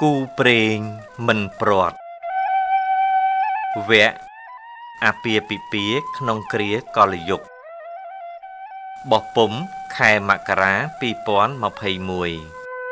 គូព្រេងមិនព្រាត់វគ្គអាពាហ៍ពិពាហ៍ក្នុងគ្រាកលយុគបោះពុម្ពខែមករា2021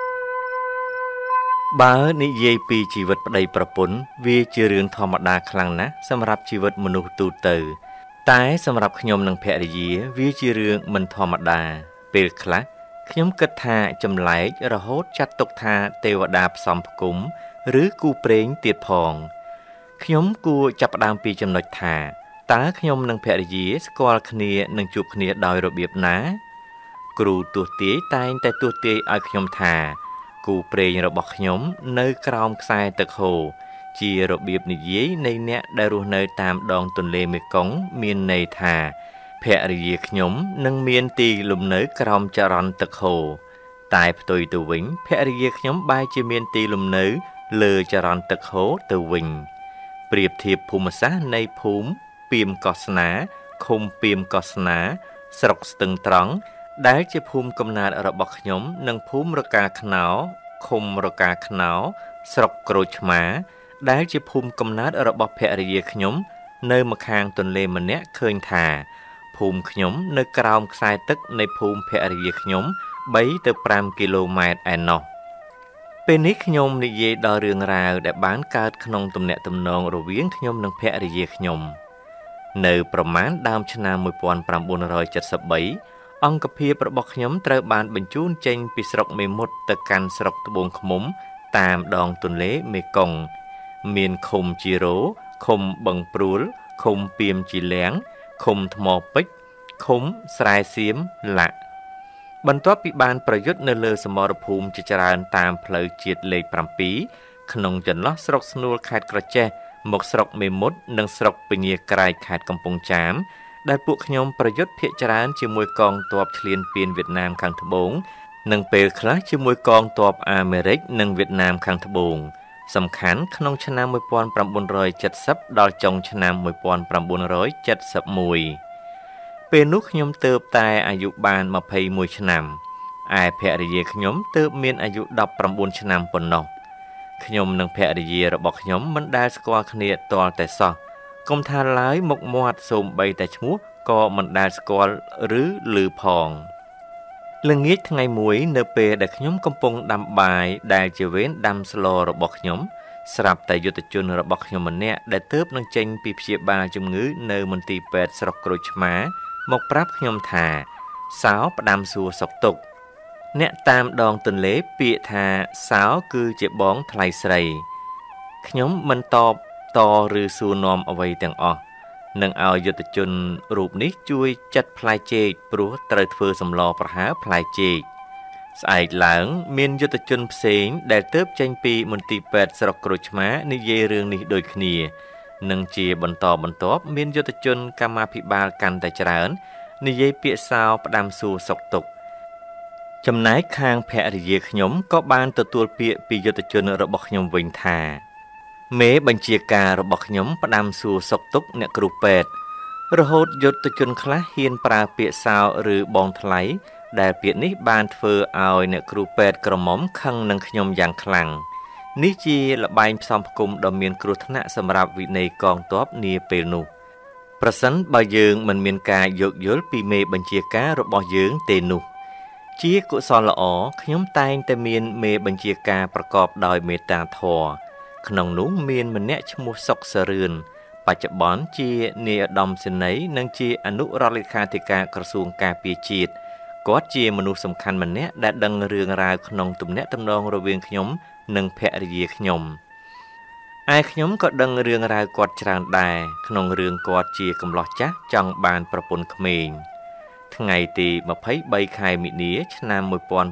បើនិយាយពីជីវិតប្តីប្រពន្ធវាជារឿងធម្មតាខ្លាំងណាស់សម្រាប់ជីវិតមនុស្សទូទៅតែសម្រាប់ខ្ញុំនិងភរិយាវាជារឿងមិនធម្មតាពេលខ្លះខ្ញុំគិតថាចម្លែករហូតចាត់ទុកថាទេវតាផ្សំផ្គុំឬគូព្រេងទៀតផងខ្ញុំគួរចាប់ផ្ដើមពីចំណុចថាតើខ្ញុំនិងភរិយាស្គាល់គ្នានិងជួបគ្នាដោយរបៀបណាគ្រូទស្សទាយតែងតែទស្សទាយឲ្យខ្ញុំថាគូព្រេងរបស់ខ្ញុំនៅក្រោមខ្សែទឹកហូរជារបៀបនិយាយនៃអ្នកដែលរស់នៅតាមដងទន្លេមេគង្គមានន័យថាភរិយាខ្ញុំនឹងមានទីលំនៅក្រោមចរន្តទឹកហូរតែផ្ទុយទៅវិញភរិយាខ្ញុំបែរជាមានទីលំនៅលើចរន្តទឹកហូរទៅវិញប្រៀបធៀបភូមិសាស្ត្រនៃភូមិពីមកោស្នាឃុំពីមកោស្នាស្រុកស្ទឹងត្រង់ដែលជាភូមិកំណើតរបស់ខ្ញុំនិងភូមិរកាខ្នោឃុំរកាខ្នោស្រុកក្រូចឆ្មាដែលជាភូមិកំណើតរបស់ភរិយាខ្ញុំនៅម្ខាងទន្លេម្នាក់ឃើញថាភូមិខ្ញុំនៅក្រោមខ្សែទឹកនៃភូមិភរិយាខ្ញុំ3ទៅ5គីឡូម៉ែត្រឯណោះពេលនេះខ្ញុំនិយាយដល់រឿងរ៉ាវដែលបានកើតក្នុងទំនាក់ទំនងរវាងខ្ញុំនិងភរិយាខ្ញុំនៅប្រមាណដើមឆ្នាំ1973អង្គភាពរបស់ខ្ញុំត្រូវបានបញ្ជូនចេញពីស្រុកមេមត់ទៅកាន់ស្រុកត្បូងឃ្មុំតាមដងទន្លេមេគង្គមានឃុំជីរ៉ូឃុំបឹងព្រួលឃុំពីមជីលៀងឃុំថ្មពេជ្រឃុំស្រែសៀមលាក់បន្ទាប់ពីបានប្រយុទ្ធនៅលើសមរភូមិជាច្រើនតាមផ្លូវជាតិលេខ7ក្នុងចន្លោះស្រុកស្នួលខេត្តក្រចេះមកស្រុកមេមត់និងស្រុកពញាក្រែកខេត្តកំពង់ចាមដែលពួកខ្ញុំប្រយុទ្ធភាគច្រើនជាមួយកងទ័ពឈ្លានពានវៀតណាមខាងត្បូងនិងពេលខ្លះជាមួយកងទ័ពអាមេរិកនិងវៀតណាមខាងត្បូងសំខាន់ក្នុងឆ្នាំ1970ដល់ចុងឆ្នាំ1971ពេលនោះខ្ញុំទើបតែអាយុបាន21ឆ្នាំឯភរិយាខ្ញុំទើបមានអាយុ19ឆ្នាំប៉ុណ្ណោះខ្ញុំនិងភរិយារបស់ខ្ញុំមិនដែលស្គាល់គ្នាទាល់តែសោះកុំថាឡើយមុខមាត់សូម្បីតែឈ្មោះក៏មិនដែលស្គាល់ឬឮផងល្ងាចថ្ងៃមួយនៅពេលដែលខ្ញុំកំពុងដាំបាយដែលជាវេនដាំស្លរបស់ខ្ញុំស្រាប់តែយុទ្ធជនរបស់ខ្ញុំម្នាក់ដែលទើបនឹងចេញពីព្យាបាលជំងឺនៅមន្ទីរពេទ្យស្រុកក្រូចឆ្មាមកប្រាប់ខ្ញុំថាសោផ្ដាំសួរសុខទុក្ខអ្នកតាមដងទន្លេពាក្យថាសោគឺជាបងថ្លៃស្រីខ្ញុំមិនតបតឬសួរនាំអ្វីទាំងអស់នឹងឲ្យយុទ្ធជនរូបនេះជួយចាត់ផ្លែចេកព្រោះត្រូវធ្វើសម្លប្រហើរផ្លែចេកស្អែកឡើងមានយុទ្ធជនផ្សេងដែលទើបចេញពីមន្ទីរពេទ្យស្រុកក្រូចឆ្មានិយាយរឿងនេះដូចគ្នានិងជាបន្តបន្ទាប់មានយុទ្ធជនកម្មាភិបាលកាន់តែច្រើននិយាយពាក្យសោផ្ដាំសួរសុខទុក្ខចំណែកខាងភរិយាខ្ញុំក៏បានទទួលពាក្យពីយុទ្ធជនរបស់ខ្ញុំវិញថាមេបញ្ជាការរបស់ខ្ញុំផ្ដាំសួរសុខទុក្ខអ្នកគ្រូពេទ្យរហូតយុទ្ធជនខ្លះហ៊ានប្រើពាក្យសោឬបងថ្លៃដែលពាក្យនេះបានធ្វើឲ្យអ្នកគ្រូពេទ្យក្រមុំខឹងនឹងខ្ញុំយ៉ាងខ្លាំងនេះជាល្បែងផ្សំផ្គុំដ៏មានគ្រោះថ្នាក់សម្រាប់វិន័យកងទ័ពនាពេលនោះប្រសិនបើយើងមិនមានការយោគយល់ពីមេបញ្ជាការរបស់យើងទេនោះជាកុសលល្អខ្ញុំតែងតែមានមេបញ្ជាការប្រកបដោយមេត្តាធម៌ក្នុងនោះមានម្នាក់ឈ្មោះសុកសរឿនបច្ចុប្បន្នជានាយឧត្តមសេនីយ៍និងជាអនុរដ្ឋលេខាធិការក្រសួងការពារជាតិគាត់ជាមនុស្សសំខាន់ម្នាក់ដែលដឹងរឿងរ៉ាវក្នុងទំនាក់ទំនងរវាងខ្ញុំនិងភរិយាខ្ញុំឯខ្ញុំក៏ដឹងរឿងរ៉ាវគាត់ច្រើនដែរក្នុងរឿងគាត់ជាកំឡោះចាស់ចង់បានប្រពន្ធក្មេងថ្ងៃទី23ខែមីនាឆ្នាំ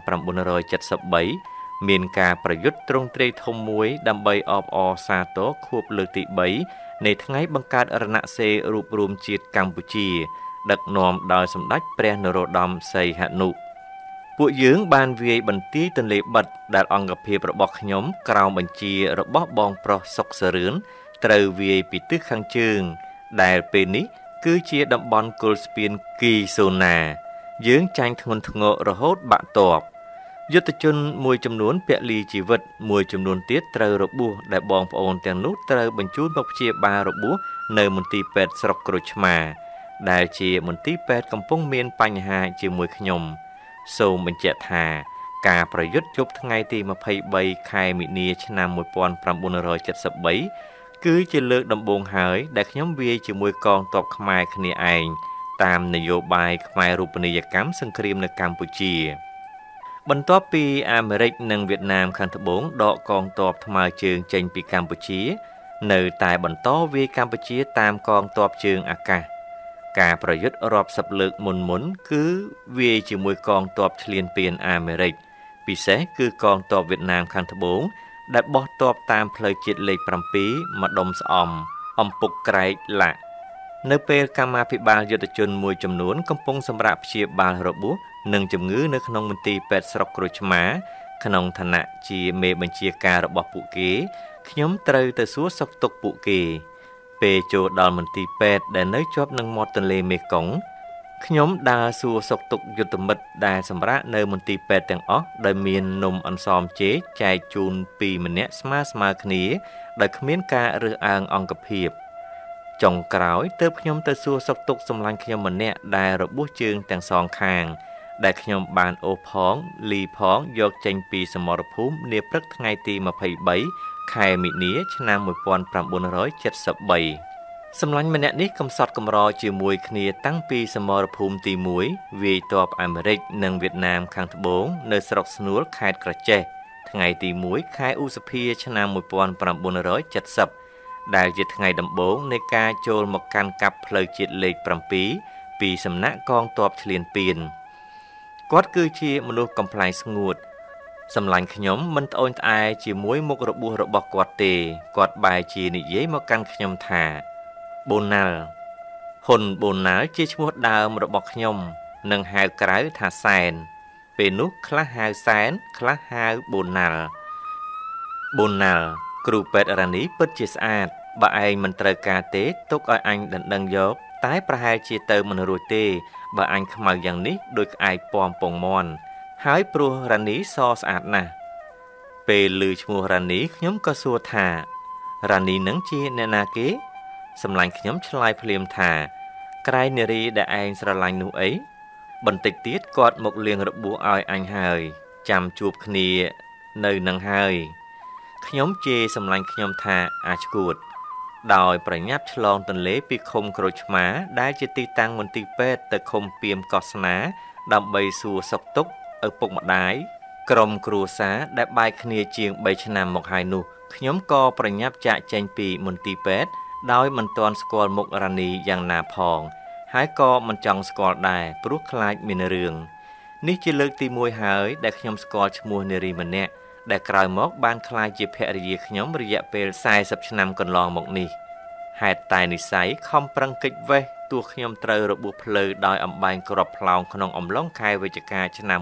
1973មានការប្រយុទ្ធទ្រង់ទ្រាយធំមួយដើម្បីអបអរសាទរខួបលើកទី3នៃថ្ងៃបង្កើតរណសិរ្សរួបរวมជាតិកម្ពុជាដឹកនាំដោយសម្ដេចព្រះនរោត្តមសីហនុពួកយើងបានវាយបន្ទាយទន្លេបិទដែលអង្គភាពរបស់ខ្ញុំក្រោមបញ្ជារបស់បងប្រុសសុកសរឿនត្រូវវាយពីទិសខាងជើងដែលពេលនេះគឺជាតំបន់គល់ស្ពានគីសូណាយើងចាញ់ធ្ងន់ធ្ងររហូតបាក់ទ័ពយុទ្ធជនមួយចំនួនពលីជីវិតមួយចំនួនទៀតត្រូវរបួសដែលបងប្អូនទាំងនោះត្រូវបញ្ជូនមកព្យាបាលរបួសនៅមន្ទីរពេទ្យស្រុកក្រូចឆ្មាដែលជាមន្ទីរពេទ្យកំពុងមានបញ្ហាជាមួយខ្ញុំសូមបញ្ជាក់ថាការប្រយុទ្ធយប់ថ្ងៃទី23ខែមីនាឆ្នាំ1973គឺជាលើកដំបូងហើយដែលខ្ញុំវាយជាមួយកងទ័ពខ្មែរគ្នាឯងតាមនយោបាយខ្មែររូបនីយកម្មសង្គ្រាមនៅកម្ពុជាបន្ទាប់ពីអាមេរិកនិងវៀតណាមខាងត្បូងដកកងទ័ពថ្មើរជើងចេញពីកម្ពុជានៅតែបន្តវាយកម្ពុជាតាមកងទ័ពជើងអាកាសការប្រយុទ្ធរាប់សិបលើកមុនគឺវាយជាមួយកងទ័ពឈ្លានពានអាមេរិកពិសេសគឺកងទ័ពវៀតណាមខាងត្បូងដែលបោះទ័ពតាមផ្លូវជាតិលេខ7ម្ដុំស្អំអំពុកក្រែកឡាក់នៅពេលកម្មាភិបាលយុទ្ធជនមួយចំនួនកំពុងសម្រាប់ព្យាបាលរបួសនិងជំងឺនៅក្នុងមន្ទីរពេទ្យស្រុកក្រូចឆ្មាក្នុងឋានៈជាមេបញ្ជាការរបស់ពួកគេខ្ញុំត្រូវទៅសួរសុខទុក្ខពួកគេពេលចូលដល់មន្ទីរពេទ្យដែលនៅជាប់នឹងមាត់ទន្លេមេគង្គខ្ញុំដើរសួរសុខទុក្ខយុទ្ធមិត្តដែលសម្រាកនៅមន្ទីរពេទ្យទាំងអស់ដោយមាននំអន្សមចេកចែកជូនពីម្នាក់ស្មើគ្នាដោយគ្មានការរើសអើងអង្គភាពចុងក្រោយទើបខ្ញុំទៅសួរសុខទុក្ខសម្លាញ់ខ្ញុំម្នាក់ដែលរបួសជើងទាំងសងខាងដែលខ្ញុំបានអូសផងលីផងយកចេញពីសមរភូមិនាព្រឹកថ្ងៃទី23ខែមីនាឆ្នាំ1973សម្លាញ់ម្នាក់នេះកំសត់កំរជាមួយគ្នាតាំងពីសមរភូមិទី1វាយទ័ពអាមេរិកនិងវៀតណាមខាងត្បូងនៅស្រុកស្នួលខេត្តក្រចេះថ្ងៃទី1ខែឧសភាឆ្នាំ1970ដែលជាថ្ងៃដំបូងនៃការចូលមកកាន់កាប់ផ្លូវជាតិលេខ7ពីសំណាក់កងទ័ពឈ្លានពានគាត់គឺជាមនុស្សកំប្លែងស្ងួតសម្លាញ់ខ្ញុំមិនត្អូញត្អែជាមួយមុខរបួសរបស់គាត់ទេគាត់បែរជានិយាយមកកាន់ខ្ញុំថាបូណាល់ហ៊ុនបូណាល់ជាឈ្មោះដើមរបស់ខ្ញុំនិងហៅក្រៅថាសែនពេលនោះខ្លះហៅសែនខ្លះហៅបូណាល់គ្រូពេទ្យរ៉ានីពិតជាស្អាតបើឯងមិនត្រូវការទេទុកឲ្យអញដណ្ដឹងយកតែប្រហែលជាទៅមិនរួចទេបើអញខ្មៅយ៉ាងនេះដូចក្អែកពំពងមន់ហើយព្រោះរ៉ានីសស្អាតណាស់ពេលឮឈ្មោះរ៉ានីខ្ញុំក៏សួរថារ៉ានីនឹងជាអ្នកណាគេសម្លាញ់ខ្ញុំឆ្លើយភ្លាមថាក្រែងនារីដែលឯងស្រឡាញ់នោះអីបន្តិចទៀតគាត់មកលាងរបួសឲ្យអញហើយចាំជួបគ្នានៅនឹងហើយខ្ញុំជេរសម្លាញ់ខ្ញុំថាអាឆ្កួតដោយប្រញាប់ឆ្លងទន្លេពីឃុំក្រូចឆ្មាដែលជាទីតាំងមន្ទីរពេទ្យទៅឃុំពីមកោះស្នាដើម្បីសួរសុខទុក្ខឪពុកម្ដាយក្រុមគ្រួសារដែលបែកគ្នាជាង3ឆ្នាំមកហើយនោះខ្ញុំក៏ប្រញាប់ចាកចេញពីមន្ទីរពេទ្យដោយមិនទាន់ស្គាល់មុខរ៉ានីយ៉ាងណាផងហើយក៏មិនចង់ស្គាល់ដែរព្រោះខ្លាចមានរឿងនេះជាលើកទី1ហើយដែលខ្ញុំស្គាល់ឈ្មោះនារីម្នាក់ដែលក្រោយមកបានក្លាយជាភរិយាខ្ញុំរយៈពេល40ឆ្នាំកន្លងមកនេះហេតុតែនិស័យខំប្រឹងគេចវេះទោះខ្ញុំត្រូវរបួសភ្លើដោយអំបែងគ្រាប់ផ្លោងក្នុងអំឡុងខែវិច្ឆិកាឆ្នាំ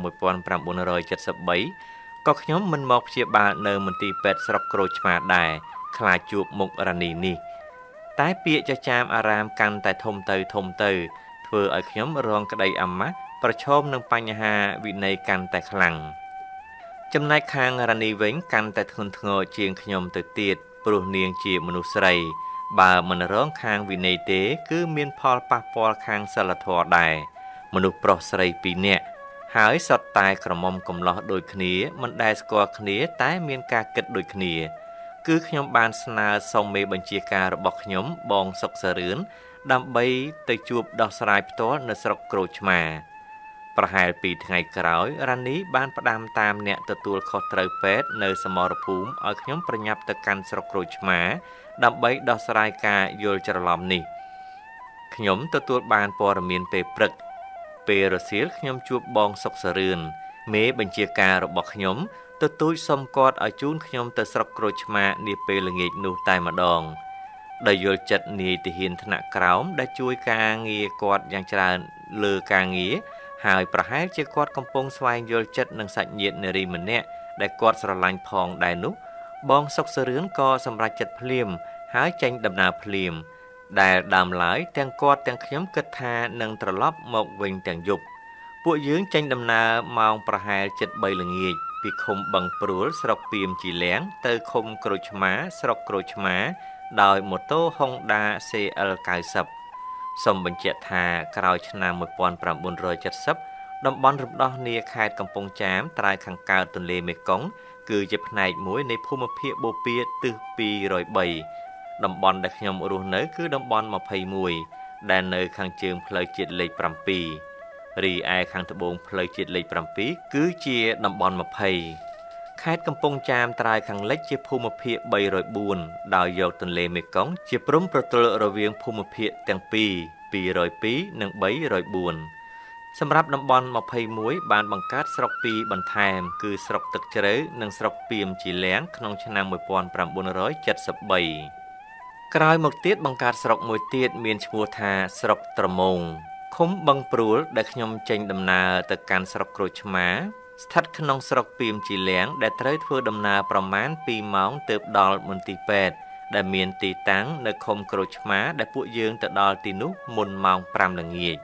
1973ក៏ខ្ញុំមិនមកព្យាបាលនៅមន្ទីរពេទ្យស្រុកក្រូចឆ្មាដែរខ្លាចជួបមុខរ៉ានីនេះតែពាក្យចចាមអារាមកាន់តែធំទៅធ្វើឲ្យខ្ញុំរងក្តីអាម៉ាស់ប្រឈមនឹងបញ្ហាវិន័យកាន់តែខ្លាំងចំណែកខាងរ៉ានីវិញកាន់តែធ្ងន់ធ្ងរជាងខ្ញុំទៅទៀតព្រោះនាងជាមនុស្សស្រីបើមិនរងខាងវិន័យទេគឺមានផលប៉ះពាល់ខាងសិលធម៌ដែរមនុស្សប្រុសស្រី2នាក់ហើយសុទ្ធតែក្រមុំកំឡោះដូចគ្នាមិនដែលស្គាល់គ្នាតែមានការគិតដូចគ្នាគឺខ្ញុំបានស្នើសុំមេបញ្ជាការរបស់ខ្ញុំបងសុកសរឿនដើម្បីទៅជួបដោះស្រាយផ្ទាល់នៅស្រុកក្រូចឆ្មាប្រហែល2ថ្ងៃក្រោយរ៉ានីបានផ្ដាំតាមអ្នកទទួលខុសត្រូវពេទ្យនៅសមរភូមិឲ្យខ្ញុំប្រញាប់ទៅកាន់ស្រុកក្រូចឆ្មាដើម្បីដោះស្រាយការយល់ច្រឡំនេះខ្ញុំទទួលបានព័ត៌មានពេលព្រឹកពេលរសៀលខ្ញុំជួបបងសុកសរឿនមេបញ្ជាការរបស់ខ្ញុំទទូចសុំគាត់ឲ្យជូនខ្ញុំទៅស្រុកក្រូចឆ្មានាពេលល្ងាចនោះតែម្ដងដោយយល់ចិត្តនាយទាហានថ្នាក់ក្រោមដែលជួយការងារគាត់យ៉ាងច្រើនលើការងារហើយប្រហែលជាគាត់កំពុងស្វែងយល់ចិត្តនឹងសាច់ញាតិនារីម្នាក់ដែលគាត់ស្រឡាញ់ផងដែរនោះបងសុកសរឿនក៏សម្រេចចិត្តភ្លាមហើយចេញដំណើរភ្លាមដែលដើមឡើយទាំងគាត់ទាំងខ្ញុំគិតថានឹងត្រឡប់មកវិញទាំងយប់ពួកយើងចេញដំណើរម៉ោងប្រហែល 7:03 ល្ងាចពីឃុំបឹងព្រួលស្រុកពីមជីលៀងទៅឃុំក្រូចឆ្មាស្រុកក្រូចឆ្មាដោយម៉ូតូ Honda CL90 សូមបញ្ជាក់ថាក្រោយឆ្នាំ 1970 តំបន់រំដោះនាខេត្តកំពង់ចាមត្រើយខាងកើតទន្លេមេគង្គគឺជាផ្នែកមួយនៃភូមិភាគបូព៌ាទិស 203 តំបន់ដែលខ្ញុំរស់នៅគឺតំបន់ 21 ដែលនៅខាងជើងផ្លូវជាតិលេខ 7 រីឯខាងត្បូងផ្លូវជាតិលេខ 7 គឺជាតំបន់ 20 ខេត្តកំពង់ចាមត្រើយខាងលិចជាភូមិភាគ 304 ដោយយកទន្លេមេគង្គជាព្រំប្រទល់រវាងភូមិភាគទាំងពីរ 202 និង 304 សម្រាប់តំបន់ 21 បានបង្កើតស្រុកពីរបន្ថែមគឺស្រុកទឹកជ្រៅនិងស្រុកពីមជីលៀងក្នុងឆ្នាំ 1973 ក្រោយមកទៀតបង្កើតស្រុកមួយទៀតមានឈ្មោះថាស្រុកត្រមងឃុំបឹងព្រួលដែលខ្ញុំចេញដំណើរទៅកាន់ស្រុកក្រូចឆ្មាស្ថិតក្នុងស្រុកពីមជីលៀងដែលត្រូវធ្វើដំណើរប្រមាណ 2 ម៉ោងទើបដល់មន្ទីរពេទ្យដែលមានទីតាំងនៅឃុំក្រូចឆ្មាដែលពួកយើងទៅដល់ទីនោះមុនម៉ោង 5 ល្ងាច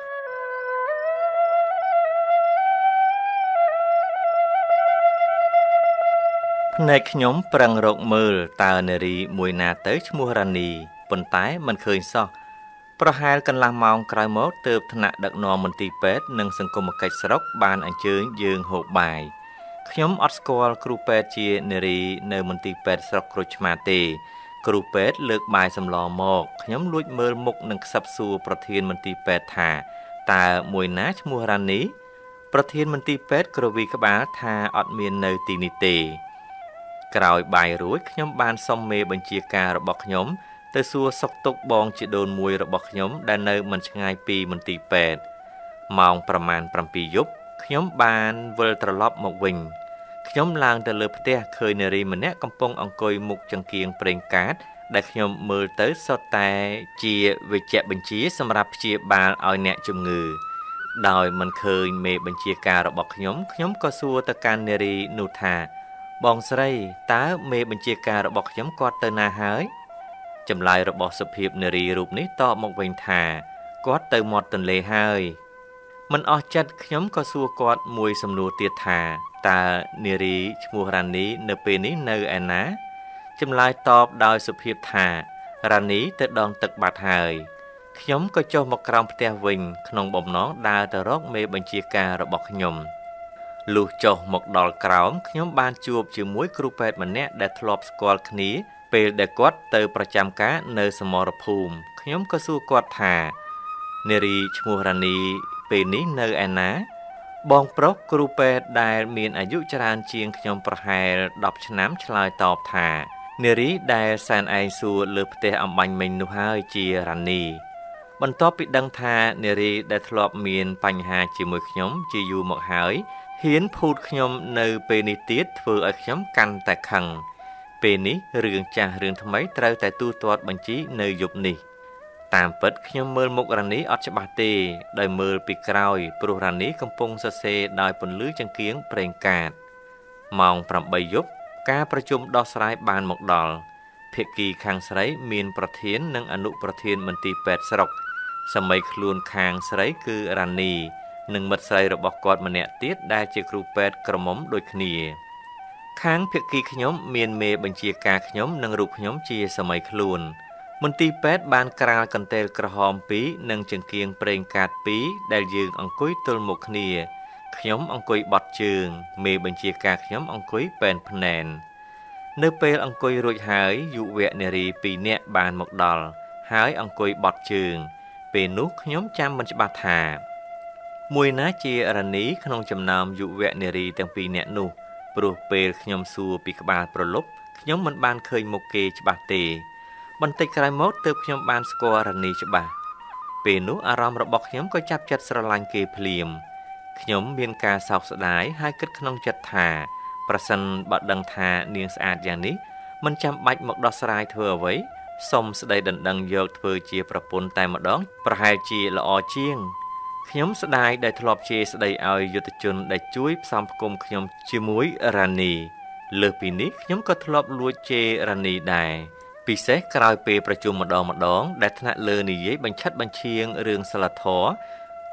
ភ្នែកខ្ញុំប្រឹងរកមើលតើនារីមួយណាទៅឈ្មោះរ៉ានីប៉ុន្តែមិនឃើញសោះប្រហែលកន្លះម៉ោងក្រោយមកទើបថ្នាក់ដឹកនាំមន្ទីរពេទ្យនិងសង្គមកិច្ចស្រុកបានអញ្ជើញយើងហូបបាយខ្ញុំអត់ស្គាល់គ្រូពេទ្យជានារីនៅមន្ទីរពេទ្យស្រុកក្រូចឆ្មាទេគ្រូពេទ្យលើកបាយសម្លមកខ្ញុំលួចមើលមុខនិងខ្សឹបសួរប្រធានមន្ទីរពេទ្យថាតើមួយណាឈ្មោះរ៉ានីប្រធានមន្ទីរពេទ្យក្រវីក្បាលថាអត់មាននៅទីនេះទេក្រោយបាយរួចខ្ញុំបានសុំមេបញ្ជាការរបស់ខ្ញុំទៅសួរសុខទុក្ខបងជីដូនមួយរបស់ខ្ញុំដែលនៅមិនឆ្ងាយពីមន្ទីរពេទ្យម៉ោងប្រមាណ 7 យប់ខ្ញុំបានវិលត្រឡប់មកវិញខ្ញុំឡើងទៅលើផ្ទះឃើញនារីម្នាក់កំពុងអង្គុយមុខចង្គៀងប្រេងកាតដែលខ្ញុំមើលទៅសុទ្ធតែជាវេជ្ជបញ្ជាសម្រាប់ព្យាបាលឲ្យអ្នកជំងឺដោយមិនឃើញមេបញ្ជាការរបស់ខ្ញុំក៏សួរទៅកាន់នារីនោះថាបងស្រីតើមេបញ្ជាការរបស់ខ្ញុំគាត់ទៅណាហើយចម្លើយរបស់សុភាពនារីរូបនេះតបមកវិញថាគាត់ទៅមាត់ទន្លេហើយមិនអស់ចិត្តខ្ញុំក៏សួរគាត់មួយសំណួរទៀតថាតើនារីឈ្មោះរ៉ានីនៅពេលនេះនៅឯណាចម្លើយតបដោយសុភាពថារ៉ានីទៅដងទឹកបាត់ហើយខ្ញុំក៏ចុះមកក្រោមផ្ទះវិញក្នុងបំណងដើរទៅរកមេបញ្ជាការរបស់ខ្ញុំលុះចុះមកដល់ក្រោមខ្ញុំបានជួបជាមួយគ្រូពេទ្យម្នាក់ដែលធ្លាប់ស្គាល់គ្នាពេលដែលគាត់ទៅប្រចាំការនៅសមរភូមិខ្ញុំក៏សួរគាត់ថានារីឈ្មោះរ៉ានីពេលនេះនៅឯណាបងប្រុសគ្រូពេទ្យដែលមានអាយុច្រើនជាងខ្ញុំប្រហែល10ឆ្នាំឆ្លើយតបថានារីដែលសែនឯងសួរលើផ្ទះអំបញ្ញមិញនោះហើយជារ៉ានីបន្ទាប់ពីដឹងថានារីដែលធ្លាប់មានបញ្ហាជាមួយខ្ញុំជាយូរមកហើយហ៊ានភូតខ្ញុំនៅពេលនេះទៀតធ្វើឲ្យខ្ញុំកាន់តែខឹងពេលនេះរឿងចាស់រឿងថ្មីត្រូវតែទូទាត់បញ្ជីនៅយប់នេះតាមពិតខ្ញុំមើលមុខរ៉ានីអត់ច្បាស់ទេដោយមើលពីក្រោយព្រោះរ៉ានីកំពុងសរសេរដោយពន្លឺចង្គៀងប្រេងកាតម៉ោង 8 យប់ការប្រជុំដោះស្រាយបានមកដល់ភាគីខាងស្រីមានប្រធាននិងអនុប្រធានមន្ទីរពេទ្យស្រុកសមីខ្លួនខាងស្រីគឺរ៉ានីនិងមិត្តស្រីរបស់គាត់ម្នាក់ទៀតដែលជាគ្រូពេទ្យក្រមុំដូចគ្នាខាងភាគីខ្ញុំមានមេបញ្ជាការខ្ញុំនិងរូបខ្ញុំជាសមីខ្លួនមន្ទីរពេទ្យបានក្រាលកន្ទេលក្រហម2និងចង្គៀងប្រេងកាត2ដែលយើងអង្គុយទល់មុខគ្នាខ្ញុំអង្គុយបត់ជើងមេបញ្ជាការខ្ញុំអង្គុយពេនភ្នែននៅពេលអង្គុយរួចហើយយុវនារី2នាក់បានមកដល់ហើយអង្គុយបត់ជើងពេលនោះខ្ញុំចាំមិនច្បាស់ថាមួយណាជារ៉ានីក្នុងចំណោមយុវនារីទាំង2នាក់នោះព្រោះពេលខ្ញុំសួរពីក្បាលប្រលប់ខ្ញុំមិនបានឃើញមុខគេច្បាស់ទេបន្តិចក្រោយមកទើបខ្ញុំបានស្គាល់រ៉ានីច្បាស់ពេលនោះអារម្មណ៍របស់ខ្ញុំក៏ចាប់ចិត្តស្រឡាញ់គេភ្លាមខ្ញុំមានការសោកស្ដាយហើយគិតក្នុងចិត្តថាប្រសិនបើដឹងថានាងស្អាតយ៉ាងនេះមិនចាំបាច់មកដោះស្រាយធ្វើអ្វីសុំស្ដីដណ្ដឹងយកធ្វើជាប្រពន្ធតែម្ដងប្រហែលជាល្អជាងខ្ញុំស្ដាយដែលធ្លាប់ជេរស្ដីឲ្យយុទ្ធជនដែលជួយផ្សំផ្គុំខ្ញុំជាមួយរ៉ានីលើសពីនេះខ្ញុំក៏ធ្លាប់លួចជេររ៉ានីដែរពិសេសក្រោយពេលប្រជុំម្ដងដែលថ្នាក់លើនិយាយបញ្ឆិតបញ្ឈៀងរឿងសិលធម៌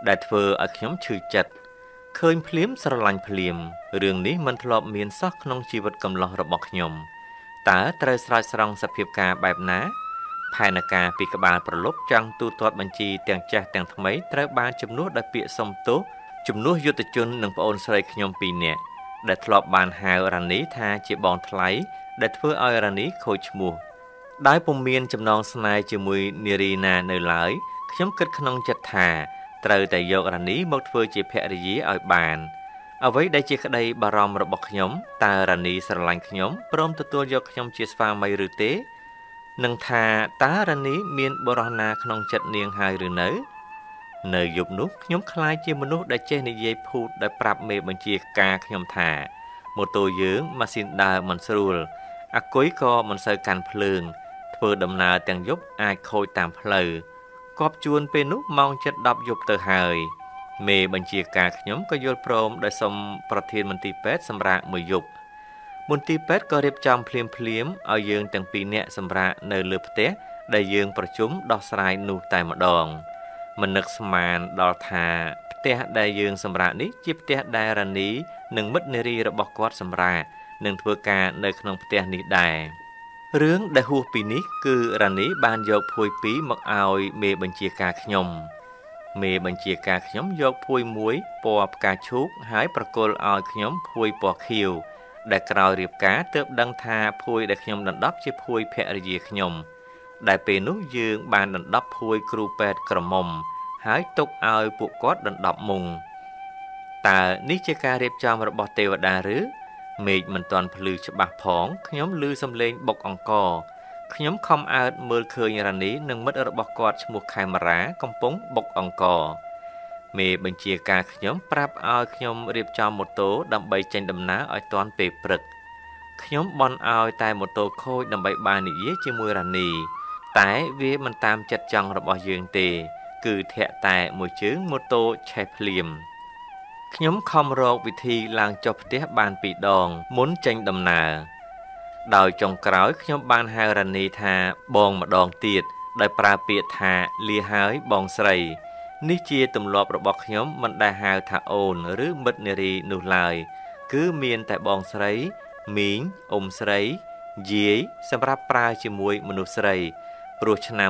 ដែលធ្វើឲ្យខ្ញុំឈឺចិត្តឃើញភ្លាមស្រឡាញ់ភ្លាមរឿងនេះមិនធ្លាប់មានសោះក្នុងជីវិតកំឡុះរបស់ខ្ញុំតើត្រូវស្រោចស្រង់សភាពការបែបណាផែនការពីក្បាលប្រលប់ចង់ទូទាត់បញ្ជីទាំងចាស់ទាំងថ្មីត្រូវបានជំនួសដោយពាក្យសុំទោសជំនួសយុទ្ធជននិងប្អូនស្រីខ្ញុំ2នាក់ដែលធ្លាប់បានហៅរ៉ានីថាជាបងថ្លៃដែលធ្វើឲ្យរ៉ានីខូចឈ្មោះដោយពុំមានចំណងស្នេហ៍ជាមួយនារីណានៅឡើយខ្ញុំគិតក្នុងចិត្តថាត្រូវតែយករ៉ានីមកធ្វើជាភរិយាឲ្យបានអ្វីដែលជាក្តីបារម្ភរបស់ខ្ញុំតើរ៉ានីស្រឡាញ់ខ្ញុំព្រមទទួលយកខ្ញុំជាស្វាមីឬទេនឹងថាតើរ៉ានីមានបរិះណាក្នុងចិត្តនាងហើយឬនៅយប់នោះខ្ញុំខ្លាចជាមនុស្សដែលចេះនិយាយភូតដែលប្រាប់មេបញ្ជាការខ្ញុំថាម៉ូតូយើងម៉ាស៊ីនដើរមិនស្រួលអាគុយក៏មិនសូវកាន់ភ្លើងធ្វើដំណើរទាំងយប់អាចខូចតាមផ្លូវគប់ជួនពេលនោះម៉ោង 7:10 យប់ទៅហើយមេបញ្ជាការខ្ញុំក៏យល់ព្រមដោយសុំប្រធានមន្ទីរពេទ្យសម្រាប់មួយយប់មន្ទីរពេទ្យក៏រៀបចំភ្លាមឲ្យយើងទាំងពីរនាក់សម្រាប់នៅលើផ្ទះដែលយើងប្រជុំដោះស្រាយនោះតែម្ដងមិននឹកស្មានដល់ថាផ្ទះដែលយើងសម្រាប់នេះជាផ្ទះដែលរ៉ានីនិងមិត្តនារីរបស់គាត់សម្រាប់នឹងធ្វើការនៅក្នុងផ្ទះនេះដែររឿងដែលហួសពីនេះគឺរ៉ានីបានយកភួយ2មកឲ្យមេបញ្ជាការខ្ញុំមេបញ្ជាការខ្ញុំយកភួយមួយពណ៌ផ្កាឈូកហើយប្រគល់ឲ្យខ្ញុំភួយពណ៌ខៀវដែលក្រោយរៀបការទើបដឹងថាភួយដែលខ្ញុំដណ្ដប់ជាភួយភរិយាខ្ញុំដែលពេលនោះយើងបានដណ្ដប់ភួយគ្រូពេទ្យក្រមុំហើយទុកឲ្យពួកគាត់ដណ្ដប់មុងតើនេះជាការរៀបចំរបស់ទេវតាឬមេឃមិនទាន់ភ្លឺច្បាស់ផងខ្ញុំឮសំឡេងបុកអង្ករខ្ញុំខំអើតមើលឃើញរ៉ានីនិងមិត្តរបស់គាត់ឈ្មោះខេមរាកំពុងបុកអង្ករមេបញ្ជាការខ្ញុំប្រាប់ឲ្យខ្ញុំរៀបចំម៉ូតូដើម្បីចេញដំណើរឲ្យទាន់ពេលព្រឹកខ្ញុំបន់ឲ្យតែម៉ូតូខូចដើម្បីបាននិយាយជាមួយរ៉ានីតែវាមិនតាមចិត្តចង់របស់យើងទេគឺធាក់តែមួយជើងម៉ូតូឆេះភ្លាមខ្ញុំខំរកវិធីឡើងចុះផ្ទះបាន2 ដងមុនចេញដំណើរដោយចុងក្រោយខ្ញុំបានហៅរ៉ានីថាបងម្ដងទៀតដោយប្រើពាក្យថាលាហើយបងស្រីនេះជាទម្លាប់របស់ខ្ញុំមិនដែលហៅថាអូនឬមិត្តនារីនោះឡើយគឺមានតែបងស្រីមីងអ៊ំស្រីយាយសម្រាប់ប្រើជាមួយមនុស្សស្រីព្រោះឆ្នាំ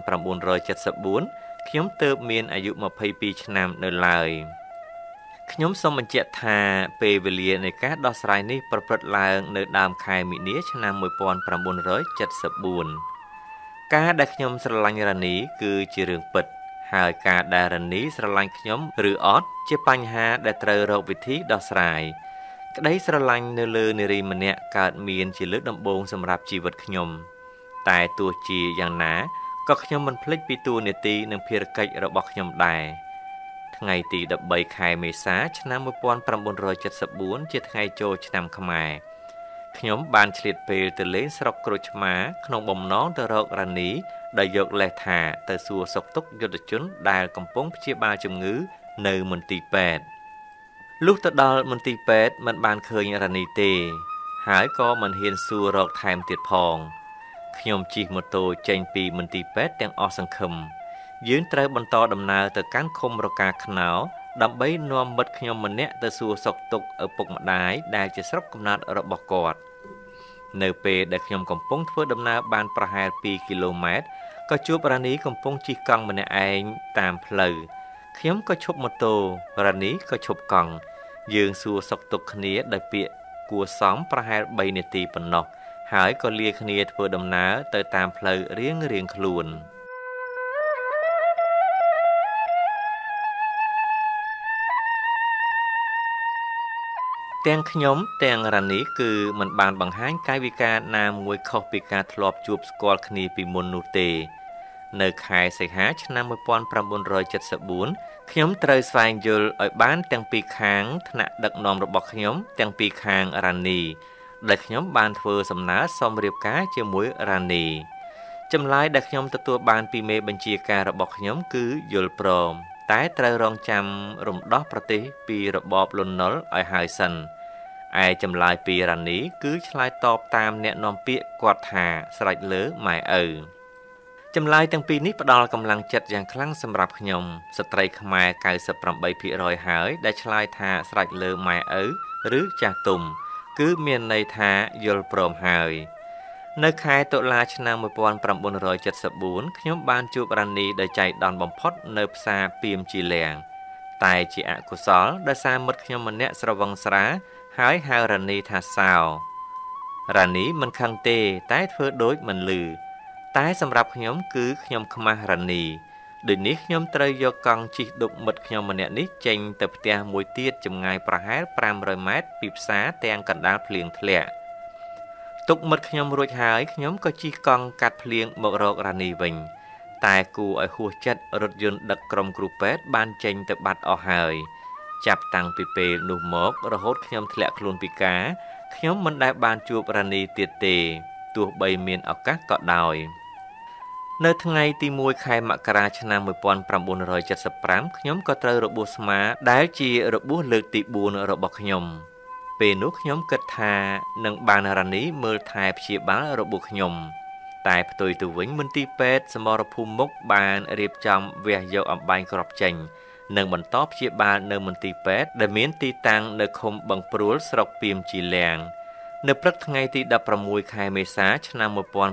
1974ខ្ញុំទើបមានអាយុ22ឆ្នាំនៅឡើយខ្ញុំសូមបញ្ជាក់ថាពេលវេលានៃការដោះស្រាយនេះប្រព្រឹត្តឡើងនៅដើមខែមីនាឆ្នាំ1974ការដែលខ្ញុំស្រឡាញ់រ៉ានីគឺជារឿងពិតហើយការដែលរ៉ានីស្រឡាញ់ខ្ញុំឬអត់ជាបញ្ហាដែលត្រូវរកវិធីដោះស្រាយក្តីស្រឡាញ់នៅលើនារីម្នាក់កើតមានជាលើកដំបូងសម្រាប់ជីវិតខ្ញុំតែទោះជាយ៉ាងណាក៏ខ្ញុំមិនភ្លេចពីតួនាទីនិងភារកិច្ចរបស់ខ្ញុំដែរថ្ងៃទី13ខែមេសាឆ្នាំ1974ជាថ្ងៃចូលឆ្នាំខ្មែរខ្ញុំបានឆ្លៀតពេលទៅលេងស្រុកក្រូចឆ្មាក្នុងបំណងទៅរករ៉ានីដែលយកលេសថាទៅសួរសុខទុក្ខយុទ្ធជនដែលកំពុងព្យាបាលជំងឺនៅមន្ទីរពេទ្យលុះទៅដល់មន្ទីរពេទ្យមិនបានឃើញរ៉ានីទេហើយក៏មិនហ៊ានសួររកថែមទៀតផងខ្ញុំជិះម៉ូតូចេញពីមន្ទីរពេទ្យទាំងអស់សង្ឃឹមយើងត្រូវបន្តដំណើរទៅកាន់ឃុំរកាខ្នោដើម្បីនាំមិត្តខ្ញុំម្នាក់ទៅសួរសុខទុក្ខឪពុកម្ដាយដែលជាស្រុកកំណើតរបស់គាត់នៅពេលដែលខ្ញុំកំពុងធ្វើដំណើរបានប្រហែល2 គីឡូម៉ែត្រក៏ជួបរ៉ានីកំពុងជិះកង់ម្នាក់ឯងតាមផ្លូវខ្ញុំក៏ឈប់ម៉ូតូរ៉ានីក៏ឈប់កង់យើងសួរសុខទុក្ខគ្នាដោយពាក្យគួរសមប្រហែល3 នាទីប៉ុណ្ណោះហើយក៏លាគ្នាធ្វើដំណើរទៅតាមផ្លូវរៀងៗខ្លួនទាំងខ្ញុំទាំងរ៉ានីគឺមិនបានបង្ហាញកាយវិការណាមួយខុសពីការធ្លាប់ជួបស្គាល់គ្នាពីមុននោះទេនៅខែសីហាឆ្នាំ1974ខ្ញុំត្រូវស្វែងយល់ឲ្យបានទាំងពីរខាងថ្នាក់ដឹកនាំរបស់ខ្ញុំទាំងពីរខាងរ៉ានីដែលខ្ញុំបានធ្វើសំណើសុំរៀបការជាមួយរ៉ានីចម្លើយដែលខ្ញុំទទួលបានពីមេបញ្ជាការរបស់ខ្ញុំគឺយល់ព្រមតែត្រូវរងចាំរំដោះប្រទេសពីរបបលន់នល់ឲ្យហើយសិនឯចម្លើយពីរ៉ានីគឺឆ្លើយតបតាមអ្នកនាំពាក្យគាត់ថាស្រេចលើម៉ែឪចម្លើយទាំងពីរនេះផ្ដល់កម្លាំងចិត្តយ៉ាងខ្លាំងសម្រាប់ខ្ញុំស្ត្រីខ្មែរ 98% ហើយដែលឆ្លើយថាស្រេចលើម៉ែឪឬចាស់ទុំគឺមានន័យថាយល់ព្រមហើយនៅខែតុលាឆ្នាំ1974ខ្ញុំបានជួបរ៉ានីដោយចៃដន្យបំផុតនៅផ្សារពីមជីលៀងតែជាអកុសលដោយសារមិត្តខ្ញុំម្នាក់ស្រវឹងស្រាហើយហៅរ៉ានីថាសោរ៉ានីមិនខឹងទេតែធ្វើដូចមិនឮតែសម្រាប់ខ្ញុំគឺខ្ញុំខ្មាស់រ៉ានីដូចនេះខ្ញុំត្រូវយកកង់ជិះឌុបមិត្តខ្ញុំម្នាក់នេះចេញទៅផ្ទះមួយទៀតចម្ងាយប្រហែល500ម៉ែត្រពីផ្សារទាំងកណ្ដាលភ្លៀងធ្លាក់ទុកមិត្តខ្ញុំរួចហើយខ្ញុំក៏ជិះកង់កាត់ភ្លៀងមករករ៉ានីវិញតែគួរឲ្យហួសចិត្តរថយន្តដឹកក្រុមគ្រូពេទ្យបានចេញទៅបាត់អស់ហើយចាប់តាំងពីពេលនោះមករហូតខ្ញុំធ្លាក់ខ្លួនពិការខ្ញុំមិនដែលបានជួបរ៉ានីទៀតទេទោះបីមានឱកាសក៏ដោយនៅថ្ងៃទី1ខែមករាឆ្នាំ1975ខ្ញុំក៏ត្រូវរបួសស្មាដែលជារបួសលើកទី4របស់ខ្ញុំពេលនោះខ្ញុំគិតថានឹងបានរ៉ានីមើលថែព្យាបាលរបួសខ្ញុំតែផ្ទុយទៅវិញមន្ទីរពេទ្យសមរភូមិមុខបានរៀបចំវះយកអំបែងគ្រាប់ចេញនិងបន្តព្យាបាលនៅមន្ទីរពេទ្យដែលមានទីតាំងនៅឃុំបឹងព្រួលស្រុកពីមជីលៀងនៅព្រឹកថ្ងៃទី16ខែមេសាឆ្នាំ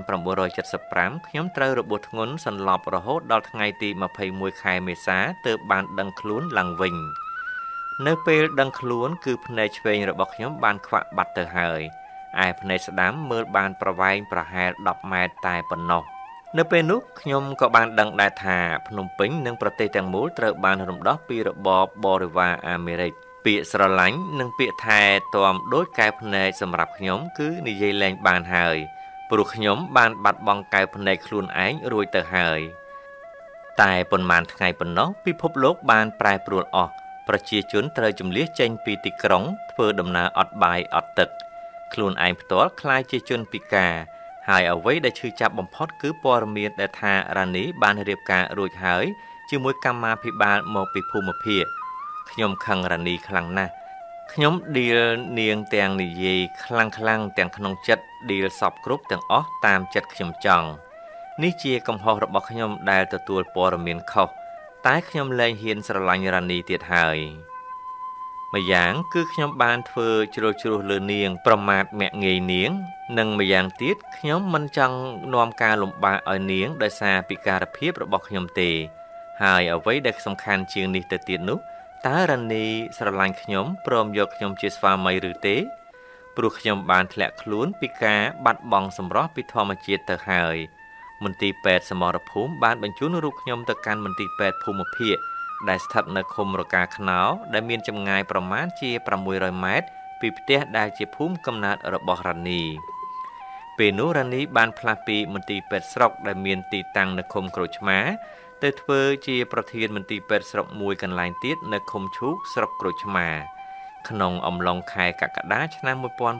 1975ខ្ញុំត្រូវរបួសធ្ងន់សន្លប់រហូតដល់ថ្ងៃទី21ខែមេសាទើបបានដឹងខ្លួនឡើងវិញនៅពេលដឹងខ្លួនគឺភ្នែកឆ្វេងរបស់ខ្ញុំបានខ្វាក់បាត់ទៅហើយឯភ្នែកស្ដាំមើលបានប្រវែងប្រហែល10ម៉ែត្រតែប៉ុណ្ណោះនៅពេលនោះខ្ញុំក៏បានដឹងដែរថាភ្នំពេញនិងប្រទេសទាំងមូលត្រូវបានរំដោះពីរបបបរិវារអាមេរិកពាក្យស្រឡាញ់និងពាក្យថែទាំដោយកែវភ្នែកសម្រាប់ខ្ញុំគឺនិយាយលែងបានហើយព្រោះខ្ញុំបានបាត់បង់កែវភ្នែកខ្លួនឯងរួចទៅហើយតែប៉ុន្មានថ្ងៃប៉ុណ្ណោះពិភពលោកបានប្រែប្រួលអស់ប្រជាជនត្រូវជម្លៀសចេញពីទីក្រុងធ្វើដំណើរអត់បាយអត់ទឹកខ្លួនឯងផ្ទាល់ក្លាយជាជនពិការហើយអ្វីដែលឈឺចាប់បំផុតគឺព័ត៌មានដែលថារ៉ានីបានរៀបការរួចហើយជាមួយកម្មាភិបាលមកពីភូមិភាគខ្ញុំខឹងរ៉ានីខ្លាំងណាស់ខ្ញុំឌីលនាងទាំងនិយាយខ្លាំងទាំងក្នុងចិត្តឌីលសពគ្រប់ទាំងអស់តាមចិត្តខ្ញុំចង់នេះជាកំហុសរបស់ខ្ញុំដែលទទួលព័ត៌មានខុសតែខ្ញុំលែងហ៊ានស្រឡាញ់រ៉ានីទៀតហើយម្យ៉ាងគឺខ្ញុំបានធ្វើជ្រុលជ្រោះលើនាងប្រមាថមាក់ងាយនាងនិងម្យ៉ាងទៀតខ្ញុំមិនចង់នាំការលំបាកឲ្យនាងដោយសារពិការភាពរបស់ខ្ញុំទេហើយអ្វីដែលសំខាន់ជាងនេះទៅទៀតនោះតើរ៉ានីស្រឡាញ់ខ្ញុំព្រមយកខ្ញុំជាស្វាមីឬទេព្រោះខ្ញុំបានធ្លាក់ខ្លួនពីការបាត់បង់សម្រស់ពីធម្មជាតិទៅហើយមន្ទីរពេទ្យសមរភូមិបានបញ្ជូនរូបខ្ញុំទៅកាន់មន្ទីរពេទ្យភូមិភាគដែលស្ថិតនៅឃុំរកាខ្នោដែលមានចម្ងាយប្រមាណជា600ម៉ែត្រពីផ្ទះដែលជាភូមិកំណើតរបស់រ៉ានីពេលនោះរ៉ានីបានផ្លាស់ពីមន្ទីរពេទ្យស្រុកដែលមានទីតាំងនៅឃុំក្រូចឆ្មាទៅធ្វើជាប្រធានមន្ទីរពេទ្យស្រុកមួយកន្លែងទៀតនៅឃុំឈូកស្រុកក្រូចឆ្មាក្នុងអំឡុងខែកក្កដាឆ្នាំ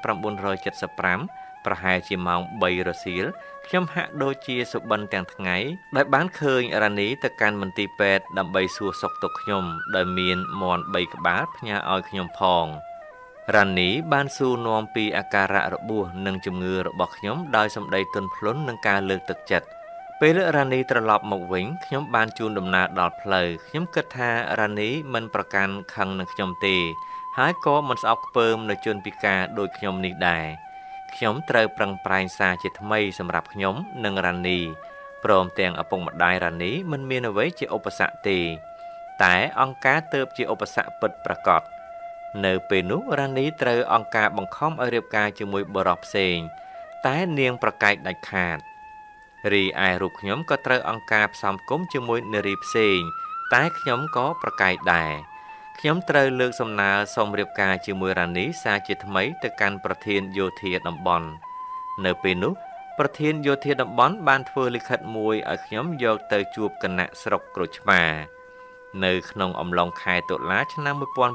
1975ប្រហែលជាម៉ោង3រសៀលខ្ញុំហាក់ដូចជាសុបិនទាំងថ្ងៃដែលបានឃើញរ៉ានីទៅកាន់មន្ទីរពេទ្យដើម្បីសួរសុខទុក្ខខ្ញុំដោយមានមាន់3ក្បាលផ្ញើឲ្យខ្ញុំផងរ៉ានីបានសួរនាំពីអាការៈរបួសនិងជំងឺរបស់ខ្ញុំដោយសម្ដីទន់ភ្លន់និងការលើកទឹកចិត្តពេលរ៉ានីត្រឡប់មកវិញខ្ញុំបានជូនដំណើរដល់ផ្លូវខ្ញុំគិតថារ៉ានីមិនប្រកាន់ខឹងនឹងខ្ញុំទេហើយក៏មិនស្អប់ខ្ពើមនៅជនពិការដូចខ្ញុំនេះដែរខ្ញុំត្រូវប្រឹងប្រែងសារជាថ្មីសម្រាប់ខ្ញុំនិងរ៉ានីព្រមទាំងឪពុកម្ដាយរ៉ានីមិនមានអ្វីជាឧបសគ្គទេតែអង្គការទើបជាឧបសគ្គពិតប្រាកដនៅពេលនោះរ៉ានីត្រូវអង្គការបង្ខំឲ្យរៀបការជាមួយបុរសផ្សេងតែនាងប្រកែកដាច់ខាតរីឯរូបខ្ញុំក៏ត្រូវអង្គការផ្សំគុំជាមួយនារីផ្សេងតែខ្ញុំក៏ប្រកែកដែរខ្ញុំត្រូវលើកសំណើសូមរៀបការជាមួយរ៉ានីសារជាថ្មីទៅកាន់ប្រធានយោធាតំបន់នៅពេលនោះប្រធានយោធាតំបន់បានធ្វើលិខិតមួយឲ្យខ្ញុំយកទៅជួបគណៈស្រុកក្រូចឆ្មានៅក្នុងអំឡុងខែតុលាឆ្នាំ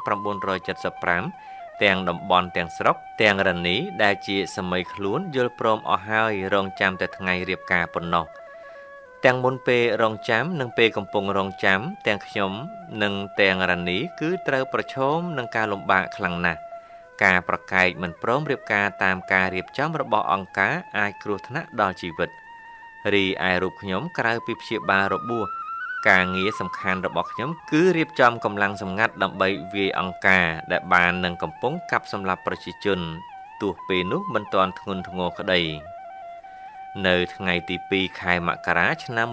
1975ទាំងតំបន់ទាំងស្រុកទាំងរ៉ានីដែលជាសមីខ្លួនយល់ព្រមអស់ហើយរងចាំតែថ្ងៃរៀបការប៉ុណ្ណោះទាំងមុនពេលរងចាំនិងពេលកំពុងរងចាំទាំងខ្ញុំនិងទាំងរ៉ានីគឺត្រូវប្រឈមនឹងការលំបាកខ្លាំងណាស់ការប្រកែកមិនព្រមរៀបការតាមការរៀបចំរបស់អង្គការអាចគ្រោះថ្នាក់ដល់ជីវិត Ri ai rụp nhómក្រៅពីព្យាបាលរបួសការងារសំខាន់របស់ខ្ញុំគឺរៀបចំកម្លាំងសម្ងាត់ដើម្បីវាយអង្ការដែលបាននឹងកំពុងកាប់សម្លាប់ប្រជាជនទោះពេលនោះមិនទាន់ធ្ងន់ធ្ងរក្តីនៅថ្ងៃទី2ខែមករាឆ្នាំ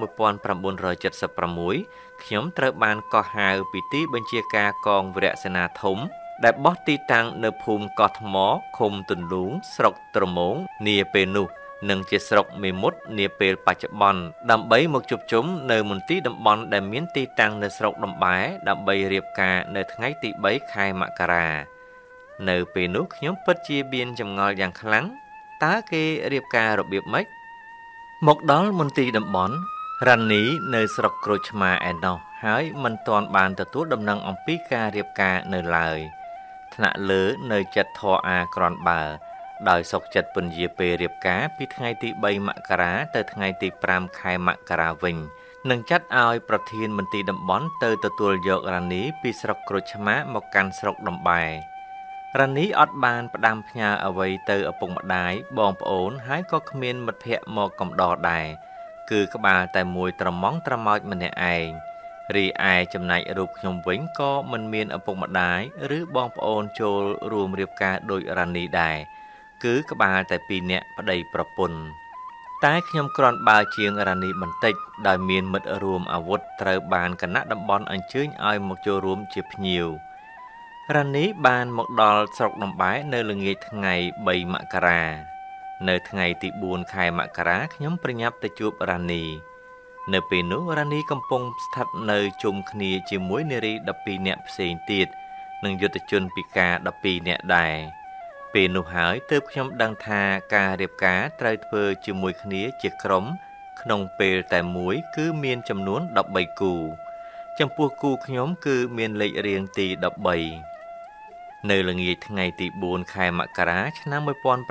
1976ខ្ញុំត្រូវបានកោះហៅពីទីបញ្ជាការកងវរៈសេនាធំដែលបោះទីតាំងនៅភូមិកោះថ្មឃុំទន្លូងស្រុកត្រមងនាពេលនោះនិងជាស្រុកមេមត់នាពេលបច្ចុប្បន្នដើម្បីមកជួបជុំនៅមន្ទីរតំបន់ដែលមានទីតាំងនៅស្រុកដំបែដើម្បីរៀបការនៅថ្ងៃទី3ខែមករានៅពេលនោះខ្ញុំពិតជាមានចម្ងល់យ៉ាងខ្លាំងតើគេរៀបការរបៀបម៉េចមកដល់មន្ទីរតំបន់រ៉ានីនៅស្រុកក្រូចឆ្មាឯណោះហើយមិនទាន់បានទទួលដំណឹងអំពីការរៀបការនៅឡើយថ្នាក់លើនៅចិត្តធរអាក្រាន់បើដោយសុខចិត្តពន្យាពេលរៀបការពីថ្ងៃទី3មករាទៅថ្ងៃទី5ខែមករាវិញនឹងចាត់ឲ្យប្រធានមន្ទីរតំបន់ទៅទទួលយករ៉ានីពីស្រុកក្រូចឆ្មាមកកាន់ស្រុកដំបែរ៉ានីអត់បានផ្ដាំផ្ញើអ្វីទៅឪពុកម្ដាយបងប្អូនហើយក៏គ្មានមិត្តភ័ក្តិមកកំដរដែរគឺក្បាលតែមួយត្រមង់ត្រមោចម្នាក់ឯងរីឯចំណែករូបខ្ញុំវិញក៏មិនមានឪពុកម្ដាយឬបងប្អូនចូលរួមរៀបការដោយរ៉ានីដែរគឺក្បាលតែ2នាក់ប្តីប្រពន្ធតែខ្ញុំគ្រាន់បើជាងរ៉ានីបន្តិចដោយមានមិត្តរួមអាវុធត្រូវបានគណៈតំបន់អញ្ជើញឲ្យមកចូលរួមជាភ្ញៀវរ៉ានីបានមកដល់ស្រុកដំបែនៅល្ងាចថ្ងៃ3មករានៅថ្ងៃទី4ខែមករាខ្ញុំប្រញាប់ទៅជួបរ៉ានីនៅពេលនោះរ៉ានីកំពុងស្ថិតនៅជុំគ្នាជាមួយនារី12នាក់ផ្សេងទៀតនិងយុទ្ធជនពិការ12នាក់ដែរពេលនោះហើយទើបខ្ញុំដឹងថាការរៀបការត្រូវធ្វើជាមួយគ្នាជាក្រុមក្នុងពេលតែមួយគឺមានចំនួន13គូចំពោះគូខ្ញុំគឺមានលេខរៀងទី13នៅល្ងាចថ្ងៃទី4ខែមករាឆ្នាំ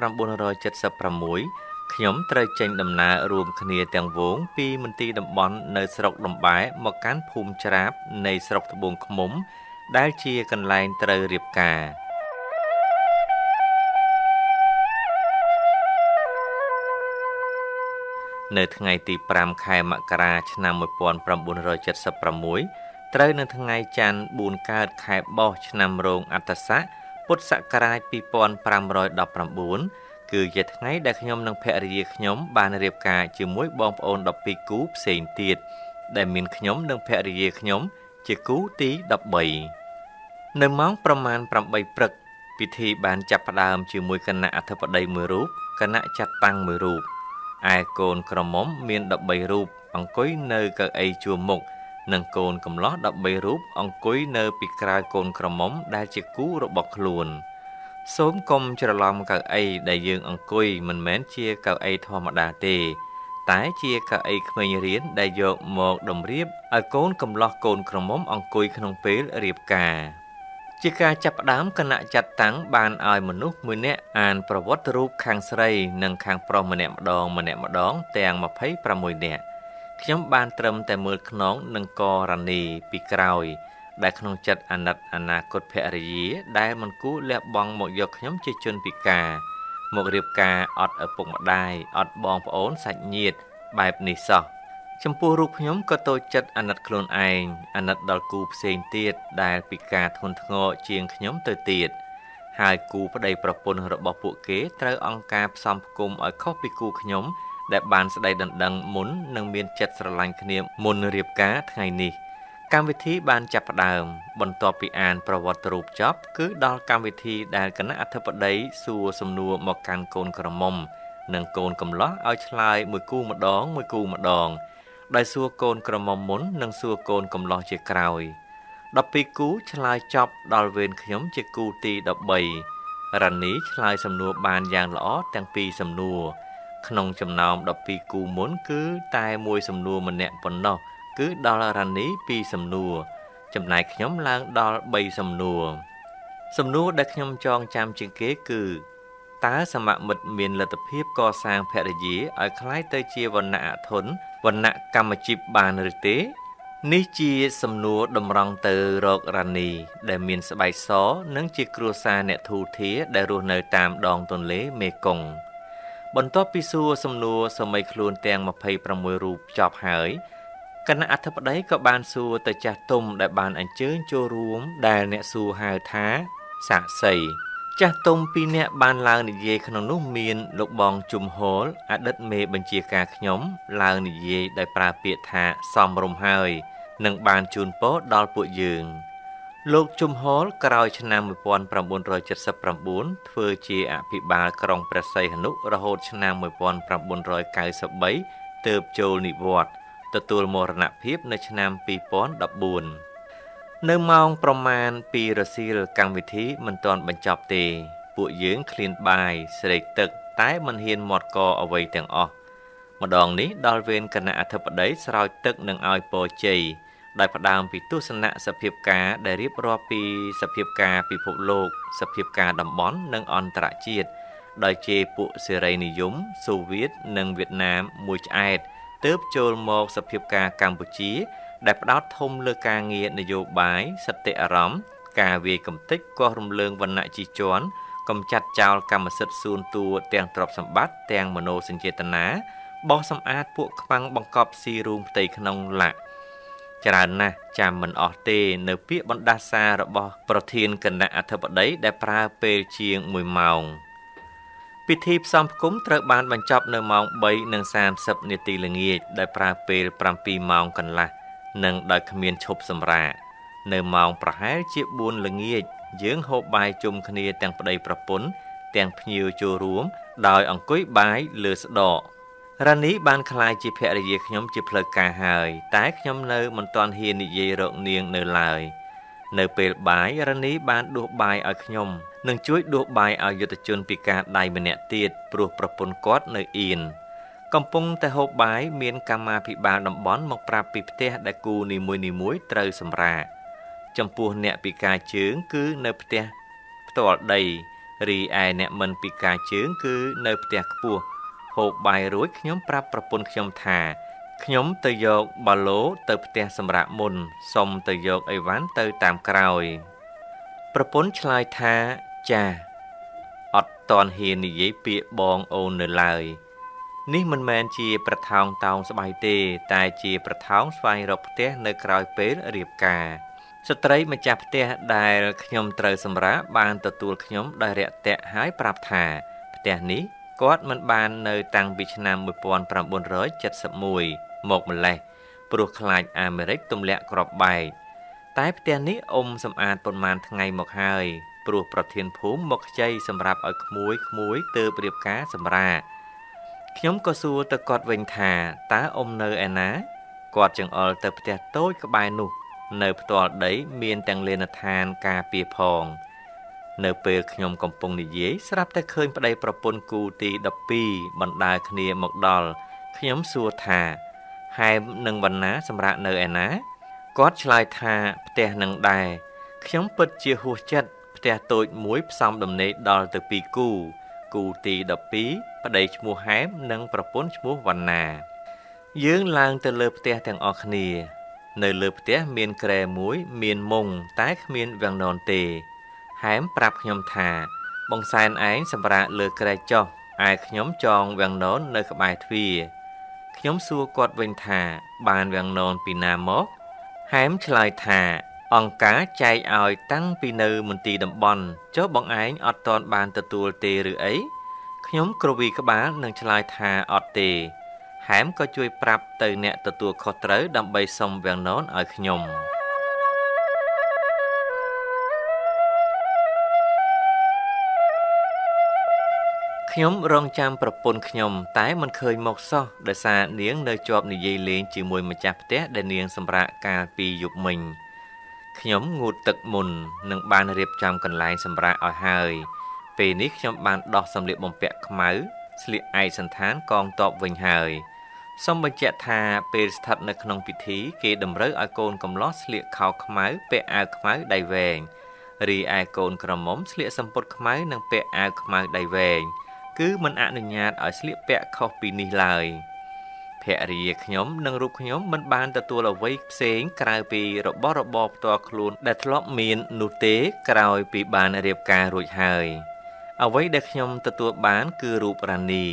1976ខ្ញុំត្រូវចេញដំណើររួមគ្នាទាំងវងពីមន្ទីរតំបន់នៅស្រុកដំបែមកកាន់ភូមិច្រាបនៃស្រុកត្បូងឃ្មុំដែលជាកន្លែងត្រូវរៀបការនៅថ្ងៃទី5ខែមករាឆ្នាំ1976ត្រូវនៅថ្ងៃច័ន្ទ4កើតខែបោះឆ្នាំរោងអត្តស័កពុទ្ធសករាជ2519គឺជាថ្ងៃដែលខ្ញុំនិងភរិយាខ្ញុំបានរៀបការជាមួយបងប្អូន12គូផ្សេងទៀតដែលមានខ្ញុំនិងភរិយាខ្ញុំជាគូទី13នៅម៉ោងប្រមាណ8ព្រឹកពិធីបានចាប់ផ្ដើមជាមួយគណៈអធិបតីមួយរូបគណៈចាត់តាំងមួយរូបឯកូនក្រមុំមាន13រូបអង្គុយនៅកៅអីជួរមុខនិងកូនកំលោះ13រូបអង្គុយនៅពីក្រោយកូនក្រមុំដែលជាគូរបស់ខ្លួនសូមកុំច្រឡំកៅអីដែលយើងអង្គុយមិនមែនជាកៅអីធម្មតាទេតែជាកៅអីក្មេងរៀនដែលយកមកតម្រៀបឲ្យកូនកំលោះកូនក្រមុំអង្គុយក្នុងពេលរៀបការជាការចាប់ផ្ដើមគណៈចាត់តាំងបានឲ្យមនុស្សមួយនាក់អានប្រវត្តិរូបខាងស្រីនិងខាងប្រុសម្នាក់ម្ដងទាំង26នាក់ខ្ញុំបានត្រឹមតែមើលខ្នងនិងករ៉ានីពីក្រោយដែលក្នុងចិត្តអាណិតអនាគតភរិយាដែលមិនគួរលះបង់មកយកខ្ញុំជាជនពិការមករៀបការអត់ឪពុកម្ដាយអត់បងប្អូនសាច់ញាតិបែបនេះសោះចំពោះរូបខ្ញុំក៏តូចចិត្តអាណិតខ្លួនឯងអាណិតដល់គូផ្សេងទៀតដែលពិការធ្ងន់ធ្ងរជាងខ្ញុំទៅទៀតហើយគូប្តីប្រពន្ធរបស់ពួកគេត្រូវអង្គការផ្សំផ្គុំឲ្យខុសពីគូខ្ញុំដែលបានស្ដីដណ្ដឹងមុននិងមានចិត្តស្រឡាញ់គ្នាមុនរៀបការថ្ងៃនេះកម្មវិធីបានចាប់ផ្ដើមបន្ទាប់ពីអានប្រវត្តិរូបចប់គឺដល់កម្មវិធីដែលគណៈអធិបតីសួរសំណួរមកកាន់កូនក្រមុំនិងកូនកំលោះឲ្យឆ្លើយមួយគូម្ដងដោយសួរកូនក្រមុំមុននិងសួរកូនកំលោះជាក្រោយ12គូឆ្លើយចប់ដល់វេនខ្ញុំជាគូទី13រ៉ានីឆ្លើយសំណួរបានយ៉ាងល្អទាំងពីរសំណួរក្នុងចំណោម12គូមុនគឺតែមួយសំណួរម្នាក់ប៉ុណ្ណោះគឺដល់រ៉ានី2សំណួរចំណែកខ្ញុំឡើងដល់3សំណួរដែលខ្ញុំចងចាំជាងគេគឺតើសមមិត្តមានលទ្ធភាពកសាងភរិយាឲ្យคล้ายទៅជាវណ្ណៈអធនវណ្ណៈកម្មជីពបានឬទេនេះជាសំណួរតម្រង់ទៅរករ៉ានីដែលមានស្បែកសនិងជាគ្រួសារអ្នកធូរធារដែលរស់នៅតាមដងទន្លេមេគង្គបន្ទាប់ពីសួរសំណួរសម័យខ្លួនទាំង26រូបចប់ហើយគណៈអធិបតីក៏បានសួរទៅចាស់ទុំដែលបានអញ្ជើញចូលរួមដែលអ្នកសួរហៅថាសាក្សីចាស់ទុំ2នាក់បានឡើងនិយាយក្នុងនោះមានលោកបងជុំហូលអតីតមេបញ្ជាការខ្ញុំឡើងនិយាយដោយប្រើពាក្យថាសមរម្យហើយនឹងបានជូនពរដល់ពួកយើងលោកជុំហូលក្រោយឆ្នាំ1979ធ្វើជាអភិបាលក្រុងព្រះសីហនុរហូតឆ្នាំ1993ទើបចូលនិវត្តន៍ទទួលមរណភាពនៅឆ្នាំ2014នៅម៉ោងប្រមាណ2រសៀលកម្មវិធីមិនទាន់បញ្ចប់ទេពួកយើងឃ្លានបាយស្រេកទឹកតែមិនហ៊ានមាត់កអ្វីទាំងអស់ម្ដងនេះដល់វេនគណៈអធិបតីស្រោចទឹកនឹងឲ្យពរជ័យដោយផ្ដើមពីទស្សនៈសភាពការដែលរៀបរាប់ពីសភាពការពិភពលោកសភាពការតំបន់និងអន្តរជាតិដោយជេរពួកសេរីនិយមសូវៀតនិងវៀតណាមមួយឆ្អែតទើបចូលមកសភាពការកម្ពុជាដែលផ្ដោតធំលើការងារនយោបាយសតិអារម្មណ៍ការវាយកំទេចកោះរំលើងវណ្ណៈជីជាន់កំចាត់ចោលកម្មសិទ្ធិសួនតួទាំងទ្រព្យសម្បត្តិទាំងមនោសញ្ចេតនាបោះសម្អាតពួកខ្វាំងបង្កប់ស៊ីរូងផ្ទៃក្នុងឡាក់ច្រើនណាស់ចាំមិនអស់ទេនៅពាក្យបណ្ដាសារបស់ប្រធានគណៈអធិបតីដែលប្រើពេលជាង1ម៉ោងពិធីផ្សំផ្គុំត្រូវបានបញ្ចប់នៅម៉ោង3:30នាទីល្ងាចដែលប្រើពេល7ម៉ោងកន្លះនិងដោយគ្មានឈប់សម្រាកនៅម៉ោងប្រហែលជា4ល្ងាចយើងហូបបាយជុំគ្នាទាំងប្តីប្រពន្ធទាំងភ្ញៀវចូលរួមដោយអង្គុយបាយលើស្ដករ៉ានីបានក្លាយជាភរិយាខ្ញុំជាផ្លូវការហើយតែខ្ញុំនៅមិនទាន់ហ៊ាននិយាយរកនាងនៅឡើយនៅពេលបាយរ៉ានីបានដួសបាយឲ្យខ្ញុំនិងជួយដួសបាយឲ្យយុទ្ធជនពិការដៃម្នាក់ទៀតព្រោះប្រពន្ធគាត់នៅអៀនកំពុងតែហូបបាយមានកម្មាភិបាលតំបន់មកប្រាប់ពីផ្ទះដែលគូនីមួយៗត្រូវសម្រាកចំពោះអ្នកពិការជើងគឺនៅផ្ទះផ្ទាល់ដីរីឯអ្នកមិនពិការជើងគឺនៅផ្ទះខ្ពស់ហូបបាយរួចខ្ញុំប្រាប់ប្រពន្ធខ្ញុំថាខ្ញុំទៅយកបាឡូទៅផ្ទះសម្រាប់មុនសុំទៅយកអីវ៉ាន់ទៅតាមក្រោយប្រពន្ធឆ្លើយថាចាអត់តន់ហ៊ាននិយាយពាក្យបងអូននៅឡើយនេះមិនមែនជាប្រថោងតោងស្បៃទេតែជាប្រថោងស្វែងរកផ្ទះនៅក្រោយពេលរៀបការស្ត្រីម្ចាស់ផ្ទះដែលខ្ញុំត្រូវសម្រាប់បានទទួលខ្ញុំដោយរាក់ទាក់ហើយប្រាប់ថាផ្ទះនេះគាត់មិនបាននៅតាំងពីឆ្នាំ1971មកម្លេះព្រោះខ្លាចអាមេរិកទម្លាក់គ្រាប់បែកតែផ្ទះនេះសម្អាតប៉ុន្មានថ្ងៃមកហើយព្រោះប្រធានភូមិមកខ្ចីសម្រាប់ឲ្យក្មួយទើបរៀបការសម្រាប់ខ្ញុំក៏សួរទៅគាត់វិញថាតើនៅឯណាគាត់ចង្អុលទៅផ្ទះតូចក្បែរនោះនៅផ្ទាល់ដីមានទាំងលេនដ្ឋានការពារផងនៅពេលខ្ញុំកំពុងនិយាយស្រាប់តែឃើញប្តីប្រពន្ធគូទី12បណ្ដើរគ្នាមកដល់ខ្ញុំសួរថាហែមនិងវណ្ណាសម្រាប់នៅឯណាគាត់ឆ្លើយថាផ្ទះនឹងដែរខ្ញុំពិតជាហួសចិត្តផ្ទះតូចមួយផ្សំដំណេកដល់ទៅ2គូទី12ប្តីឈ្មោះហែមនិងប្រពន្ធឈ្មោះវណ្ណាយើងឡើងទៅលើផ្ទះទាំងអស់គ្នានៅលើផ្ទះមានគ្រែមួយមានមុងតែគ្មានវាំងននទេហែមប្រាប់ខ្ញុំថាបងសែនឯងសម្រាប់លើគ្រែចុះឯខ្ញុំចងវាំងនននៅក្បែរទ្វារខ្ញុំសួរគាត់វិញថាបានវាំងននពីណាមកហែមឆ្លើយថាអង្គការចែកឲ្យតាំងពីនៅមន្ទីរតំបន់ចុះបងឯងអត់ទាន់បានទទួលទេឬអីខ្ញុំគ្រវីក្បាលនឹងឆ្លើយថាអត់ទេហែមក៏ជួយប្រាប់ទៅអ្នកទទួលខុសត្រូវដើម្បីសុំវាំងននឲ្យខ្ញុំខ្ញុំរងចាំប្រពន្ធខ្ញុំតែមិនឃើញមកសោះដោយសារនាងនៅជាប់និយាយលេងជាមួយម្ចាស់ផ្ទះដែលនាងសម្រាកកាលពីយប់មិញខ្ញុំងូតទឹកមុននិងបានរៀបចំកន្លែងសម្រាកឲ្យហើយពេលនេះខ្ញុំបានដោះសម្លៀកបំពាក់ខ្មៅស្លៀកឯកសណ្ឋានកងទ័ពវិញហើយសូមបញ្ជាក់ថាពេលស្ថិតនៅក្នុងពិធីគេតម្រូវឲ្យកូនកំលោះស្លៀកខោខ្មៅពាក់អាវខ្មៅដៃវែងរីឯកូនក្រមុំស្លៀកសំពត់ខ្មៅនិងពាក់អាវខ្មៅដៃវែងគឺមិនអនុញ្ញាតឲ្យស្លៀកពាក់ខុសពីនេះឡើយភរិយាខ្ញុំនិងរូបខ្ញុំមិនបានទទួលអ្វីផ្សេងក្រៅពីរបស់របរផ្ទាល់ខ្លួនដែលធ្លាប់មាននោះទេក្រោយពីបានរៀបការរួចហើយអ្វីដែលខ្ញុំទទួលបានគឺរូបរ៉ានី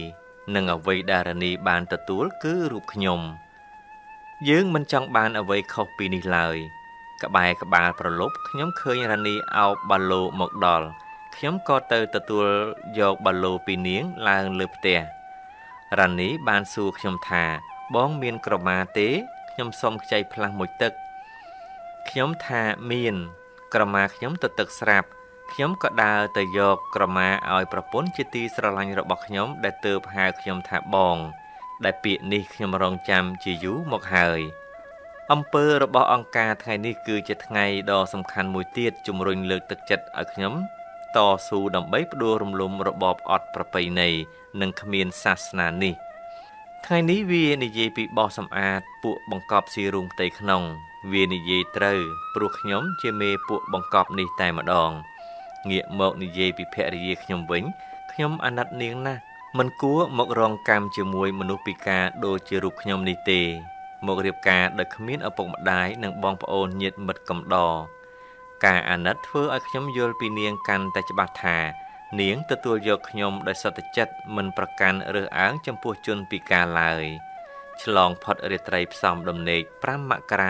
នឹងអ្វីដែលរនីបានទទួលគឺរូបខ្ញុំយើងមិនចង់បានអ្វីខុសពីនេះឡើយក្បែរក្បាលប្រលប់ខ្ញុំឃើញរនីអោបបាឡូមកដល់ខ្ញុំក៏ទៅទទួលយកបាឡូពីនាងឡើងលើផ្ទះរនីបានសួរខ្ញុំថាបងមានក្រមាទេខ្ញុំសុំខ្ចីផ្លាស់មួយទឹកខ្ញុំថាមានក្រមាខ្ញុំទៅទឹកស្រាប់ខ្ញុំក៏ដើរទៅយកក្រមាឲ្យប្រពន្ធជាទីស្រឡាញ់របស់ខ្ញុំដែលទើបហៅខ្ញុំថាបងដែលពាក្យនេះខ្ញុំរងចាំជាយូរមកហើយអំពើរបស់អង្គការថ្ងៃនេះគឺជាថ្ងៃដ៏សំខាន់មួយទៀតជំរុញលើកទឹកចិត្តឲ្យខ្ញុំតស៊ូដើម្បីផ្ដួលរំលំរបបអត់ប្រពៃណីនិងគ្មានសាសនានេះថ្ងៃនេះវានិយាយពីបោះសម្អាតពួកបង្កប់ស៊ីរូងផ្ទៃក្នុងវានិយាយត្រូវព្រោះខ្ញុំជាមេពួកបង្កប់នេះតែម្ដងងាកមកនិយាយពីភរិយាខ្ញុំវិញខ្ញុំអាណិតនាងណាស់មិនគួរមករងកម្មជាមួយមនុស្សពិការដូចជារូបខ្ញុំនេះទេមករៀបការដោយគ្មានឪពុកម្ដាយនិងបងប្អូនញាតិមិត្តកំដរការអាណិតធ្វើឲ្យខ្ញុំយល់ពីនាងកាន់តែច្បាស់ថានាងទទួលយកខ្ញុំដោយសត្យចិត្តមិនប្រកាន់រើសអើងចំពោះជនពិការឡើយឆ្លងផុតរាត្រីផ្សំដំណេក5មករា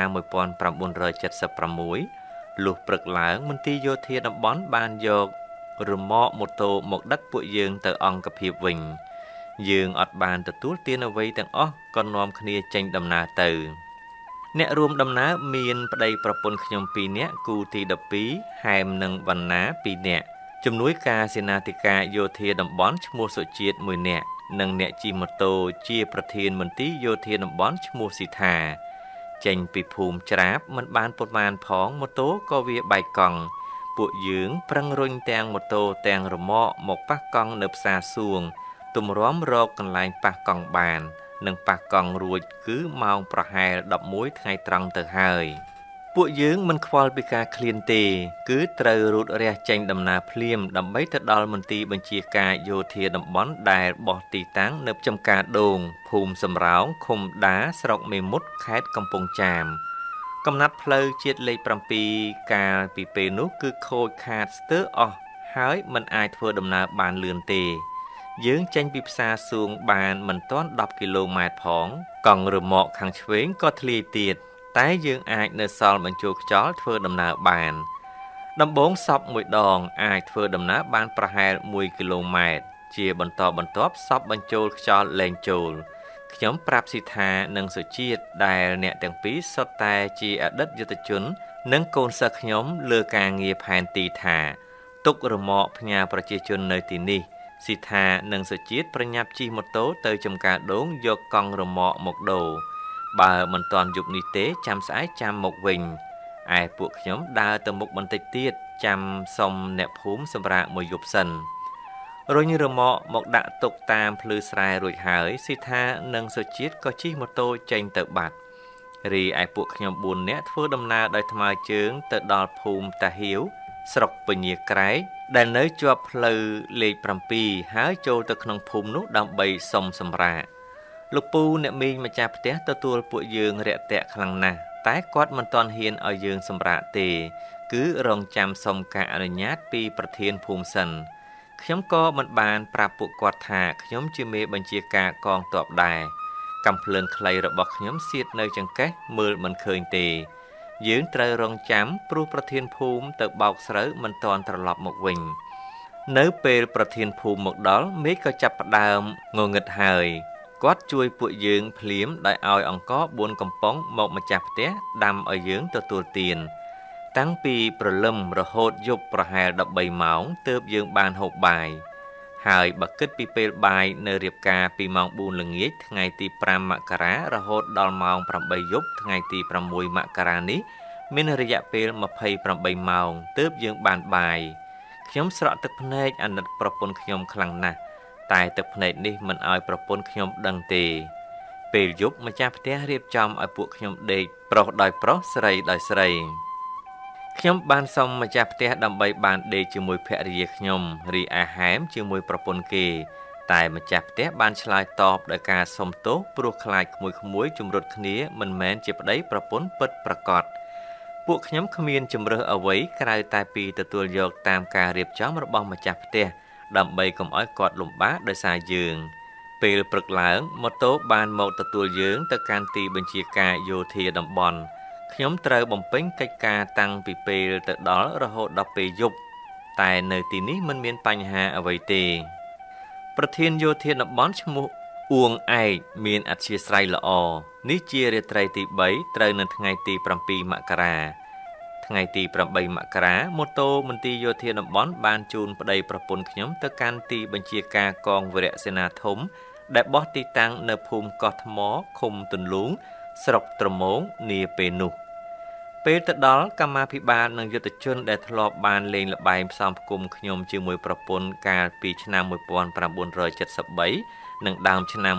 1976លុះព្រឹកឡើងមន្ទីរយោធាតំបន់បានយករ៉ឺម៉កម៉ូតូមកដឹកពួកយើងទៅអង្គភាពវិញយើងអត់បានទទួលទានអ្វីទាំងអស់ក៏នាំគ្នាចេញដំណើរទៅអ្នករួមដំណើរមានប្តីប្រពន្ធខ្ញុំ2នាក់គូទី12ហែមនិងវណ្ណា2នាក់ជំនួយការសេនាធិការយោធាតំបន់ឈ្មោះសុជាតិ1នាក់និងអ្នកជិះម៉ូតូជាប្រធានមន្ទីរយោធាតំបន់ឈ្មោះស៊ីថាចេញពីភូមិច្រាបមិនបានប៉ុន្មានផងម៉ូតូក៏វាបែកកង់ពួកយើងប្រឹងរុញទាំងម៉ូតូទាំងរ៉ឺម៉កមកប៉ះកង់នៅផ្សារសួងទម្រាំរកកន្លែងប៉ះកង់បាននិងប៉ះកង់រួចគឺម៉ោងប្រហែល11ថ្ងៃត្រង់ទៅហើយពួកយើងមិនខ្វល់ពីការឃ្លានទេគឺត្រូវរត់រះចេញដំណើរភ្លាមដើម្បីទៅដល់មន្ទីរបញ្ជាការយោធាតំបន់ដែលបោះទីតាំងនៅចំការដូងភូមិសំរោងឃុំដាស្រុកមេមត់ខេត្តកំពង់ចាមកំណាត់ផ្លូវជាតិលេខ7កាលពីពេលនោះគឺខូចខាតស្ទើរអស់ហើយមិនអាចធ្វើដំណើរបានលឿនទេយើងចេញពីផ្សារសួងបានមិនទាន់10គីឡូម៉ែត្រផងកង់រ៉ឺម៉កខាងឆ្វេងក៏ធ្លាយទៀតតែយើងអាចនៅសល់បញ្ចូលខ្យល់ធ្វើដំណើរបានដំបូងសពមួយដងអាចធ្វើដំណើរបានប្រហែល1គីឡូម៉ែត្រជាបន្តបន្ទាប់សពបញ្ចូលខ្យល់លែងចូលខ្ញុំប្រាប់ស៊ីថានិងសុជាតិដែលអ្នកទាំងពីរសុទ្ធតែជាអតីតយុទ្ធជននិងកូនសិស្សខ្ញុំលើការងារផែនទីថាទុករ៉ឺម៉កផ្ញើប្រជាជននៅទីនេះស៊ីថានិងសុជាតិប្រញាប់ជិះម៉ូតូទៅចំការដូងយកកង់រ៉ឺម៉កមកដូរបើមិនទាន់យប់នេះទេចាំស្អែកចាំមកវិញឯពួកខ្ញុំដើរទៅមុខបន្តិចទៀតចាំសុំអ្នកភូមិសម្រាប់មួយយប់សិនរុញរ៉ឺម៉កមកដាក់ទុកតាមភ្លឺស្រែរួចហើយស៊ីថានិងសុជាតិក៏ជិះម៉ូតូចេញទៅបាត់រីឯពួកខ្ញុំ4នាក់ធ្វើដំណើរដោយថ្មើរជើងទៅដល់ភូមិតាហ៊ាវស្រុកពញាក្រែកដែលនៅជាប់ផ្លូវលេខ7ហើយចូលទៅក្នុងភូមិនោះដើម្បីសុំសម្រាកលោកពូអ្នកមីងម្ចាស់ផ្ទះទទួលពួកយើងរាក់ទាក់ខ្លាំងណាស់តែគាត់មិនទាន់ហ៊ានឲ្យយើងសម្រាកទេគឺរងចាំសុំការអនុញ្ញាតពីប្រធានភូមិសិនខ្ញុំក៏មិនបានប្រាប់ពួកគាត់ថាខ្ញុំជាមេបញ្ជាការកងទ័ពដែរកាំភ្លើងខ្លីរបស់ខ្ញុំសៀតនៅចង្កេះមើលមិនឃើញទេយើងត្រូវរងចាំព្រោះប្រធានភូមិទៅបោកស្រូវមិនទាន់ត្រឡប់មកវិញនៅពេលប្រធានភូមិមកដល់មេឃក៏ចាប់ផ្ដើមងងឹតហើយគាត់ជួយពួកយើងភ្លាមដោយឲ្យអង្គ4កំប៉ុងមកម្ចាស់ផ្ទះដាំឲ្យយើងទទួលទានតាំងពីព្រលឹមរហូតយប់ប្រហែល13ម៉ោងទើបយើងបានហូបបាយហើយបើគិតពីពេលបាយនៅរៀបការពីម៉ោង4ល្ងាចថ្ងៃទី5មករារហូតដល់ម៉ោង8យប់ថ្ងៃទី6មករានេះមានរយៈពេល28ម៉ោងទើបយើងបានបាយខ្ញុំស្រក់ទឹកភ្នែកអាណិតប្រពន្ធខ្ញុំខ្លាំងណាស់តែទឹកភ្នែកនេះមិនឲ្យប្រពន្ធខ្ញុំដឹងទេពេលយប់ម្ចាស់ផ្ទះរៀបចំឲ្យពួកខ្ញុំដេកប្រុសដោយប្រុសស្រីដោយស្រីខ្ញុំបានសុំម្ចាស់ផ្ទះដើម្បីបានដេកជាមួយភរិយាខ្ញុំរីឯហែមជាមួយប្រពន្ធគេតែម្ចាស់ផ្ទះបានឆ្លើយតបដោយការសុំទោសព្រោះខ្លាចក្មួយជំរុតគ្នាមិនមែនជាប្តីប្រពន្ធពិតប្រាកដពួកខ្ញុំគ្មានជំរើសអ្វីក្រៅតែពីទទួលយកតាមការរៀបចំរបស់ម្ចាស់ផ្ទះដើម្បីកុំឲ្យគាត់លំបាកដោយសារយើងពពេលព្រឹកឡើងម៉ូតូបានមកទទួលយើងទៅកាន់ទីបញ្ជាការយោធាតំបន់ខ្ញុំត្រូវបំពេញកិច្ចការតាំងពីពេលទៅដល់រហូតដល់ពេលយប់តែនៅទីនេះមិនមានបញ្ហាអ្វីទេប្រធានយោធាតំបន់ឈ្មោះអួងឯកមានអធ្យាស្រ័យល្អនេះជារាត្រីទី3ត្រូវនៅថ្ងៃទី7មករាថ្ងៃទី8មករាម៉ូតូមន្ទីរយោធាតំបន់បានជូនប្តីប្រពន្ធខ្ញុំទៅកាន់ទីបញ្ជាការកងវរៈសេនាធំដែលបោះទីតាំងនៅភូមិកោះថ្មឃុំទន្លូងស្រុកត្រមងនាពេលនោះពេលទៅដល់កម្មាភិបាលនិងយុទ្ធជនដែលធ្លាប់បានលេងល្បែងផ្សំផ្គុំខ្ញុំជាមួយប្រពន្ធកាលពីឆ្នាំ1973និងដើមឆ្នាំ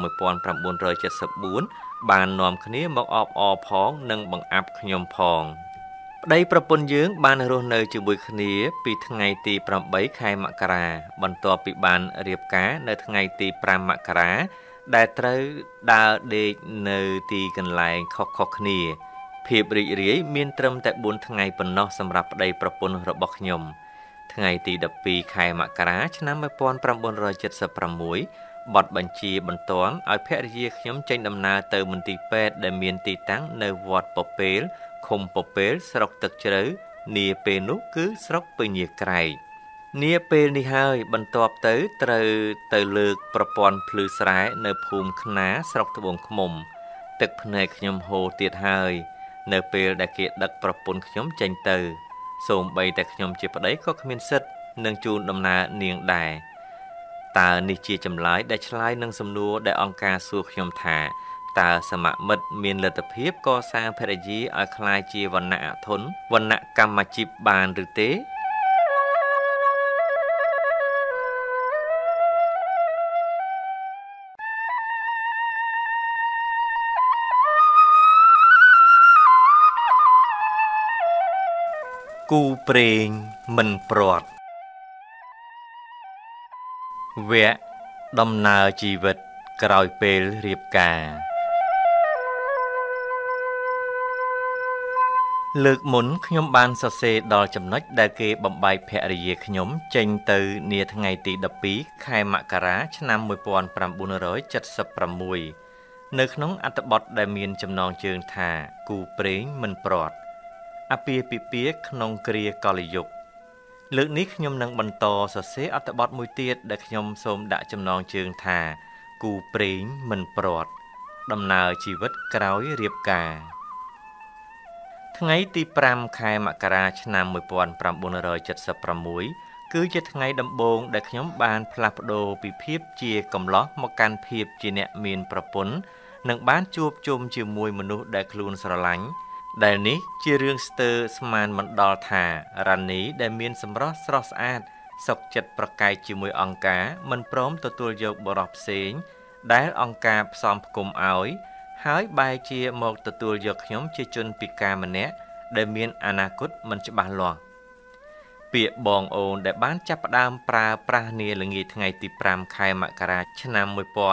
1974បាននាំគ្នាមកអបអរផងនិងបង្អាប់ខ្ញុំផងប្តីប្រពន្ធយើងបានរស់នៅជាមួយគ្នាពីថ្ងៃទី8ខែមករាបន្ទាប់ពីបានរៀបការនៅថ្ងៃទី5មករាដែលត្រូវដើរដេកនៅទីកន្លែងខុសៗគ្នាភាពរីករាយមានត្រឹមតែ4ថ្ងៃប៉ុណ្ណោះសម្រាប់ប្តីប្រពន្ធរបស់ខ្ញុំថ្ងៃទី12ខែមករាឆ្នាំ1976បទបញ្ជាបន្ទាន់ឲ្យភរិយាខ្ញុំចេញដំណើរទៅមន្ទីរពេទ្យដែលមានទីតាំងនៅវត្តពពែលឃុំពពែលស្រុកទឹកជ្រៅនាពេលនោះគឺស្រុកពញាក្រែកនាពេលនេះហើយបន្ទាប់ទៅត្រូវទៅលើកប្រព័ន្ធភ្លឺស្រែនៅភូមិខ្នាស្រុកត្បូងឃ្មុំទឹកភ្នែកខ្ញុំហូរទៀតហើយនៅពេលដែលគេដឹកប្រពន្ធខ្ញុំចេញទៅសូម្បីតែខ្ញុំជាប្តីក៏គ្មានសិទ្ធិនឹងជូនដំណើរនាងដែរតើនេះជាចម្លើយដែលឆ្លើយនឹងសំណួរដែលអង្គការសួរខ្ញុំថាតើសមមិត្តមានលទ្ធភាពកសាងភរិយាឲ្យក្លាយជាវណ្ណៈអធនវណ្ណៈកម្មជីពបានឬទេគូព្រេងមិនព្រាត់វគ្គដំណើរជីវិតក្រោយពេលរៀបការលើកមុនខ្ញុំបានសរសេរដល់ចំណុចដែលគេបំបែកភរិយាខ្ញុំចេញទៅនាថ្ងៃទី12ខែមករាឆ្នាំ1976នៅក្នុងអត្ថបទដែលមានចំណងជើងថាគូព្រេងមិនព្រាត់អាពាហ៍ពិពាហ៍ក្នុងគ្រាកលយុគលើកនេះខ្ញុំនឹងបន្តសរសេរអត្ថបទមួយទៀតដែលខ្ញុំសូមដាក់ចំណងជើងថាគូព្រេងមិនព្រាត់ដំណើរជីវិតក្រោយរៀបការថ្ងៃទី5ខែមករាឆ្នាំ1976គឺជាថ្ងៃដំបូងដែលខ្ញុំបានផ្លាស់ប្ដូរពីភាពជាកំឡោះមកកាន់ភាពជាអ្នកមានប្រពន្ធនិងបានជួបជុំជាមួយមនុស្សដែលខ្លួនស្រឡាញ់ដែលនេះជារឿងស្ទើរស្មានមិនដល់ថារ៉ានីដែលមានសម្រស់ស្រស់ស្អាតសុខចិត្តប្រកែកជាមួយអង្គការមិនព្រមទទួលយកបរិសុទ្ធផ្សេងដែលអង្គការផ្សំផ្គុំឲ្យហើយបែរជាមកទទួលយកខ្ញុំជាជនពិការម្នាក់ដែលមានអនាគតមិនច្បាស់លាស់ពាក្យបងអូនដែលបានចាប់ផ្ដើមប្រើប្រាស់នាល្ងាចថ្ងៃទី5ខែមករាឆ្នាំ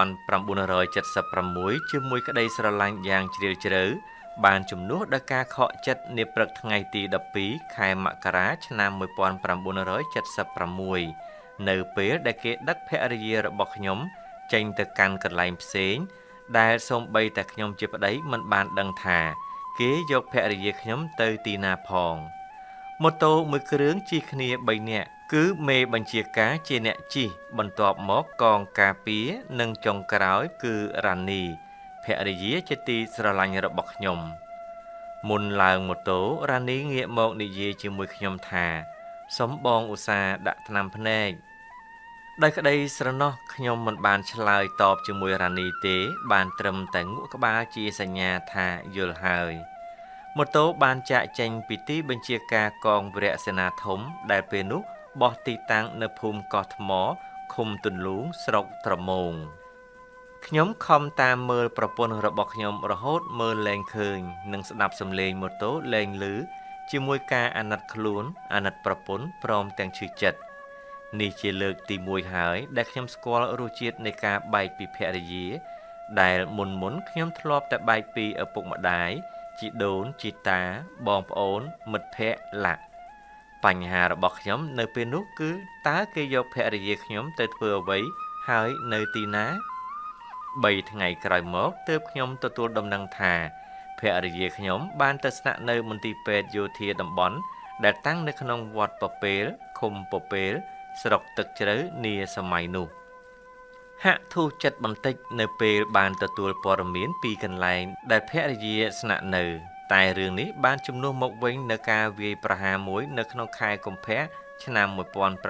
1976ជាមួយក្តីស្រឡាញ់យ៉ាងជ្រាលជ្រៅបានជំនួសដល់ការខកចិត្តនាព្រឹកថ្ងៃទី12ខែមករាឆ្នាំ1976នៅពេលដែលគេដឹកភរិយារបស់ខ្ញុំចេញទៅកាន់កន្លែងផ្សេងដែលសូម្បីតែខ្ញុំជាប្តីមិនបានដឹងថាគេយកភរិយាខ្ញុំទៅទីណាផងម៉ូតូមួយគ្រឿងជិះគ្នា3នាក់គឺមេបញ្ជាការជាអ្នកជិះបន្ទាប់មកកងការពារនិងចុងក្រោយគឺរ៉ានីភរិយាជាទីស្រឡាញ់របស់ខ្ញុំមុនឡើងម៉ូតូរ៉ានីងាកមកនិយាយជាមួយខ្ញុំថាសូមបងឧស្សាហ៍ដាក់ថ្នាំភ្នែកដោយក្តីស្រណោះខ្ញុំមិនបានឆ្លើយតបជាមួយរ៉ានីទេបានត្រឹមតែងក់ក្បាលជាសញ្ញាថាយល់ហើយម៉ូតូបានចាកចេញពីទីបញ្ជាការកងវរៈសេនាធំដែលពេលនោះបោះទីតាំងនៅភូមិកោះថ្មឃុំទន្លូងស្រុកត្រមងខ្ញុំខំតាមមើលប្រពន្ធរបស់ខ្ញុំរហូតមើលលែងឃើញនិងស្ដាប់សំឡេងម៉ូតូលែងឮជាមួយការអាណិតខ្លួនអាណិតប្រពន្ធព្រមទាំងឈឺចិត្តនេះជាលើកទី1ហើយដែលខ្ញុំស្គាល់រសជាតិនៃការបែកពីភរិយាដែលមុនខ្ញុំធ្លាប់តែបែកពីឪពុកម្ដាយជីដូនជីតាបងប្អូនមិត្តភ័ក្តិឡាក់បញ្ហារបស់ខ្ញុំនៅពេលនោះគឺតើគេយកភរិយាខ្ញុំទៅធ្វើអ្វីហើយនៅទីណា 3 ថ្ងៃក្រោយមកទើបខ្ញុំទទួលដំណឹងថាភរិយាខ្ញុំបានទៅស្នាក់នៅមន្ទីរពេទ្យយោធាតំបន់ដែលតាំងនៅក្នុងវត្តពពេលឃុំពពេលស្រុកទឹកជ្រៅនាសម័យនោះហាក់ធូរចិត្តបន្តិចនៅពេលបានទទួលព័ត៌មានពីកន្លែងដែលភរិយាស្នាក់នៅតែរឿងនេះបានជំនួសមកវិញនៅការវាយប្រហារមួយនៅក្នុងខែកុម្ភៈឆ្នាំ1976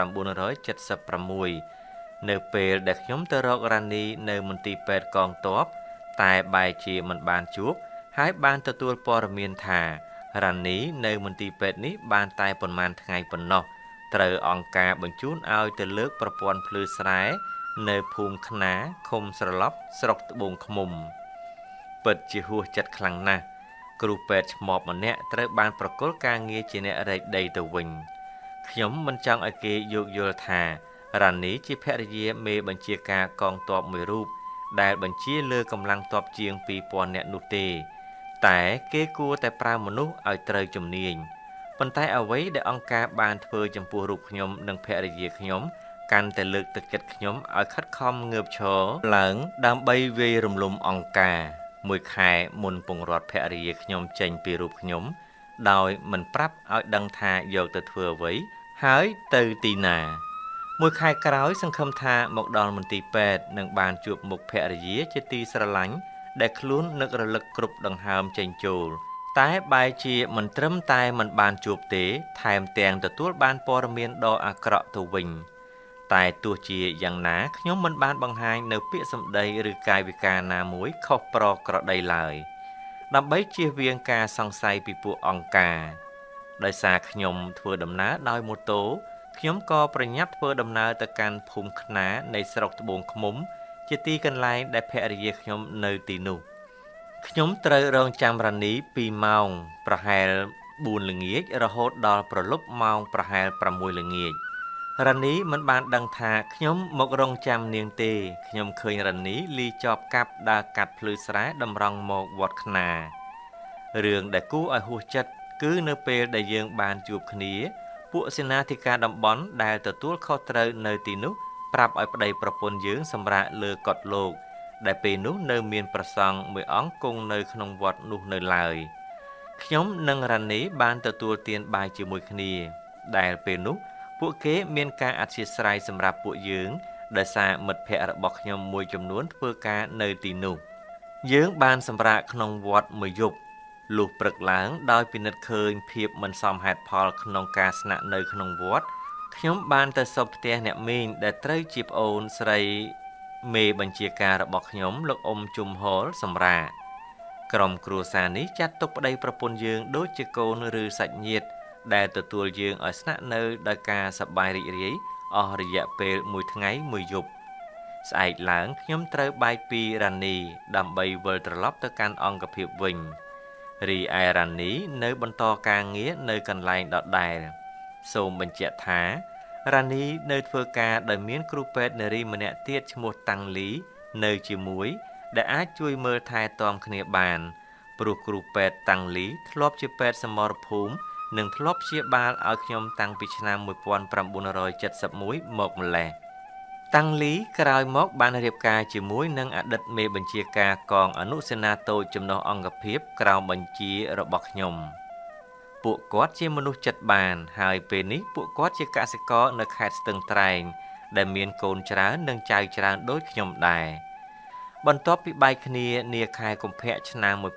នៅពេលដែលខ្ញុំទៅរករ៉ានីនៅមន្ទីរពេទ្យកងទ័ពតែបែរជាមិនបានជួបហើយបានទទួលព័ត៌មានថារ៉ានីនៅមន្ទីរពេទ្យនេះបានតែប៉ុន្មានថ្ងៃប៉ុណ្ណោះត្រូវអង្គការបញ្ជូនឲ្យទៅលើកប្រព័ន្ធភ្លើស្រែនៅភូមិខ្នាឃុំស្រឡប់ស្រុកត្បូងឃ្មុំពិតជាហួសចិត្តខ្លាំងណាស់គ្រូពេទ្យឆ្មបម្នាក់ត្រូវបានប្រគល់ការងារជាអ្នករែកដីទៅវិញខ្ញុំមិនចង់ឲ្យគេយោគយល់ថារ៉ានីជាភរិយាមេបញ្ជាការកងទ័ពមួយរូបដែលបញ្ជាលើកម្លាំងទ័ពជាង 2000 នាក់នោះទេតែគេគួរតែប្រើមនុស្សឲ្យត្រូវជំនាញប៉ុន្តែអ្វីដែលអង្គការបានធ្វើចំពោះរូបខ្ញុំនិងភរិយាខ្ញុំកាន់តែលើកទឹកចិត្តខ្ញុំឲ្យខិតខំងើបឈរឡើងដើម្បីវាយរំលំអង្គការមួយខែមុនពង្រត់ភរិយាខ្ញុំចេញពីរូបខ្ញុំដោយមិនប្រាប់ឲ្យដឹងថាយកទៅធ្វើអ្វីហើយទៅទីណាមួយខែក្រោយសង្ឃឹមថាមកដល់មន្ទីរពេទ្យនឹងបានជួបមុខភរិយាជាទីស្រឡាញ់ដែលខ្លួននឹករលឹកគ្រប់ដង្ហើមចេញចូលតែបែរជាមិនត្រឹមតែមិនបានជួបទេថែមទាំងទទួលបានព័ត៌មានដ៏អាក្រក់ទៅវិញតែទោះជាយ៉ាងណាខ្ញុំមិនបានបង្ហាញនៅពាក្យសម្ដីឬកាយវិការណាមួយខុសប្រក្រតីឡើយដើម្បីជៀសវាងការសង្ស័យពីពួកអង្គការដោយសារខ្ញុំធ្វើដំណើរដោយម៉ូតូខ្ញុំក៏ប្រញាប់ធ្វើដំណើរទៅកាន់ភូមិខ្នានៃស្រុកត្បូងឃ្មុំជាទីកន្លែងដែលភរិយាខ្ញុំនៅទីនោះខ្ញុំត្រូវរងចាំរ៉ានី2ម៉ោងប្រហែល4ល្ងាចរហូតដល់ប្រលប់ម៉ោងប្រហែល6ល្ងាចរ៉ានីមិនបានដឹងថាខ្ញុំមករងចាំនាងទេខ្ញុំឃើញរ៉ានីលីជាប់កាប់ដើរកាត់ភ្លឺស្រែតម្រង់មកវត្តខ្នារឿងដែលគួរឲ្យហួសចិត្តគឺនៅពេលដែលយើងបានជួបគ្នាពួកសេនាធិការតំបន់ដែលទទួលខុសត្រូវនៅទីនោះប្រាប់ឲ្យប្តីប្រពន្ធយើងសម្រាកលើកុដិលោកដែលពេលនោះនៅមានព្រះសង្ឃមួយអង្គគង់នៅក្នុងវត្តនោះនៅឡើយខ្ញុំនិងរ៉ានីបានទទួលទានបាយជាមួយគ្នាដែលពេលនោះពួកគេមានការអធិស្ឋានសម្រាប់ពួកយើងដោយសារមិត្តភ័ក្តិរបស់ខ្ញុំមួយចំនួនធ្វើការនៅទីនោះយើងបានសម្រាកក្នុងវត្តមួយយប់លុះព្រឹកឡើងដោយពិនិត្យឃើញភាពមិនសមហេតុផលក្នុងការស្នាក់នៅក្នុងវត្តខ្ញុំបានទៅសពផ្ទះអ្នកមីងដែលត្រូវជាប្អូនស្រីមេបញ្ជាការរបស់ខ្ញុំលោកអ៊ុំជុំហលសម្រាប់ក្រុមគ្រួសារនេះចាត់ទុកប្តីប្រពន្ធយើងដូចជាកូនឬសាច់ញាតិដែលទទួលយើងឲ្យស្នាក់នៅដោយការសប្បាយរីករាយអស់រយៈពេល1ថ្ងៃ1យប់ស្អែកឡើងខ្ញុំត្រូវបែកពីរ៉ានីដើម្បីវិលត្រឡប់ទៅកាន់អង្គភាពវិញរីឯរ៉ានីនៅបន្តការងារនៅកន្លែងដដែលសូមបញ្ជាក់ថារ៉ានីនៅធ្វើការដោយមានគ្រូពេទ្យនារីម្នាក់ទៀតឈ្មោះតាំងលីនៅជាមួយដែលអាចជួយមើលថែទាំគ្នាបានព្រោះគ្រូពេទ្យតាំងលីធ្លាប់ជាពេទ្យសមរភូមិនិងធ្លាប់ព្យាបាលឲ្យខ្ញុំតាំងពីឆ្នាំ1971មកម្ល៉េះតាំងលីក្រោយមកបានរៀបការជាមួយនឹងអតីតមេបញ្ជាការកងអនុសេនាតូចចំណុះអង្គភាពក្រោមបញ្ជារបស់ខ្ញុំពួកគាត់ជាមនុស្សចិត្តបានហើយពេលនេះពួកគាត់ជាកសិករនៅខេត្តស្ទឹងត្រែងដែលមានកូនច្រើននិងចៅច្រើនដូចខ្ញុំដែរបន្ទាប់ពីបែកគ្នានាខែកុម្ភៈឆ្នាំ1976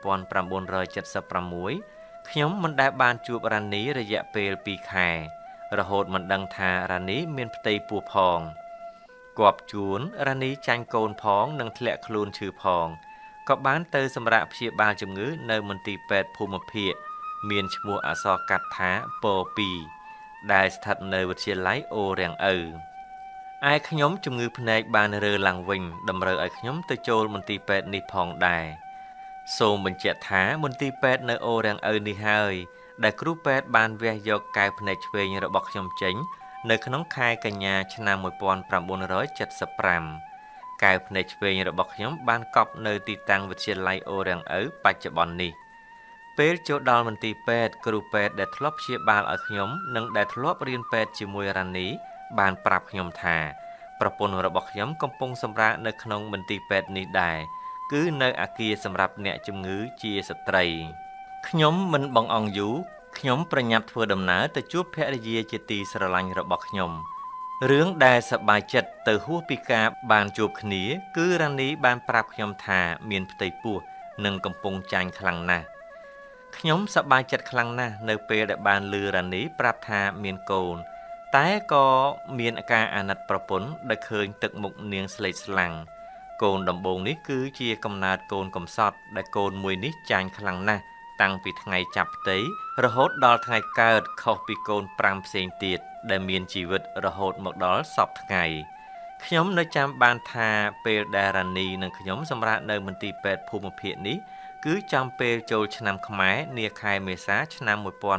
ខ្ញុំមិនដែលបានជួបរ៉ានីរយៈពេល2ខែរហូតមិនដឹងថារ៉ានីមានផ្ទៃពោះផងគប់ជួនរ៉ានីចាញ់កូនផងនិងធ្លាក់ខ្លួនឈឺផងក៏បានទៅសម្រាកព្យាបាលជំងឺនៅមន្ទីរពេទ្យភូមិភាគមានឈ្មោះអក្សរកាត់ថាព2ដែលស្ថិតនៅវិទ្យាល័យអូរាំងឪឯខ្ញុំជំងឺភ្នែកបានរើឡើងវិញតម្រូវឲ្យខ្ញុំទៅចូលមន្ទីរពេទ្យនេះផងដែរសូមបញ្ជាក់ថាមន្ទីរពេទ្យនៅអូរាំងឪនេះហើយដែលគ្រូពេទ្យបានវះយកកែវភ្នែកឆ្វេងរបស់ខ្ញុំចេញនៅក្នុងខែកញ្ញាឆ្នាំ1975កែវភ្នែកឆ្វេងរបស់ខ្ញុំបានកប់នៅទីតាំងវិទ្យាល័យអូរាំងឪបច្ចុប្បន្ននេះពេលចូលដល់មន្ទីរពេទ្យគ្រូពេទ្យដែលធ្លាប់ព្យាបាលឲ្យខ្ញុំនិងដែលធ្លាប់រៀនពេទ្យជាមួយរ៉ានីបានប្រាប់ខ្ញុំថាប្រពន្ធរបស់ខ្ញុំកំពុងសម្រាកនៅក្នុងមន្ទីរពេទ្យនេះដែរគឺនៅអគារសម្រាប់អ្នកជំងឺជាស្ត្រីខ្ញុំមិនបងអង្គយូរខ្ញុំប្រញាប់ធ្វើដំណើរទៅជួបភរិយាជាទីស្រឡាញ់របស់ខ្ញុំរឿងដែលសប្បាយចិត្តទៅហួសពីការបានជួបគ្នាគឺរ៉ានីបានប្រាប់ខ្ញុំថាមានផ្ទៃពោះនិងកំពុងចាញ់ខ្លាំងណាស់ខ្ញុំសប្បាយចិត្តខ្លាំងណាស់នៅពេលដែលបានឮរ៉ានីប្រាប់ថាមានកូនតែក៏មានការអាណិតប្រពន្ធដែលឃើញទឹកមុខនាងស្លេកស្លាំងកូនដំបូងនេះគឺជាកំណើតកូនកំសត់ដែលកូនមួយនេះចាញ់ខ្លាំងណាស់តាំងពីថ្ងៃចាប់ផ្ទៃរហូតដល់ថ្ងៃកើតខុសពីកូន5ផ្សេងទៀតដែលមានជីវិតរហូតមកដល់សពថ្ងៃខ្ញុំនៅចាំបានថាពេលដែលរ៉ានីនិងខ្ញុំសម្រាប់នៅមន្ទីរពេទ្យភូមិភាគនេះគឺចំពេលចូលឆ្នាំខ្មែរនាខែមេសាឆ្នាំ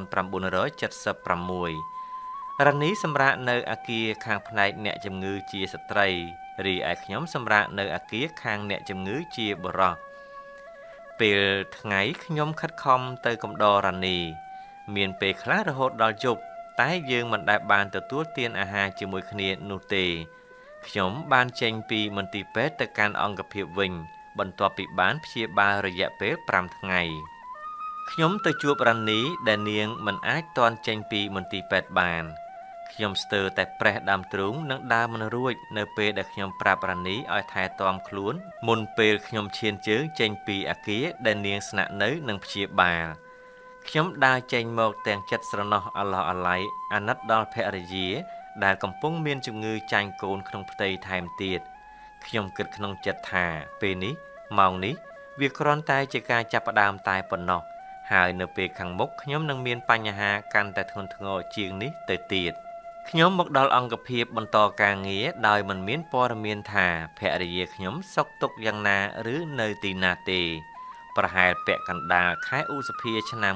1976រ៉ានីសម្រាប់នៅអគារខាងផ្នែកអ្នកជំងឺជាស្ត្រីរីឯខ្ញុំសម្រាប់នៅអគារខាងអ្នកជំងឺជាបុរសពេលថ្ងៃខ្ញុំខិតខំទៅកំដររ៉ានីមានពេលខ្លះរហូតដល់យប់តែយើងមិនដែលបានទទួលទានអាហារជាមួយគ្នានោះទេខ្ញុំបានចេញពីមន្ទីរពេទ្យទៅកាន់អង្គភាពវិញបន្ទាប់ពីបានព្យាបាលរយៈពេល5ថ្ងៃខ្ញុំទៅជួបរ៉ានីដែលនាងមិនអាចទាន់ចេញពីមន្ទីរពេទ្យបានខ្ញុំស្ទើរតែប្រេះដើមទ្រូងនិងដើរមិនរួចនៅពេលដែលខ្ញុំប្រាប់រ៉ានីឲ្យថែទាំខ្លួនមុនពេលខ្ញុំឈានជើងចេញពីអគារដែលនាងស្នាក់នៅនិងព្យាបាលខ្ញុំដើរចេញមកទាំងចិត្តស្រណោះអាឡោះអាល័យអាណិតដល់ភរិយាដែលកំពុងមានជំងឺចាញ់កូនក្នុងផ្ទៃថែមទៀតខ្ញុំគិតក្នុងចិត្តថាពេលនេះម៉ោងនេះវាគ្រាន់តែជាការចាប់ផ្ដើមតែប៉ុណ្ណោះហើយនៅពេលខាងមុខខ្ញុំនឹងមានបញ្ហាកាន់តែធ្ងន់ធ្ងរជាងនេះទៅទៀតខ្ញុំមកដល់អង្គភាពបន្តការងារដោយមិនមានព័ត៌មានថាភរិយាខ្ញុំសុខទុក្ខយ៉ាងណាឬនៅទីណាទេប្រហែលពាក់កណ្ដាលខែឧសភាឆ្នាំ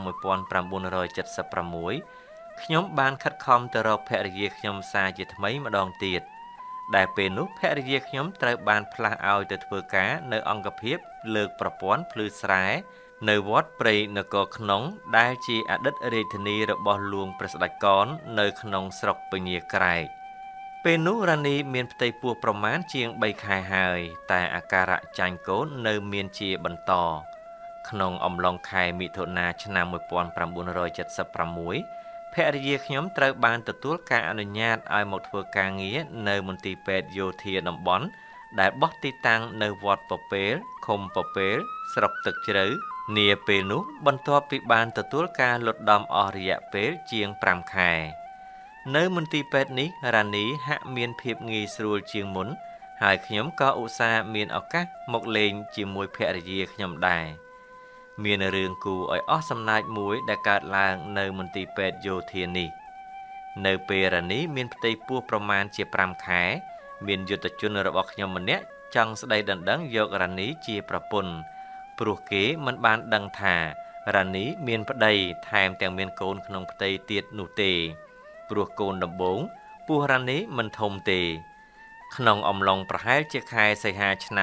1976ខ្ញុំបានខិតខំទៅរកភរិយាខ្ញុំសារជាថ្មីម្ដងទៀតដែលពេលនោះភរិយាខ្ញុំត្រូវបានផ្លាស់ឲ្យទៅធ្វើការនៅអង្គភាពលើកប្រព័ន្ធភ្លឺស្រែនៅវត្តព្រៃនគរក្នុងដែលជាអតីតរាជធានីរបស់ហ្លួងព្រះស្ដេចកននៅក្នុងស្រុកពញាក្រែកពេលនោះរ៉ានីមានផ្ទៃពោះប្រមាណជាង3ខែហើយតែអាការៈចាញ់កូននៅមានជាបន្តក្នុងអំឡុងខែមិថុនាឆ្នាំ1976ភរិយាខ្ញុំត្រូវបានទទួលការអនុញ្ញាតឲ្យមកធ្វើការងារនៅមន្ទីរពេទ្យយោធាតំបន់ដែលបោះទីតាំងនៅវត្តពពែលឃុំពពែលស្រុកទឹកជ្រៅនាពេលនោះបន្ទាប់ពីបានទទួលការលុតដំអស់រយៈពេលជាង5ខែនៅមន្ទីរពេទ្យនេះរ៉ានីហាក់មានភាពងាយស្រួលជាងមុនហើយខ្ញុំក៏ឧស្សាហ៍មានឱកាសមកលេងជាមួយភរិយាខ្ញុំដែរមានរឿងគួរឲ្យអស់សំណើចមួយដែលកើតឡើងនៅមន្ទីរពេទ្យយោធានេះនៅពេលរ៉ានីមានផ្ទៃពោះប្រមាណជា5ខែមានយុទ្ធជនរបស់ខ្ញុំម្នាក់ចង់ស្ដីដណ្ដឹងយករ៉ានីជាប្រពន្ធព្រោះគេមិនបានដឹងថារ៉ានីមានប្តីថែមទាំងមានកូនក្នុងផ្ទៃទៀតនោះទេព្រោះកូនដំបូងពោះរ៉ានីមិនធំទេក្នុងអំឡុងប្រហែលជាខែសីហាឆ្នាំ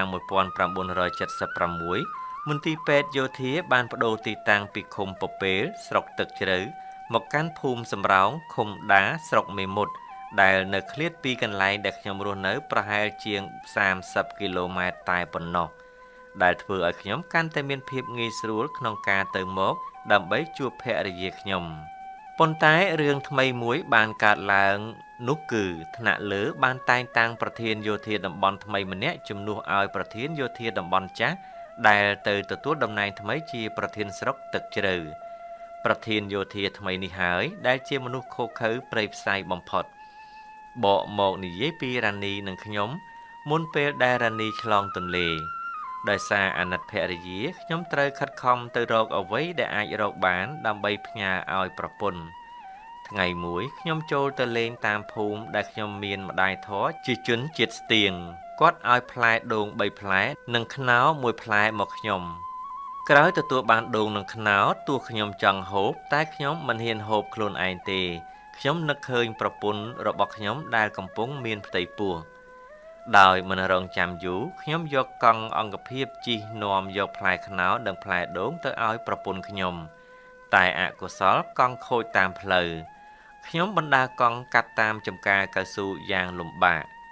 1976មន្ទីរពេទ្យយោធាបានប្តូរទីតាំងពីឃុំពពែលស្រុកទឹកជ្រៅមកកាន់ភូមិសំរោងឃុំដាស្រុកមេមត់ដែលនៅឃ្លាតពីកន្លែងដែលខ្ញុំរស់នៅប្រហែលជាង30គីឡូម៉ែត្រតែប៉ុណ្ណោះដែលធ្វើឲ្យខ្ញុំកាន់តែមានភាពងាយស្រួលក្នុងការទៅមកដើម្បីជួបភរិយាខ្ញុំប៉ុន្តែរឿងថ្មីមួយបានកើតឡើងនោះគឺថ្នាក់លើបានតែងតាំងប្រធានយោធាតំបន់ថ្មីម្នាក់ជំនួសឲ្យប្រធានយោធាតំបន់ចាស់ដែលទៅទទួលតំណែងថ្មីជាប្រធានស្រុកទឹកជ្រៅប្រធានយោធាថ្មីនេះហើយដែលជាមនុស្សខូខើព្រៃផ្សៃបំផុតបកមកនិយាយពីរ៉ានីនិងខ្ញុំមុនពេលដែលរ៉ានីឆ្លងទន្លេដោយសារអាណិតភរិយាខ្ញុំត្រូវខិតខំទៅរកអ្វីដែលអាចរកបានដើម្បីផ្ញើឲ្យប្រពន្ធថ្ងៃមួយខ្ញុំចូលទៅលេងតាមភូមិដែលខ្ញុំមានម្ដាយធរជាជនជាតិស្ទៀងគាត់ឲ្យផ្លែដូង3ផ្លែនិងខ្នោ1ផ្លែមកខ្ញុំក្រោយទទួលបានដូងនិងខ្នោទោះខ្ញុំចង់ហូបតែខ្ញុំមិនហ៊ានហូបខ្លួនឯងទេខ្ញុំនឹកឃើញប្រពន្ធរបស់ខ្ញុំដែលកំពុងមានផ្ទៃពោះដោយមិនរងចាំយូរខ្ញុំយកកង់អង្គភាពជិះនាំយកផ្លែខ្នោនិងផ្លែដូងទៅឲ្យប្រពន្ធខ្ញុំតែអកុសលកង់ខូចតាមផ្លូវខ្ញុំបណ្ដាកង់កាត់តាមចំការកៅស៊ូយ៉ាងលំបាក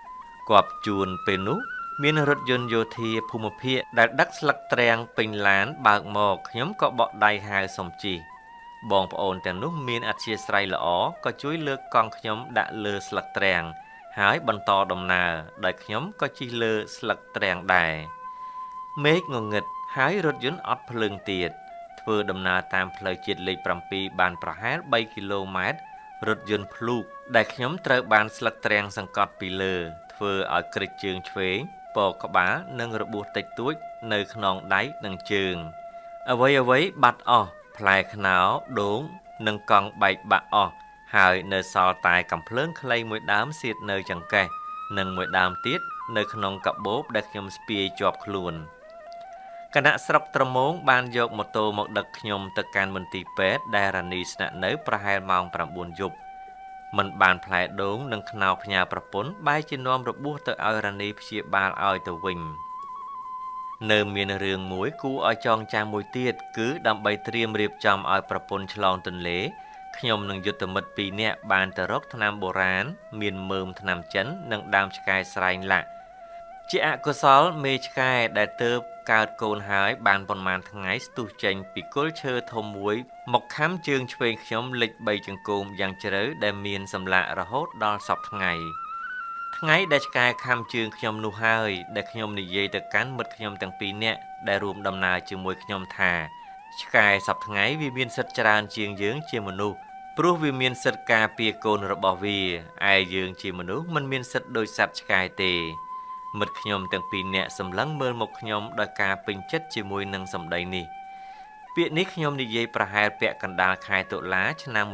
Quặp chuồn bên nút miên rốt yôn vô thi phù một phía đã đắc lắc trang bình lán bạc mọc nhóm có bọ đai hai sòng chi bong ổnแต่នោះមានអធិស្ឋានល្អក៏ជួយលើកកង់ខ្ញុំដាក់លើស្លឹកទ្រាំងហើយបន្តដំណើរដោយខ្ញុំក៏ជិះលើស្លឹកទ្រាំងដែរមេឃងងឹតហើយរថយន្តអត់ភ្លើងទៀតធ្វើដំណើរតាមផ្លូវជាតិលេខ7បានប្រហែល3គីឡូម៉ែត្ររថយន្តភ្លូកដែលខ្ញុំត្រូវបានស្លឹកទ្រាំងសង្កត់ពីលើធ្វើឲ្យគ្រឹះជើងឆ្វេងពកក្បាលនិងរបួសតិចតួចនៅខ្នងដៃនិងជើងអ្វីបាត់អស់ផ្លែខ្នោដូងនិងកង់បែកបាក់អស់ហើយនៅសល់តែកំភ្លើងខ្លីមួយដើមសៀតនៅចង្កេះនិងមួយដើមទៀតនៅក្នុងកាបូបដែលខ្ញុំស្ពាយជាប់ខ្លួនគណៈស្រុកត្រមងបានយកម៉ូតូមកដឹកខ្ញុំទៅកាន់មន្ទីរពេទ្យដែលរ៉ានីស្នាក់នៅប្រហែលម៉ោង9យប់មិនបានផ្លែដូងនិងខ្នោផ្ញើប្រពន្ធបែរជានាំរបួសទៅឲ្យរ៉ានីព្យាបាលឲ្យទៅវិញនៅមានរឿងមួយគួរឲ្យចងចាំមួយទៀតគឺដើម្បីត្រៀមរៀបចំឲ្យប្រពន្ធឆ្លងទន្លេខ្ញុំនិងយុទ្ធមិត្ត2នាក់បានទៅរកថ្នាំបុរាណមានមើមថ្នាំចិននិងដើមឆ្កែស្រែងលាក់ជាអកុសលមេឆ្កែដែលទើបកើតកូនហើយបានប៉ុន្មានថ្ងៃស្ទុះចេញពីគល់ឈើធំមួយមកខំជើងឆ្វេងខ្ញុំលិច3ចង្គោមយ៉ាងជ្រៅដែលមានសម្លាករហូតដល់សប្តាហ៍ថ្ងៃដែលឆ្កែខំជើងខ្ញុំនោះហើយដែលខ្ញុំនិយាយទៅកាន់មិត្តខ្ញុំទាំង2នាក់ដែលរួមដំណើរជាមួយខ្ញុំថាឆ្កែសប្តាហ៍វាមានសិទ្ធិច្រើនជាងយើងជាមនុស្សព្រោះវាមានសិទ្ធិការពារកូនរបស់វាឯយើងជាមនុស្សមិនមានសិទ្ធិដូចសត្វឆ្កែទេមិត្តខ្ញុំទាំងពីរនាក់សម្លឹងមើលមកខ្ញុំដោយការពេញចិត្តជាមួយនឹងសម្ដីនេះពាក្យនេះខ្ញុំនិយាយប្រហែលពាក់កណ្ដាលខែតុលាឆ្នាំ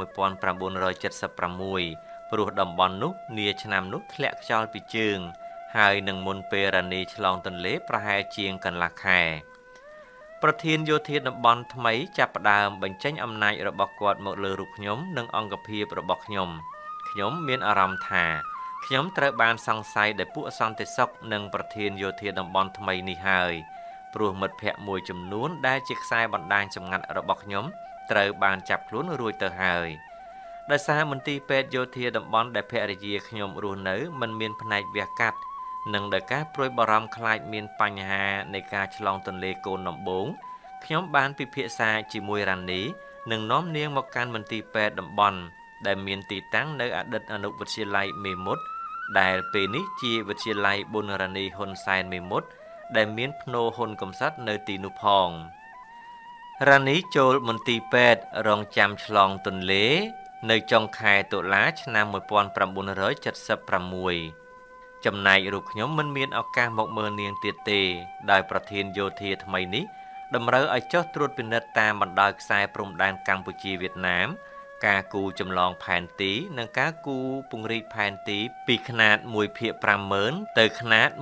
1976ព្រោះតំបន់នោះនាឆ្នាំនោះធ្លាក់ខ្យល់ពីជើងហើយនឹងមុនពេលរ៉ានីឆ្លងទន្លេប្រហែលជាងកន្លះខែប្រធានយោធាតំបន់ថ្មីចាប់ផ្ដើមបញ្ចេញអំណាចរបស់គាត់មកលើរូបខ្ញុំនិងអង្គភាពរបស់ខ្ញុំមានអារម្មណ៍ថាខ្ញុំត្រូវបានសង្ស័យដោយពួកសន្តិសុខនិងប្រធានយោធាតំបន់ថ្មីនេះហើយព្រោះមិត្តភ័ក្តិមួយចំនួនដែលជាខ្សែបណ្ដាញសម្ងាត់របស់ខ្ញុំត្រូវបានចាប់ខ្លួនរួចទៅហើយដោយសារមន្ទីរពេទ្យយោធាតំបន់ដែលភរិយាខ្ញុំរស់នៅមិនមានផ្នែកវះកាត់និងដោយការព្រួយបារម្ភខ្លាចមានបញ្ហានៃការឆ្លងទន្លេកូនដំបូងខ្ញុំបានពិភាក្សាជាមួយរ៉ានីនិងនាំនាងមកកាន់មន្ទីរពេទ្យតំបន់ដែលមានទីតាំងនៅអតីតអនុវិទ្យាល័យមេមត់ដែលពេលនេះជាវិទ្យាល័យប៊ុនរ៉ានីហ៊ុនសែនមេមត់ដែលមានភ្នោហ៊ុនកំសត់នៅទីនោះផងរ៉ានីចូលមន្ទីរពេទ្យរងចាំឆ្លងទន្លេនៅចុងខែតុលាឆ្នាំ1976ចំណែករូបខ្ញុំមិនមានឱកាសមកមើលនាងទៀតទេដោយប្រធានយោធាថ្មីនេះតម្រូវឲ្យចុះត្រួតពិនិត្យតាមបណ្ដោយខ្សែព្រំដែនកម្ពុជាវៀតណាមការគូចម្លងផែនទីនិងការគូពង្រីកផែនទីពីខ្នាត1/50000ទៅខ្នាត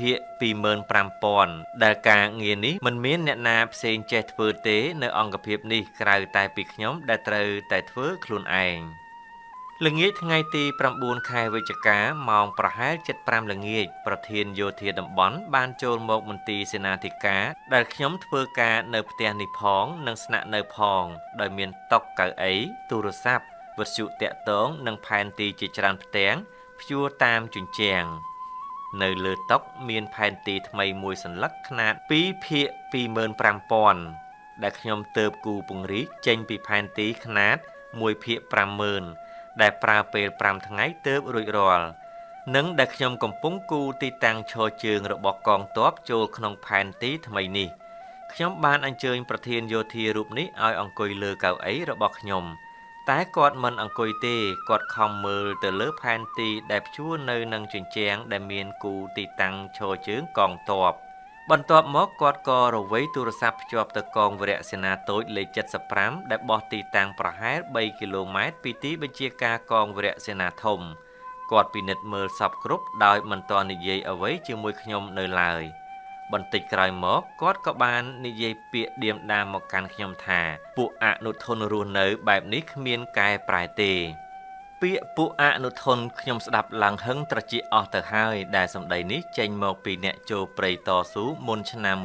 1/25000ដែលការងារនេះមិនមានអ្នកណាផ្សេងចេះធ្វើទេនៅអង្គភាពនេះក្រៅតែពីខ្ញុំដែលត្រូវតែធ្វើខ្លួនឯងល្ងាចថ្ងៃទី9ខែវិច្ឆិកាម៉ោងប្រហែល 7:05 ល្ងាចប្រធានយោធាតំបន់បានចូលមកមន្ទីរសេនាធិការដែលខ្ញុំធ្វើការនៅផ្ទះនេះផងនិងស្នាក់នៅផងដោយមានតុកៅអីទូរស័ព្ទវិទ្យុតាក់ទងនិងផែនទីជាច្រើនផ្ទាំងព្យួរតាមជញ្ជាំងនៅលើតុមានផែនទីថ្មីមួយសន្លឹកខ្នាត 2/25000 ដែលខ្ញុំទើបគូពង្រីកចេញពីផែនទីខ្នាត 1/50000ដែលប្រើពេល5ថ្ងៃទើបរួចរាល់និងដែលខ្ញុំកំពុងគូទីតាំងឈរជើងរបស់កងទ័ពចូលក្នុងផែនទីថ្មីនេះខ្ញុំបានអញ្ជើញប្រធានយោធារូបនេះឲ្យអង្គុយលើកៅអីរបស់ខ្ញុំតែគាត់មិនអង្គុយទេគាត់ខំមើលទៅលើផែនទីដែលព្យួរនៅនឹងជញ្ជាំងដែលមានគូទីតាំងឈរជើងកងទ័ពបន្ទាប់មកគាត់ក៏រវៃទូរស័ព្ទភ្ជាប់ទៅកងវរៈសេនាតូចលេខ75ដែលបោះទីតាំងប្រហែល3គីឡូម៉ែត្រពីទីបញ្ជាការកងវរៈសេនាធំគាត់ពិនិត្យមើលសពគ្រប់ដោយមិនទាន់និយាយអ្វីជាមួយខ្ញុំនៅឡើយបន្តិចក្រោយមកគាត់ក៏បាននិយាយពាក្យឌៀមដាមមកកាន់ខ្ញុំថាពួកអនុធនរស់នៅបែបនេះគ្មានកែប្រែទេពាក្យពួកអនុធនខ្ញុំស្ដាប់ឡើងហឹងត្រជាអស់ទៅហើយដែលសម្ដីនេះចេញមកពីអ្នកចូលព្រៃតស៊ូមុនឆ្នាំ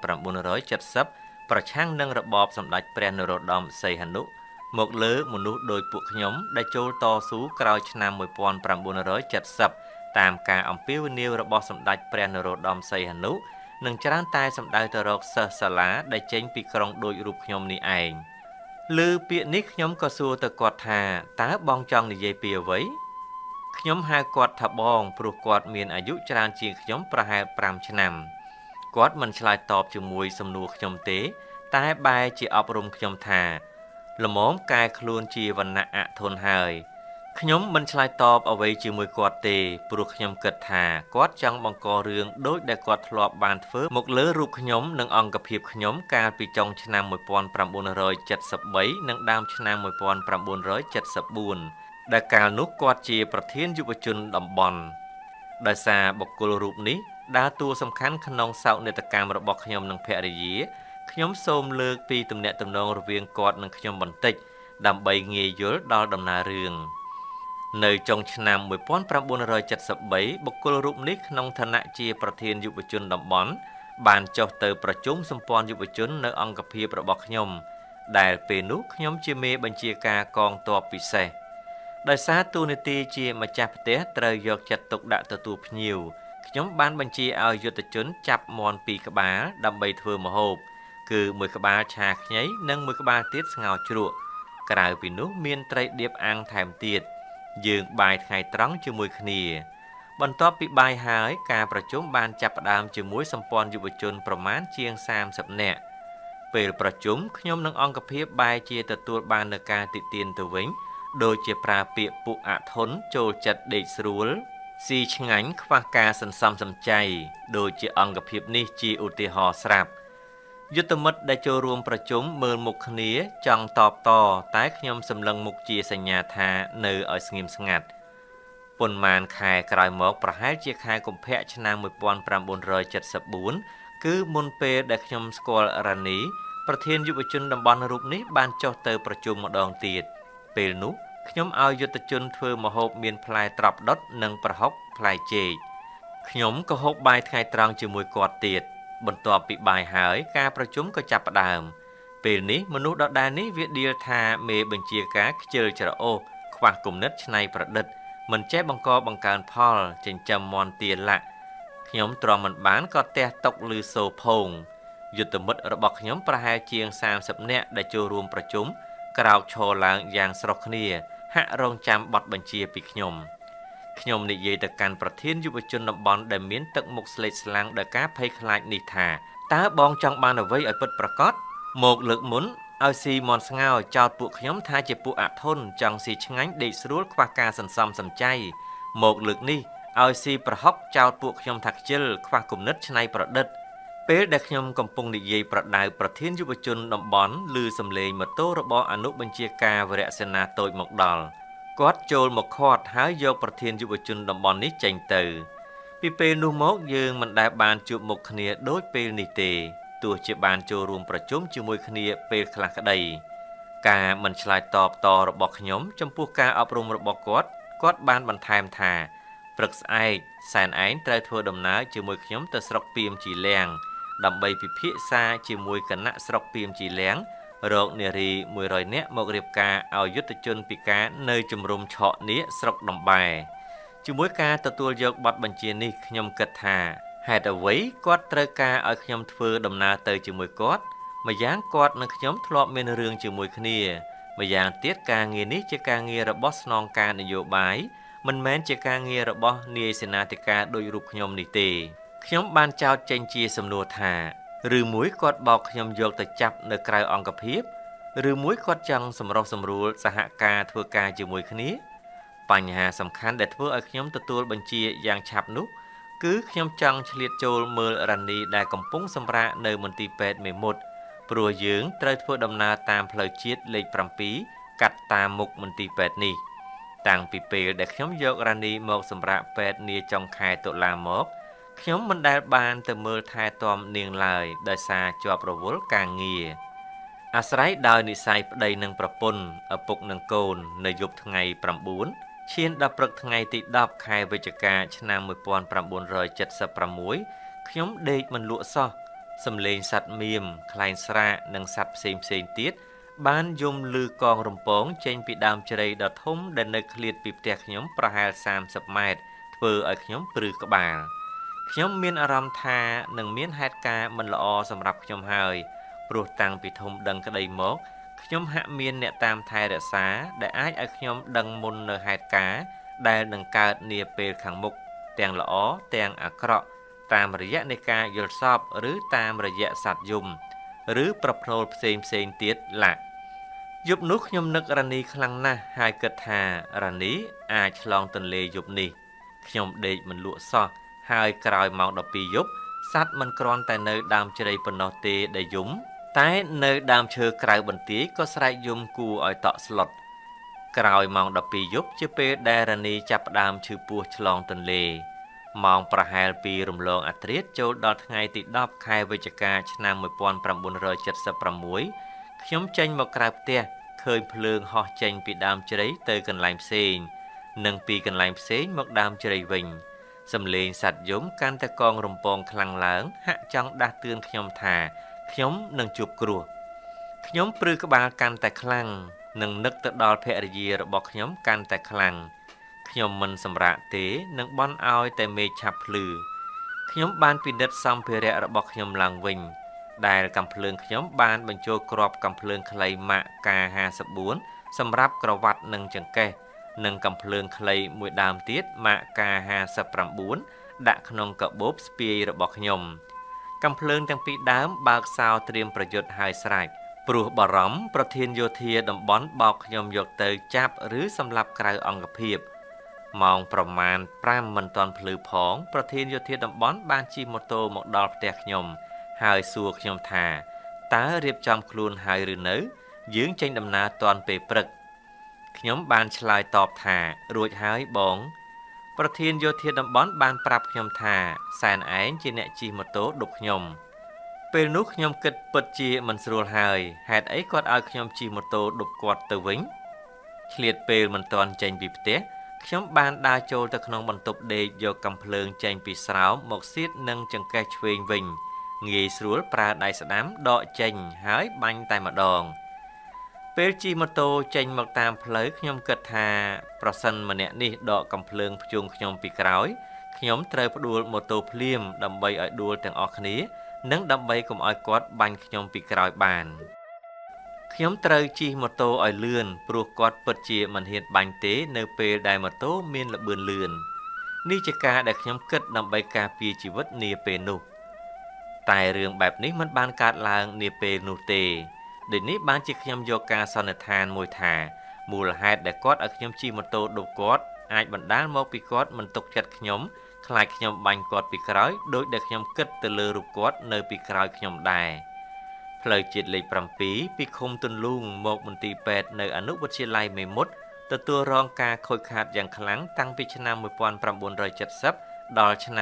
1970ប្រឆាំងនឹងរបបសម្ដេចព្រះនរោត្តមសីហនុមកលើមនុស្សដោយពួកខ្ញុំដែលចូលតស៊ូក្រោយឆ្នាំ1970 តាមការអំពាវនាវរបស់សម្ដេចព្រះនរោត្តមសីហនុនឹងច្រើនតែសម្ដៅទៅរកសិស្សសាលាដែលចេញពីក្រុងដូចរូបខ្ញុំនេះឯងឮពាក្យនេះខ្ញុំក៏សួរទៅគាត់ថាតើបងចង់និយាយពីអ្វីខ្ញុំហៅគាត់ថាបងព្រោះគាត់មានអាយុច្រើនជាងខ្ញុំប្រហែល5ឆ្នាំគាត់មិនឆ្លើយតបជាមួយសំណួរខ្ញុំទេតែបែរជាអប់រំខ្ញុំថាល្មមកែខ្លួនជាវណ្ណៈអធនហើយខ្ញុំមិនឆ្លើយតបអ្វីជាមួយគាត់ទេព្រោះខ្ញុំគិតថាគាត់ចង់បង្ករឿងដូចដែលគាត់ធ្លាប់បានធ្វើមកលើរូបខ្ញុំនិងអង្គភាពខ្ញុំកាលពីចុងឆ្នាំ1973និងដើមឆ្នាំ1974ដែលកាលនោះគាត់ជាប្រធានយុវជនតំបន់ដោយសារបុគ្គលរូបនេះដើរតួសំខាន់ក្នុងសោកនាដកម្មរបស់ខ្ញុំនិងភរិយាខ្ញុំសូមលើកពីទំនាក់ទំនងរវាងគាត់និងខ្ញុំបន្តិចដើម្បីងាយយល់ដល់ដំណើររឿងនៅចុងឆ្នាំ1973បុគ្គលរូបនេះក្នុងឋានៈជាប្រធានយុវជនតំបន់បានចុះទៅប្រជុំសម្ព័ន្ធយុវជននៅអង្គភាពរបស់ខ្ញុំដែលពេលនោះខ្ញុំជាមេបញ្ជាការកងទ័ពពិសេសដោយសារតួនាទីជាម្ចាស់ផ្ទះត្រូវយកចិត្តទុកដាក់ទទួលភ្ញៀវខ្ញុំបានបញ្ជាឲ្យយុទ្ធជនចាប់មាន់2ក្បាលដើម្បីធ្វើម្ហូបគឺមួយក្បាលឆាខ្ញីនិងមួយក្បាលទៀតស្ងោរជ្រក់ក្រៅពីនោះមានត្រីដៀបអាំងថែមទៀតយើងបាយថ្ងៃត្រង់ជាមួយគ្នាបន្ទាប់ពីបាយហើយការប្រជុំបានចាប់ផ្ដើមជាមួយសម្ព័ន្ធយុវជនប្រមាណជាង30នាក់ពេលប្រជុំខ្ញុំនិងអង្គភាពបែរជាទទួលបាននូវការតិទៀនទៅវិញដោយជាប្រើពាក្យពួកអធនចូលចិត្តដេកស្រួលស៊ីឆ្ងាញ់ខ្វះការសន្សំសំចៃដោយជាអង្គភាពនេះជាឧទាហរណ៍ស្រាប់យុទ្ធមិត្តដែលចូលរួមប្រជុំមើលមុខគ្នាចង់តបតតែខ្ញុំសម្លឹងមុខជាសញ្ញាថានៅឲ្យស្ងៀមស្ងាត់ប៉ុន្មានខែក្រោយមកប្រហែលជាខែកុម្ភៈឆ្នាំ1974គឺមុនពេលដែលខ្ញុំស្គាល់រ៉ានីប្រធានយុវជនតំបន់រូបនេះបានចុះទៅប្រជុំម្ដងទៀតពេលនោះខ្ញុំឲ្យយុទ្ធជនធ្វើម្ហូបមានផ្លែត្រប់ដុតនិងប្រហុកផ្លែចេកខ្ញុំក៏ហូបបាយថ្ងៃត្រង់ជាមួយគាត់ទៀតបន្ទាប់ពីបាយហើយការប្រជុំក៏ចាប់ផ្ដើមពេលនេះមនុស្សដដែលនេះវាដៀលថាមេបញ្ជាការខ្ជិលច្រអូសខ្វះគំនិតច្នៃប្រឌិតមិនចេះបង្កបង្កើនផលចិញ្ចឹមមាន់ទាឡាក់ខ្ញុំទ្រាំមិនបានក៏ទះតុកឮសូរផោងយុទ្ធមិត្តរបស់ខ្ញុំប្រហែលជាង30នាក់ដែលចូលរួមប្រជុំក្រោកឈរឡើងយ៉ាងស្រស់គ្នាហាក់រងចាំបទបញ្ជាពីខ្ញុំនិយាយទៅកាន់ប្រធានយុវជនតំបន់ដែលមានទឹកមុខស្លេកស្លាំងដោយការភ័យខ្លាចនេះថាតើបងចង់បានអ្វីឲ្យពិតប្រាកដមកលើកមុនឲ្យស៊ីមន់ស្ងោរចោទពួកខ្ញុំថាជាពួកអធនចង់ស៊ីឆ្ងាញ់ដេកស្រួលខ្វះការសន្សំសំចៃមកលើកនេះឲ្យស៊ីប្រហុកចោទពួកខ្ញុំថាខ្ជិលខ្វះគំនិតច្នៃប្រឌិតពេលដែលខ្ញុំកំពុងនិយាយប្រដៅប្រធានយុវជនតំបន់ឮសំឡេងម៉ូតូរបស់អនុបញ្ជាការវរៈសេនាតូចមកដល់គាត់ចូលមកខាត់ហើយយកប្រធានយុវជនតំបន់នេះចេញទៅពីពេលនោះមកយើងមិនដែលបានជួបមុខគ្នាដូចពេលនេះទេទោះជាបានចូលរួមប្រជុំជាមួយគ្នាពេលខ្លះក្តីការមិនឆ្លើយតបតរបស់ខ្ញុំចំពោះការអប់រំរបស់គាត់បានបន្ថែមថាព្រឹកស្អែកសែនឯងត្រូវធ្វើដំណើរជាមួយខ្ញុំទៅស្រុកពីមជីលៀងដើម្បីពិភាក្សាជាមួយគណៈស្រុកពីមជីលៀងរកនារី100នាក់មករៀបការឲ្យយុទ្ធជនពិការនៅជំរំឆក់នៀកស្រុកដំបែជាមួយការទទួលយកប័ណ្ណបញ្ជានេះខ្ញុំគិតថាហេតុអ្វីគាត់ត្រូវការឲ្យខ្ញុំធ្វើដំណើរទៅជាមួយគាត់ម្យ៉ាងគាត់និងខ្ញុំធ្លាប់មានរឿងជាមួយគ្នាម្យ៉ាងទៀតការងារនេះជាការងាររបស់ស្នងការនយោបាយមិនមែនជាការងាររបស់នាយសេនាធិការដោយរូបខ្ញុំនេះទេខ្ញុំបានចោទចេញជាសំណួរថាឬមួយគាត់បោកខ្ញុំយកទៅចាប់នៅក្រៅអង្គភាពឬមួយគាត់ចង់សម្រុះសម្រួលសហការធ្វើការជាមួយគ្នាបញ្ហាសំខាន់ដែលធ្វើឲ្យខ្ញុំទទួលបញ្ជាយ៉ាងឆាប់នោះគឺខ្ញុំចង់ឆ្លៀតចូលមើលរ៉ានីដែលកំពុងសម្រាកនៅមន្ទីរពេទ្យមេមត់ព្រោះយើងត្រូវធ្វើដំណើរតាមផ្លូវជាតិលេខ7កាត់តាមមុខមន្ទីរពេទ្យនេះតាំងពីពេលដែលខ្ញុំយករ៉ានីមកសម្រាកពេទ្យនាចុងខែតុលាមកខ្ញុំមិនដែលបានទៅមើលថែទាំនាងឡើយដោយសារជាប់រវល់ការងារអាស្រ័យដោយនិស្ស័យប្តីនិងប្រពន្ធឪពុកនិងកូននៅយប់ថ្ងៃ9ឈានដល់ព្រឹកថ្ងៃទី10ខែវិច្ឆិកាឆ្នាំ1976ខ្ញុំដេកមិនលក់សោះសំឡេងសត្វមៀមខ្លែងស្រាកនិងសត្វផ្សេងទៀតបានយំឮកងរំពងចេញពីដើមជ្រៃដ៏ធំដែលនៅឃ្លាតពីផ្ទះខ្ញុំប្រហែល30ម៉ែត្រធ្វើឲ្យខ្ញុំព្រឺក្បាលខ្ញុំមានអារម្មណ៍ថានឹងមានហេតុការណ៍មិនល្អសម្រាប់ខ្ញុំហើយព្រោះតាំងពីធំដឹងក្តីមកខ្ញុំហាក់មានអ្នកតាមថែរក្សាដែលអាចឲ្យខ្ញុំដឹងមុននៅហេតុការណ៍ដែលនឹងកើតនាពេលខាងមុខទាំងល្អទាំងអាក្រក់តាមរយៈនៃការយល់សប្តិឬតាមរយៈសត្វយំឬប្រផ្នូលផ្សេងទៀតឡាក់យប់នោះខ្ញុំនឹករនីខ្លាំងណាស់ហើយគិតថារនីអាចឆ្លងទន្លេយប់នេះខ្ញុំដេកមិនលក់សោះហើយក្រោយម៉ោង12យប់សត្វមិនគ្រាន់តែនៅដើមជ្រៃប៉ុណ្ណោះទេដែលយំតែនៅដើមឈើក្រៅបន្ទាយក៏ស្រែកយំគួរឲ្យតក់ស្លុតក្រោយម៉ោង12យប់ជាពេលដែលរនីចាប់ផ្ដើមឈឺពោះឆ្លងទន្លេម៉ោងប្រហែលពីរំលងអធ្រាត្រចូលដល់ថ្ងៃទី10ខែវិច្ឆិកាឆ្នាំ1976ខ្ញុំចេញមកក្រៅផ្ទះឃើញភ្លើងហោះចេញពីដើមជ្រៃទៅកន្លែងផ្សេងនិងពីកន្លែងផ្សេងមកដើមជ្រៃវិញសំឡេងសត្វយំកាន់តែកងរំពងខ្លាំងឡើងហាក់ចង់ដាស់តឿនខ្ញុំថាខ្ញុំនឹងជួបគ្រោះខ្ញុំព្រឺក្បាលកាន់តែខ្លាំងនិងនឹកទៅដល់ភរិយារបស់ខ្ញុំកាន់តែខ្លាំងខ្ញុំមិនសម្រាកទេនឹងបន់ឲ្យតែមេឃឆាប់ភ្លឺខ្ញុំបានពិនិត្យសម្ភារៈរបស់ខ្ញុំឡើងវិញដែលកាំភ្លើងខ្ញុំបានបញ្ចូលគ្រាប់កាំភ្លើងខ្លីម៉ាក K54 សម្រាប់ក្រវ៉ាត់និងចង្កេះនិងកាំភ្លើងខ្លីមួយដើមទៀតម៉ាក K59 ដាក់ក្នុងកាបូបស្ពាយរបស់ខ្ញុំកាំភ្លើងទាំងពីរដើមបើកសោត្រៀមប្រយុទ្ធហើយស្រេចព្រោះបារម្ភប្រធានយោធាតំបន់បោកខ្ញុំយកទៅចាប់ឬសម្លាប់ក្រៅអង្គភាពម៉ោងប្រមាណ5មិនទាន់ភ្លឺផងប្រធានយោធាតំបន់បានជិះម៉ូតូមកដល់ផ្ទះខ្ញុំហើយសួរខ្ញុំថាតើរៀបចំខ្លួនហើយឬនៅយើងចេញដំណើរទាន់ពេលព្រឹកខ្ញុំបានឆ្លើយតបថារួចហើយបងប្រធានយោធាតំបន់បានប្រាប់ខ្ញុំថាសែនឯងជាអ្នកជិះម៉ូតូឌុបខ្ញុំពេលនោះខ្ញុំគិតពិតជាមិនស្រួលហើយហេតុអីគាត់ឲ្យខ្ញុំជិះម៉ូតូឌុបគាត់ទៅវិញឆ្លៀតពេលមិនទាន់ចេញពីផ្ទះខ្ញុំបានដើរចូលទៅក្នុងបន្ទប់ដេកយកកាំភ្លើងចេញពីស្រោមមកសៀតនឹងចង្កេះឆ្វេងវិញងាយស្រួលប្រើដៃស្ដាំដកចេញហើយបាញ់តែម្ដងពេលជិះម៉ូតូចេញមកតាមផ្លូវខ្ញុំគិតថាប្រសិនម្នាក់នេះដកកាំភ្លើងភ្ជុងខ្ញុំពីក្រោយខ្ញុំត្រូវផ្ដួលម៉ូតូភ្លាមដើម្បីឲ្យដួលទាំងអស់គ្នានិងដើម្បីកុំឲ្យគាត់បាញ់ខ្ញុំពីក្រោយបានខ្ញុំត្រូវជិះម៉ូតូឲ្យលឿនព្រោះគាត់ពិតជាមិនហ៊ានបាញ់ទេនៅពេលដែលម៉ូតូមានល្បឿនលឿននេះជាការដែលខ្ញុំគិតដើម្បីការពារជីវិតនាពេលនោះតែរឿងបែបនេះមិនបានកើតឡើងនាពេលនោះទេដូចនេះបានជាខ្ញុំយកការសន្និដ្ឋានមួយថាមូលហេតុដែលគាត់ឲ្យខ្ញុំជិះម៉ូតូឌុបគាត់អាចបណ្ដាលមកពីគាត់មិនទុកចិត្តខ្ញុំខ្លាចខ្ញុំបាញ់គាត់ពីក្រោយដោយដែលខ្ញុំគិតទៅលើរូបគាត់នៅពីក្រោយខ្ញុំដែរផ្លូវជាតិលេខ7ពីឃុំទុនលូងមកមន្ទីរពេទ្យនៅអនុវិទ្យាល័យមេមត់ទទួលរងការខូចខាតយ៉ាងខ្លាំងតាំងពីឆ្នាំ1970ដល់ឆ្នាំ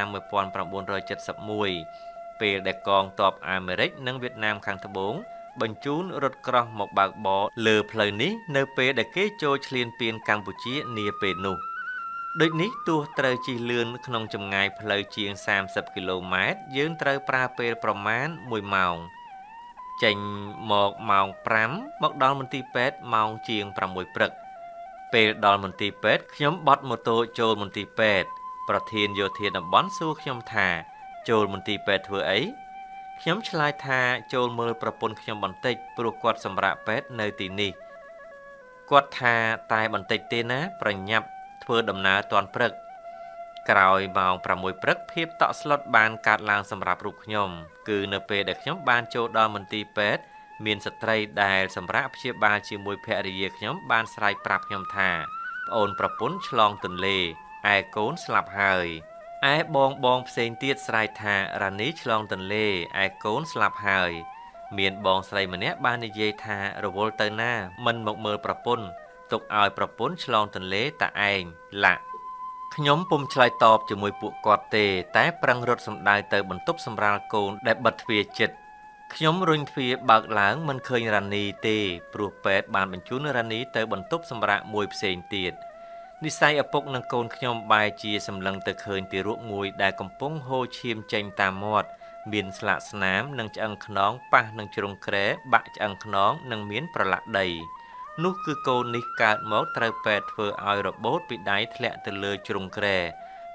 1971ពេលដែលកងទ័ពអាមេរិកនិងវៀតណាមខាងត្បូងបញ្ជូនរថក្រោះមកបើកបរលើផ្លូវនេះនៅពេលដែលគេចូលឈ្លានពានកម្ពុជានាពេលនោះដូចនេះទោះត្រូវជិះលឿនក្នុងចម្ងាយផ្លូវជាង30គីឡូម៉ែត្រយើងត្រូវប្រើពេលប្រមាណ1ម៉ោងចេញមកម៉ោង5មកដល់មន្ទីរពេទ្យម៉ោងជាង6ព្រឹកពេលដល់មន្ទីរពេទ្យខ្ញុំបត់ម៉ូតូចូលមន្ទីរពេទ្យប្រធានយោធាតំបន់សួរខ្ញុំថាចូលមន្ទីរពេទ្យធ្វើអីខ្ញុំឆ្លើយថាចូលមើលប្រពន្ធខ្ញុំបន្តិចព្រោះគាត់សម្រាកពេទ្យនៅទីនេះគាត់ថាតែបន្តិចទេណាប្រញាប់ធ្វើដំណើរទាន់ព្រឹកក្រោយម៉ោង6ព្រឹកភាពតក់ស្លុតបានកើតឡើងសម្រាប់រូបខ្ញុំគឺនៅពេលដែលខ្ញុំបានចូលដល់មន្ទីរពេទ្យមានស្ត្រីដែលសម្រាប់ព្យាបាលជាមួយភរិយាខ្ញុំបានស្រែកប្រាប់ខ្ញុំថាប្អូនប្រពន្ធឆ្លងទន្លេឯកូនស្លាប់ហើយឯបងផ្សេងទៀតស្រែកថារ៉ានីឆ្លងទន្លេឯកូនស្លាប់ហើយមានបងស្រីម្នាក់បាននិយាយថារវល់ទៅណាមិនមកមើលប្រពន្ធទុកឲ្យប្រពន្ធឆ្លងទន្លេតែឯងឡាក់ខ្ញុំពុំឆ្លើយតបជាមួយពួកគាត់ទេតែប្រឹងរត់សម្ដៅទៅបន្ទប់សម្រាលកូនដែលបិទទ្វារជិតខ្ញុំរុញទ្វារបើកឡើងមិនឃើញរ៉ានីទេព្រោះពេទ្យបានបញ្ជូនរ៉ានីទៅបន្ទប់សម្រាកមួយផ្សេងទៀតនិស្ស័យឪពុកនិងកូនខ្ញុំបែរជាសម្លឹងទៅឃើញទារកមួយដែលកំពុងហូរឈាមចេញតាមមាត់មានស្លាកស្នាមនិងឆ្អឹងខ្នងប៉ះនឹងជ្រុងគ្រែបាក់ឆ្អឹងខ្នងនិងមានប្រឡាក់ដីនោះគឺកូននេះកើតមកត្រូវពេទ្យធ្វើឲ្យរបូតពីដៃធ្លាក់ទៅលើជ្រុងគ្រែ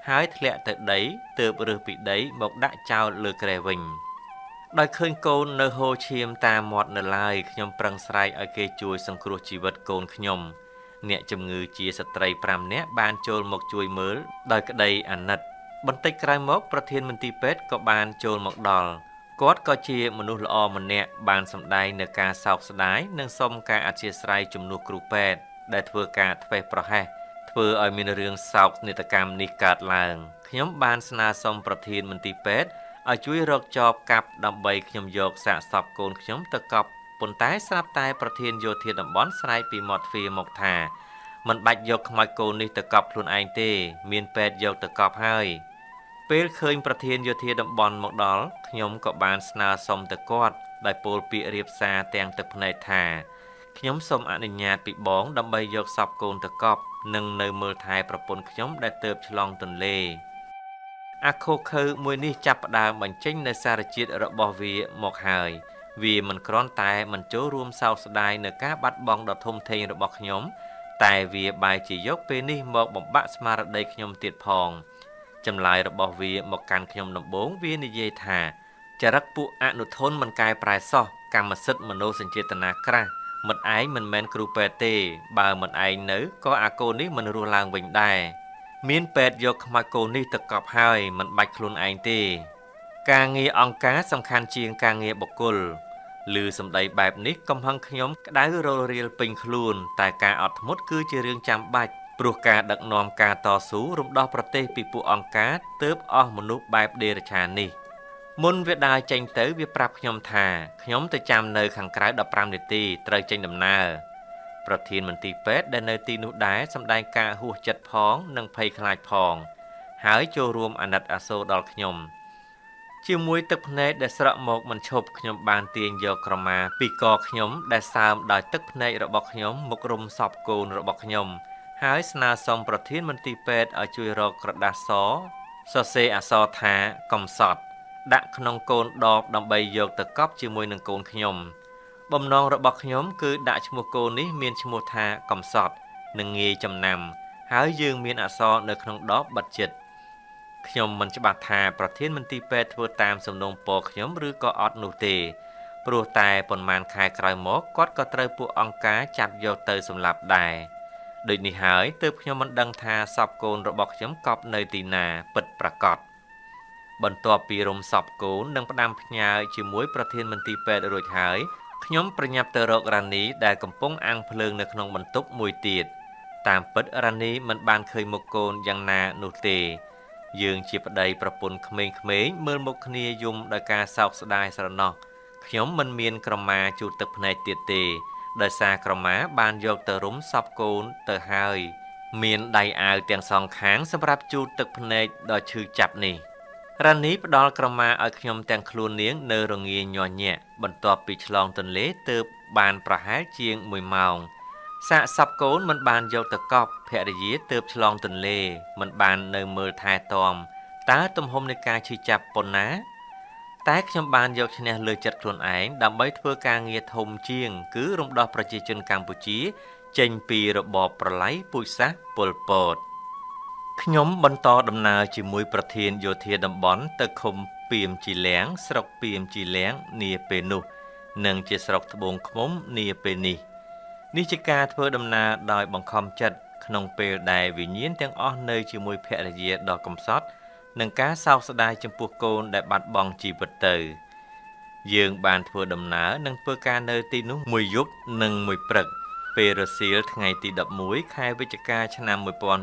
ហើយធ្លាក់ទៅដីទើបរើសពីដីមកដាក់ចោលលើគ្រែវិញដោយឃើញកូននៅហូរឈាមតាមមាត់នៅឡើយខ្ញុំប្រឹងស្រែកឲ្យគេជួយសង្គ្រោះជីវិតកូនខ្ញុំអ្នកជំងឺជាស្ត្រី5នាក់បានចូលមកជួយមើលដោយក្តីអាណិតបន្តិចក្រោយមកប្រធានមន្ទីរពេទ្យក៏បានចូលមកដល់គាត់ក៏ជាមនុស្សល្អម្នាក់បានសម្ដែងនៅការសោកស្ដាយនិងសុំការអធិស្ឋានជំនួសគ្រូពេទ្យដែលធ្វើការធ្វេសប្រហែសធ្វើឲ្យមានរឿងសោកនាដកម្មនេះកើតឡើងខ្ញុំបានស្នើសុំប្រធានមន្ទីរពេទ្យឲ្យជួយរកចបកាប់ដើម្បីខ្ញុំយកសាកសពកូនខ្ញុំទៅកប់ប៉ុន្តែស្រាប់តែប្រធានយោធាតំបន់ស្រែកពីមាត់ទ្វារមកថាមិនបាច់យកខ្មោចកូននេះទៅកប់ខ្លួនឯងទេមានពេទ្យយកទៅកប់ហើយពេលឃើញប្រធានយោធាតំបន់មកដល់ខ្ញុំក៏បានស្នើសុំទៅគាត់ដោយពោលពាក្យរៀបសារទាំងទឹកភ្នែកថាខ្ញុំសូមអនុញ្ញាតពីបងដើម្បីយកសពកូនទៅកប់និងនៅមើលថែប្រពន្ធខ្ញុំដែលទើបឆ្លងទន្លេអាខូខើមួយនេះចាប់ផ្ដើមបញ្ចេញនៅសារជាតិរបស់វាមកហើយវាមិនគ្រាន់តែមិនចូលរួមសោកស្ដាយនៅការបាត់បង់ដ៏ធំធេងរបស់ខ្ញុំតែវាបែរជាយកពេលនេះមកបំបាក់ស្មារតីខ្ញុំទៀតផងចម្លើយរបស់វាមកកាន់ខ្ញុំដំបូងវានិយាយថាចរិតពួកអនុធនមិនកែប្រែសោះកម្មសិទ្ធិមនោសញ្ចេតនាក្រាស់មិត្តឯងមិនមែនគ្រូពេទ្យទេបើមិនឯងនៅក៏អាកូននេះមិនរស់ឡើងវិញដែរមានពេទ្យយកខ្មោចកូននេះទៅកប់ហើយមិនបាច់ខ្លួនឯងទេការងារអង្គការសំខាន់ជាងការងារបុគ្គលឮសម្ដីបែបនេះកំហឹងខ្ញុំក្តៅរលរៀលពេញខ្លួនតែការអត់ធ្មត់គឺជារឿងចាំបាច់ព្រោះការដឹកនាំការតស៊ូរំដោះប្រទេសពីពួកអង្គការទើបអស់មនុស្សបែបដេរឆាននេះមុនវាដើរចេញទៅវាប្រាប់ខ្ញុំថាខ្ញុំទៅចាំនៅខាងក្រៅ15នាទីត្រូវចេញដំណើរប្រធានមន្ទីរពេទ្យដែលនៅទីនោះដែរសម្ដែងការហួសចិត្តផងនិងភ័យខ្លាចផងហើយចូលរួមអាណិតអាសូរដល់ខ្ញុំជាមួយទឹកភ្នែកដែលស្រក់មកមិនឈប់ខ្ញុំបានទាញយកក្រមាពីកខ្ញុំដែលសើមដោយទឹកភ្នែករបស់ខ្ញុំមករុំសពកូនរបស់ខ្ញុំហើយស្នើសុំប្រធានមន្ទីរពេទ្យឲ្យជួយរកក្រដាសសរសេរអក្សរថាកំសត់ដាក់ក្នុងកូនដបដើម្បីយកទៅកប់ជាមួយនឹងកូនខ្ញុំបំណងរបស់ខ្ញុំគឺដាក់ឈ្មោះកូននេះមានឈ្មោះថាកំសត់និងងាយចំណាំហើយយើងមានអក្សរនៅក្នុងដបបិទជិតខ្ញុំមិនច្បាស់ថាប្រធានមន្ទីរពេទ្យធ្វើតាមសំណូមពរខ្ញុំឬក៏អត់នោះទេព្រោះតែប៉ុន្មានខែក្រោយមកគាត់ក៏ត្រូវពួកអង្គការចាប់យកទៅសម្លាប់ដែរដូចនេះហើយទើបខ្ញុំមិនដឹងថាសពកូនរបស់ខ្ញុំកប់នៅទីណាពិតប្រាកដបន្ទាប់ពីរំសពកូននិងផ្ដាំផ្ញើជាមួយប្រធានមន្ទីរពេទ្យរួចហើយខ្ញុំប្រញាប់ទៅរករ៉ានីដែលកំពុងអាំងភ្លើងនៅក្នុងបន្ទប់មួយទៀតតាមពិតរ៉ានីមិនបានឃើញមុខកូនយ៉ាងណានោះទេយើងជាប្តីប្រពន្ធក្មេងៗមើលមុខគ្នាយំដោយការសោកស្ដាយស្រណោះខ្ញុំមិនមានក្រមាជូតទឹកភ្នែកទៀតទេដោយសារក្រមាបានយកទៅរុំសពកូនទៅហើយមានដៃអាវទាំងសងខាងសម្រាប់ជូតទឹកភ្នែកដ៏ឈឺចាប់នេះរ៉ានីផ្ដល់ក្រមាឲ្យខ្ញុំទាំងខ្លួននាងនៅរងាញ័រញាក់បន្ទាប់ពីឆ្លងទន្លេទើបបានប្រហែលជាង1ម៉ោងសាកសពកូនមិនបានយកទៅកប់ភរិយាទើបឆ្លងទន្លេមិនបាននៅមើលថែទាំតើទំហំនៃការឈឺចាប់ប៉ុណ្ណាតែខ្ញុំបានយកឈ្នះលើចិត្តខ្លួនឯងដើម្បីធ្វើការងារធំជាងគឺរំដោះប្រជាជនកម្ពុជាចេញពីរបបប្រល័យពូជសាសន៍ប៉ុលពតខ្ញុំបន្តដំណើរជាមួយប្រធានយោធាតំបន់ទៅឃុំពីមជីលៀងស្រុកពីមជីលៀងនាពេលនោះនិងជាស្រុកត្បូងឃ្មុំនាពេលនេះនេះជាការធ្វើដំណើរដោយបង្ខំចិត្តក្នុងពេលដែលវិញ្ញាណទាំងអស់នៅជាមួយភរិយាដ៏កំសត់និងការសោកស្ដាយចំពោះកូនដែលបាត់បង់ជីវិតទៅយើងបានធ្វើដំណើរនិងធ្វើការនៅទីនោះមួយយប់និងមួយព្រឹកពេលរសៀលថ្ងៃទី11ខែវិច្ឆិកាឆ្នាំ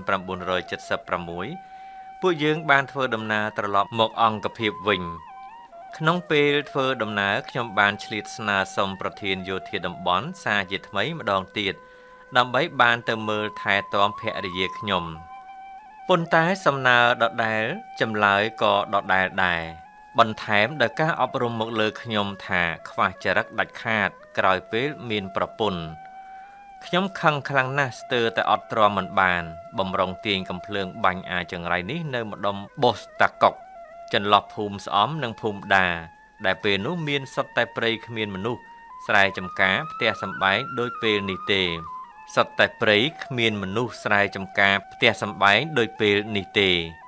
1976ពួកយើងបានធ្វើដំណើរត្រឡប់មកអង្គភាពវិញក្នុងពេលធ្វើដំណើរខ្ញុំបានឆ្លៀតស្នើសុំប្រធានយោធាតំបន់សារជាថ្មីម្ដងទៀតដើម្បីបានទៅមើលថែទាំភរិយាខ្ញុំប៉ុន្តែសំណើដដែលចម្លើយក៏ដដែលដែរបន្ថែមដោយការអប់រំមកលើខ្ញុំថាខ្វះចរិតដាច់ខាតក្រោយពេលមានប្រពន្ធខ្ញុំខឹងខ្លាំងណាស់ស្ទើរតែអត់ទ្រាំមិនបានបំរុងទាញកំភ្លើងបាញ់អាចង្រៃនេះនៅម្ដុំបូស្តាកុកចន្លោះភូមិស្អំនិងភូមិដាដែលពេលនោះមានសុទ្ធតែព្រៃគ្មានមនុស្សស្រែចម្ការផ្ទះសម្បែងដូចពេលនេះទេសុទ្ធតែព្រៃគ្មានមនុស្សស្រែចម្ការផ្ទះសម្បែងដូចពេលនេះទេ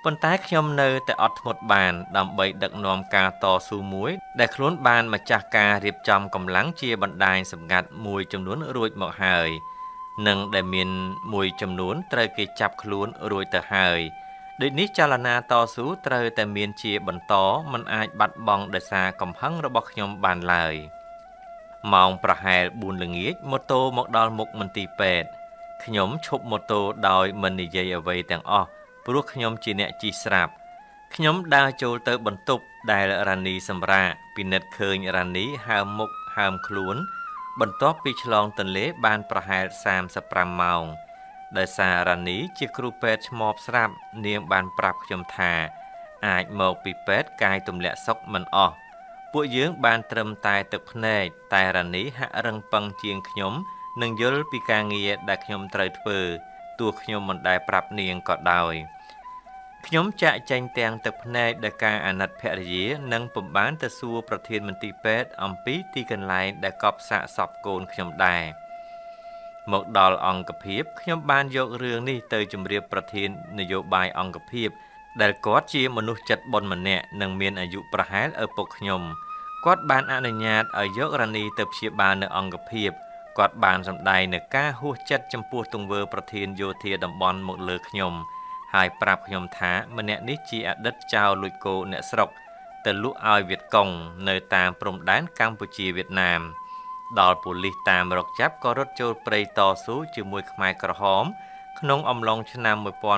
ប៉ុន្តែខ្ញុំនៅតែអត់ធ្មត់បានដើម្បីដឹកនាំការតស៊ូមួយដែលខ្លួនបានម្ចាស់ការរៀបចំកម្លាំងជាបណ្ដាញសម្ងាត់មួយចំនួនរួចមកហើយនិងដែលមានមួយចំនួនត្រូវគេចាប់ខ្លួនរួចទៅហើយដូចនេះចលនាតស៊ូត្រូវតែមានជាបន្តមិនអាចបាត់បង់ដោយសារកំហឹងរបស់ខ្ញុំបានឡើយម៉ោងប្រហែល4ល្ងាចម៉ូតូមកដល់មុខមន្ទីរពេទ្យខ្ញុំឈប់ម៉ូតូដោយមិននិយាយអ្វីទាំងអស់ព្រោះខ្ញុំជាអ្នកជិះស្រាប់ខ្ញុំដើរចូលទៅបន្ទប់ដែលរ៉ានីសម្រាកពិនិត្យឃើញរ៉ានីហើមមុខហើមខ្លួនបន្ទាប់ពីឆ្លងទន្លេបានប្រហែល35ម៉ោងដោយសាររ៉ានីជាគ្រូពេទ្យឆ្មបស្រាប់នាងបានប្រាប់ខ្ញុំថាអាចមកពីពេទ្យកាយទម្លាក់សុខមិនអស់ពួកយើងបានត្រឹមតែទឹកភ្នែកតែរ៉ានីហាក់រឹងប៉ឹងជាងខ្ញុំនឹងយល់ពីការងារដែលខ្ញុំត្រូវធ្វើទោះខ្ញុំមិនដែលប្រាប់នាងក៏ដោយខ្ញុំចាក់ចែងទាំងទឹកភ្នែកដោយការអាណិតភរិយានិងពុំបានទៅសួរប្រធានមន្ទីរពេទ្យអំពីទីកន្លែងដែលកប់សាកសពកូនខ្ញុំដែរមកដល់អង្គភាពខ្ញុំបានយករឿងនេះទៅជម្រាបប្រធាននយោបាយអង្គភាពដែលគាត់ជាមនុស្សចិត្តបុណ្យម្នាក់និងមានអាយុប្រហែលឪពុកខ្ញុំគាត់បានអនុញ្ញាតឲ្យយករ៉ានីទៅព្យាបាលនៅអង្គភាពគាត់បានសម្ដែងនៅការហួសចិត្តចំពោះទង្វើប្រធានយោធាតំបន់មកលើខ្ញុំហើយប្រាប់ខ្ញុំថាម្នាក់នេះជាអតីតចៅលួចគោអ្នកស្រុកទៅលក់ឲ្យវៀតកុងនៅតាមព្រំដែនកម្ពុជាវៀតណាមដល់ប៉ូលីសតាមរកចាប់ក៏រត់ចូលព្រៃតស៊ូជាមួយខ្មែរក្រហមក្នុងអំឡុងឆ្នាំ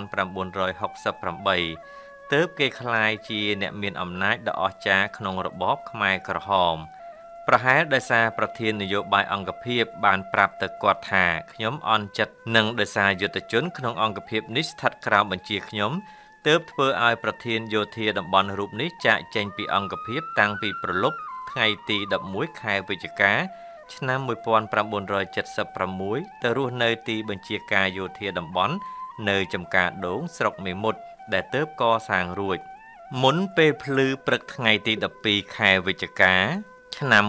1968ទើបគេក្លាយជាអ្នកមានអំណាចដ៏អស្ចារ្យក្នុងរបបខ្មែរក្រហមប្រហែលដោយសារប្រធាននយោបាយអង្គភាពបានប្រាប់ទៅគាត់ថាខ្ញុំអន់ចិត្តនិងដោយសារយុទ្ធជនក្នុងអង្គភាពនេះស្ថិតក្រោមបញ្ជាខ្ញុំទើបធ្វើឲ្យប្រធានយោធាតំបន់រូបនេះចាកចេញពីអង្គភាពតាំងពីប្រលប់ថ្ងៃទី11ខែវិច្ឆិកាឆ្នាំ1976ទៅរស់នៅទីបញ្ជាការយោធាតំបន់នៅចំការដូងស្រុកមេមត់ដែលទើបកសាងរួចមុនពេលភ្លឺព្រឹកថ្ងៃទី12ខែវិច្ឆិកាឆ្នាំ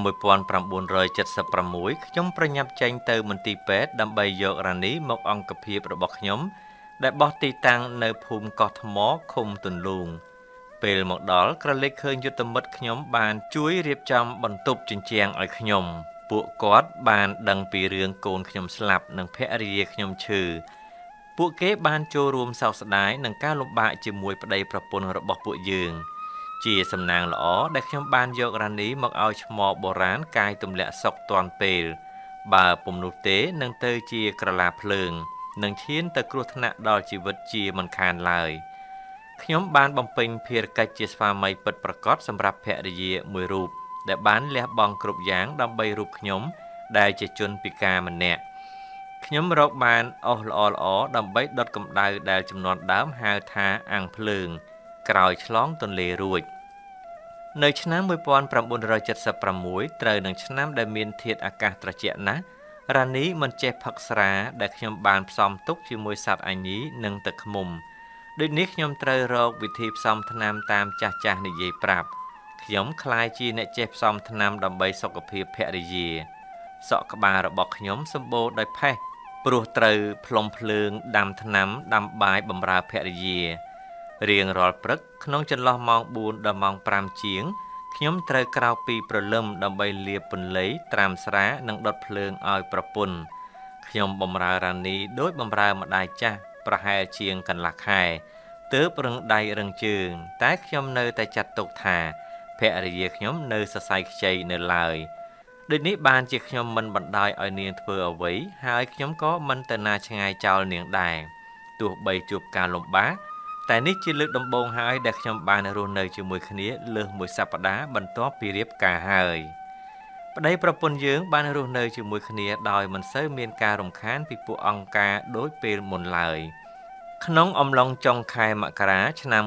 1976ខ្ញុំប្រញាប់ចេញទៅមន្ទីរពេទ្យដើម្បីយករ៉ានីមកអង្គភាពរបស់ខ្ញុំដែលបោះទីតាំងនៅភូមិកោះថ្មឃុំទន្លូងពេលមកដល់ក្រឡេកឃើញយុទ្ធមិត្តខ្ញុំបានជួយរៀបចំបន្ទប់ជញ្ជាំងឲ្យខ្ញុំពួកគាត់បានដឹងពីរឿងកូនខ្ញុំស្លាប់និងភរិយាខ្ញុំឈឺពួកគេបានចូលរួមសោកស្ដាយនឹងការលំបាកជាមួយប្តីប្រពន្ធរបស់ពួកយើងជាសំណាងល្អដែលខ្ញុំបានយករ៉ានីមកឲ្យឈ្មោះបុរាណកាយទម្លាក់សុខទាន់ពេលបើពុំនោះទេនឹងទៅជាក្រឡាភ្លើងនឹងឈានទៅគ្រោះថ្នាក់ដល់ជីវិតជាមិនខានឡើយខ្ញុំបានបំពេញភារកិច្ចជាស្វាមីពិតប្រាកដសម្រាប់ភរិយាមួយរូបដែលបានលះបង់គ្រប់យ៉ាងដើម្បីរូបខ្ញុំដែលជាជនពិការម្នាក់ខ្ញុំរកបានអស់ល្អដើម្បីដុតកម្ដៅដែលចំនួនដើមហៅថាអាំងភ្លើងក្រោយឆ្លងទន្លេរួចនៅឆ្នាំ1976ត្រូវនឹងឆ្នាំដែលមានធាតុអាកាសត្រជាក់ណាស់រ៉ានីមិនចេះផឹកស្រាដែលខ្ញុំបានផ្សំទុកជាមួយសត្វអាញីនិងទឹកឃ្មុំដូចនេះខ្ញុំត្រូវរកវិធីផ្សំថ្នាំតាមចាស់និយាយប្រាប់ខ្ញុំក្លាយជាអ្នកចេះផ្សំថ្នាំដើម្បីសុខភាពភរិយាសក់ក្បាលរបស់ខ្ញុំសម្បូរដោយផេះព្រោះត្រូវផ្លុំភ្លើងដាំថ្នាំដាំបាយបម្រើភរិយារៀងរាល់ព្រឹកក្នុងចន្លោះម៉ោង4ដល់ម៉ោង5ជាងខ្ញុំត្រូវក្រោកពីព្រលឹមដើម្បីលាបពន្លៃត្រាំស្រានិងដុតភ្លើងឲ្យប្រពន្ធខ្ញុំបម្រើរ៉ានីដោយបម្រើម្ដាយចាស់ប្រហែលជាងកន្លះខែទើបរឹងដៃរឹងជើងតែខ្ញុំនៅតែចាត់ទុកថាភរិយាខ្ញុំនៅសរសៃខ្ចីនៅឡើយដូចនេះបានជាខ្ញុំមិនបណ្ដោយឲ្យនាងធ្វើអ្វីហើយខ្ញុំក៏មិនទៅណាឆ្ងាយចោលនាងដែរទោះបីជួបការលំបាកតែនេះជាលើកដំបូងហើយដែលខ្ញុំបានរស់នៅជាមួយគ្នាលើសមួយសប្តាហ៍បន្ទាប់ពីរៀបការហើយប្តីប្រពន្ធយើងបានរស់នៅជាមួយគ្នាដោយមិនសូវមានការរំខានពីពួកអង្គការដូចពេលមុនឡើយក្នុងអំឡុងចុងខែមករាឆ្នាំ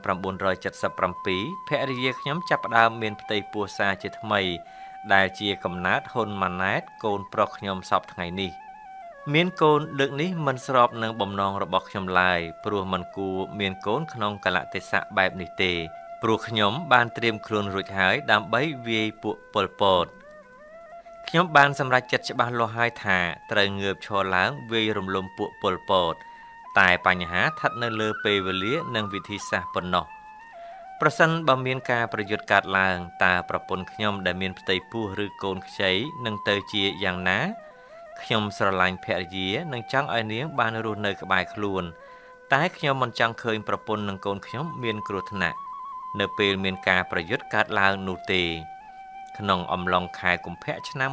1977ភរិយាខ្ញុំចាប់ផ្ដើមមានផ្ទៃពោះសារជាថ្មីដែលជាកំណើតហ៊ុនម៉ាណែតកូនប្រុសខ្ញុំសពថ្ងៃនេះមានកូនលើកនេះមិនស្របនឹងបំណងរបស់ខ្ញុំឡើយព្រោះមិនគួរមានកូនក្នុងកលៈទេសៈបែបនេះទេព្រោះខ្ញុំបានត្រៀមខ្លួនរួចហើយដើម្បីវាយពួកប៉ុលពតខ្ញុំបានសម្រេចចិត្តច្បាស់លាស់ហើយថាត្រូវងើបឈរឡើងវាយរំលំពួកប៉ុលពតតែបញ្ហាស្ថិតនៅលើពេលវេលានិងវិធីសាស្ត្រប៉ុណ្ណោះប្រសិនបើមានការប្រយុទ្ធកើតឡើងតើប្រពន្ធខ្ញុំដែលមានផ្ទៃពោះឬកូនខ្ចីនឹងទៅជាយ៉ាងណាខ្ញុំស្រឡាញ់ភរិយានិងចង់ឲ្យនាងបានរស់នៅក្បែរខ្លួនតែខ្ញុំមិនចង់ឃើញប្រពន្ធនិងកូនខ្ញុំមានគ្រោះថ្នាក់នៅពេលមានការប្រយុទ្ធកើតឡើងនោះទេក្នុងអំឡុងខែកុម្ភៈឆ្នាំ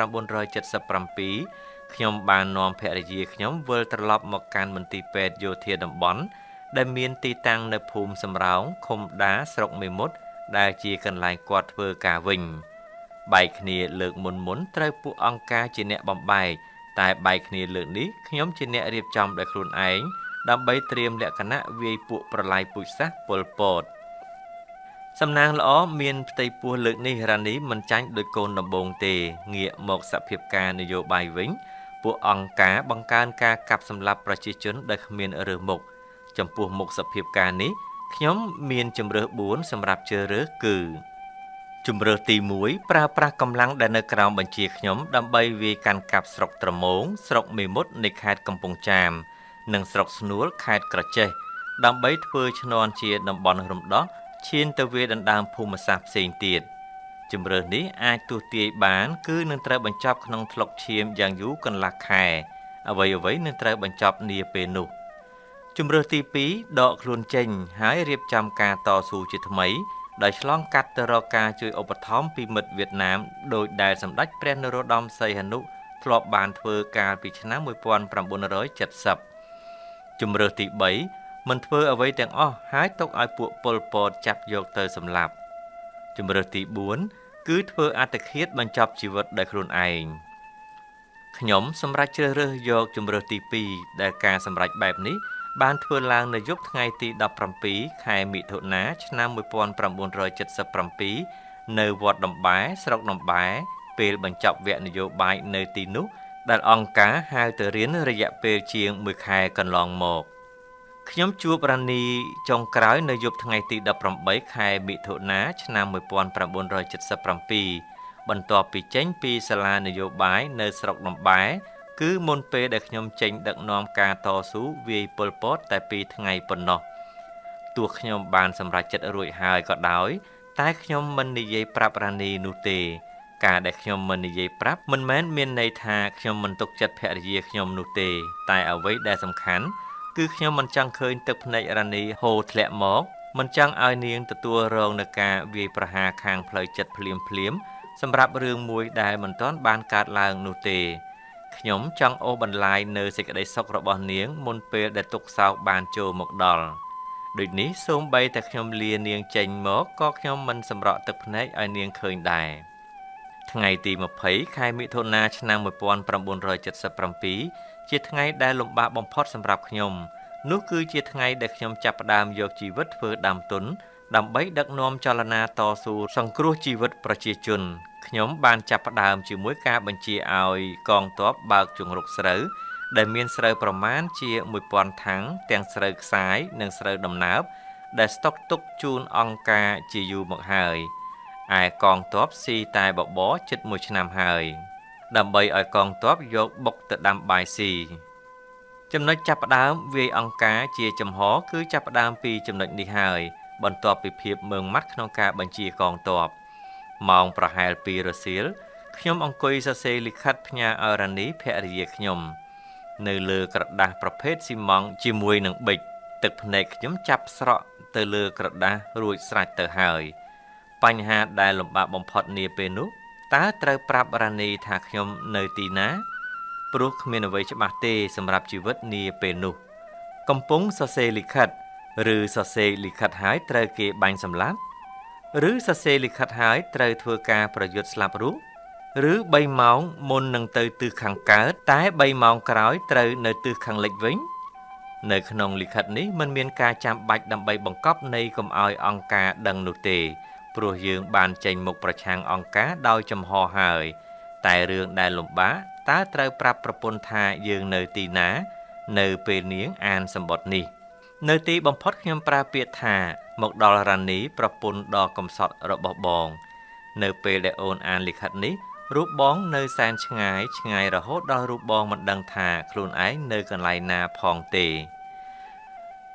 1977ខ្ញុំបាននាំភរិយាខ្ញុំវិលត្រឡប់មកកាន់មន្ទីរពេទ្យយោធាតំបន់ដែលមានទីតាំងនៅភូមិសំរោងឃុំដាស្រុកមេមត់ដែលជាកន្លែងគាត់ធ្វើការវិញបែកគ្នាលើកមុនត្រូវពួកអង្គការជាអ្នកបំបែកតែបែកគ្នាលើកនេះខ្ញុំជាអ្នករៀបចំដោយខ្លួនឯងដើម្បីត្រៀមលក្ខណៈវាយពួកប្រឡាយពូជសាសន៍ប៉ុលពតសំណាងល្អមានផ្ទៃពោះលើកនេះរ៉ានីមិនចាញ់ដោយកូនដំបងទេងាកមកសភាពការនយោបាយវិញពួកអង្គការបង្កើនការកាប់សម្លាប់ប្រជាជនដែលគ្មានរើសមុខចំពោះមុខសភាពការនេះខ្ញុំមានជំរើស4សម្រាប់ជ្រើសរើសគឺជំរើសទី1ប្រើប្រាស់កម្លាំងដែលនៅក្រោមបញ្ជាខ្ញុំដើម្បីវាយកាន់កាប់ស្រុកត្រមោងស្រុកមេមត់នៃខេត្តកំពង់ចាមនិងស្រុកស្នួលខេត្តក្រចេះដើម្បីធ្វើឈ្នន់ជាតំបន់រំដោះឈានទៅវាដណ្ដើមភូមិសាស្ត្រផ្សេងទៀតជំរើសនេះអាចទស្សទាយបានគឺនឹងត្រូវបញ្ចប់ក្នុងថ្លុកឈាមយ៉ាងយូរកន្លះខែអ្វីនឹងត្រូវបញ្ចប់នាពេលនោះជំរើសទី2ដកខ្លួនចេញហើយរៀបចំការតស៊ូជាថ្មីដោយឆ្លងកាត់ទៅរកការជួយឧបត្ថម្ភពីមិត្តវៀតណាមដោយដែលសម្ដេចព្រះនរោត្តមសីហនុធ្លាប់បានធ្វើកាលពីឆ្នាំ1970ជំរើសទី3មិនធ្វើអ្វីទាំងអស់ហើយទុកឲ្យពួកប៉ុលពតចាប់យកទៅសម្លាប់ជំរើសទី4គឺធ្វើអត្តឃាតបញ្ចប់ជីវិតដោយខ្លួនឯងខ្ញុំសម្រេចជ្រើសរើសយកជំរើសទី2ដែលការសម្រេចបែបនេះបានធ្វើឡើងនៅយប់ថ្ងៃទី17ខែមិថុនាឆ្នាំ1977នៅវត្តដំបែស្រុកដំបែពេលបញ្ចប់វគ្គនយោបាយនៅទីនោះដែលអង្គការហៅទៅរៀនរយៈពេលជាង1ខែកន្លងមកខ្ញុំជួបរ៉ានីចុងក្រោយនៅយប់ថ្ងៃទី18ខែមិថុនាឆ្នាំ1977បន្ទាប់ពីចេញពីសាលានយោបាយនៅស្រុកដំបែគឺមុនពេលដែលខ្ញុំចេញដឹកនាំការតស៊ូវាយប៉ុលពតតែ2ថ្ងៃប៉ុណ្ណោះទោះខ្ញុំបានសម្រេចចិត្តរួចហើយក៏ដោយតែខ្ញុំមិននិយាយប្រាប់រ៉ានីនោះទេការដែលខ្ញុំមិននិយាយប្រាប់មិនមែនមានន័យថាខ្ញុំមិនទុកចិត្តភរិយាខ្ញុំនោះទេតែអ្វីដែលសំខាន់គឺខ្ញុំមិនចង់ឃើញទឹកភ្នែករ៉ានីហូរធ្លាក់មកមិនចង់ឲ្យនាងទទួលរងនឹងការវាយប្រហារខាងផ្លូវចិត្តភ្លាមសម្រាប់រឿងមួយដែលមិនទាន់បានកើតឡើងនោះទេខ្ញុំចង់អូសបន្លាយនៅសេចក្តីសុខរបស់នាងមុនពេលដែលទុក្ខសោកបានចូលមកដល់ដូចនេះសូម្បីតែខ្ញុំលានាងចេញមកក៏ខ្ញុំមិនសម្រក់ទឹកភ្នែកឲ្យនាងឃើញដែរថ្ងៃទី20ខែមិថុនាឆ្នាំ1977ជាថ្ងៃដែលលំបាកបំផុតសម្រាប់ខ្ញុំនោះគឺជាថ្ងៃដែលខ្ញុំចាប់ផ្ដើមយកជីវិតធ្វើដើមទុនដើម្បីដឹកនាំចលនាតស៊ូសង្គ្រោះជីវិតប្រជាជនខ្ញុំបានចាប់ផ្ដើមជាមួយការបញ្ជាឲ្យកងទ័ពបើកជង្រុកស្រូវដែលមានស្រូវប្រមាណជា1000ថាំងទាំងស្រូវខ្សាយនិងស្រូវដំណើបដែលស្តុកទុកជូនអង្គការជាយូរមកហើយឯកងទ័ពស៊ីតែបបរជិត1ឆ្នាំហើយដើម្បីឲ្យកងទ័ពយកបុកទៅដាំបាយស៊ីចំណុចចាប់ផ្ដើមវាយអង្គការជាចំហគឺចាប់ផ្ដើមពីចំណុចនេះហើយបន្ទាប់ពីភាពមើងម៉ាត់ក្នុងការបញ្ជាកងទ័ពម៉ោងប្រហែល2រសៀលខ្ញុំអង្គុយសរសេរលិខិតផ្ញើឲ្យរ៉ានីភរិយាខ្ញុំនៅលើក្រដាសប្រភេទស៊ីម៉ងត៍ជាមួយនឹងប៊ិចទឹកភ្នែកខ្ញុំចាប់ស្រក់ទៅលើក្រដាសរួចស្រេចទៅហើយបញ្ហាដែលលំបាកបំផុតនាពេលនោះតើត្រូវប្រាប់រ៉ានីថាខ្ញុំនៅទីណាព្រោះគ្មានអ្វីច្បាស់ទេសម្រាប់ជីវិតនាពេលនោះកំពុងសរសេរលិខិតឬសរសេរលិខិតហើយត្រូវគេបាញ់សម្លាប់ឬសរសេរលិខិតហើយត្រូវធ្វើការប្រយុទ្ធស្លាប់រូបឬ3ម៉ោងមុននឹងទៅទិសខាងកើតតែ3ម៉ោងក្រោយត្រូវនៅទិសខាងលិចវិញនៅក្នុងលិខិតនេះមិនមានការចាំបាច់ដើម្បីបង្កប់នៃកុំឲ្យអង្គការដឹងនោះទេព្រោះយើងបានចេញមុខប្រឆាំងអង្គការដោយចំហហើយតែរឿងដែលលំបាកតើត្រូវប្រាប់ប្រពន្ធថាយើងនៅទីណានៅពេលនាងអានសម្បត្តិនេះនៅទីបំផុតខ្ញុំប្រើពាក្យថាមកដល់រ៉ានីប្រពន្ធដ៏កំសត់របស់បងនៅពេលដែលអូនអានលិខិតនេះរូបបងនៅសែនឆ្ងាយរហូតដល់រូបបងមិនដឹងថាខ្លួនឯងនៅកន្លែងណាផងទេ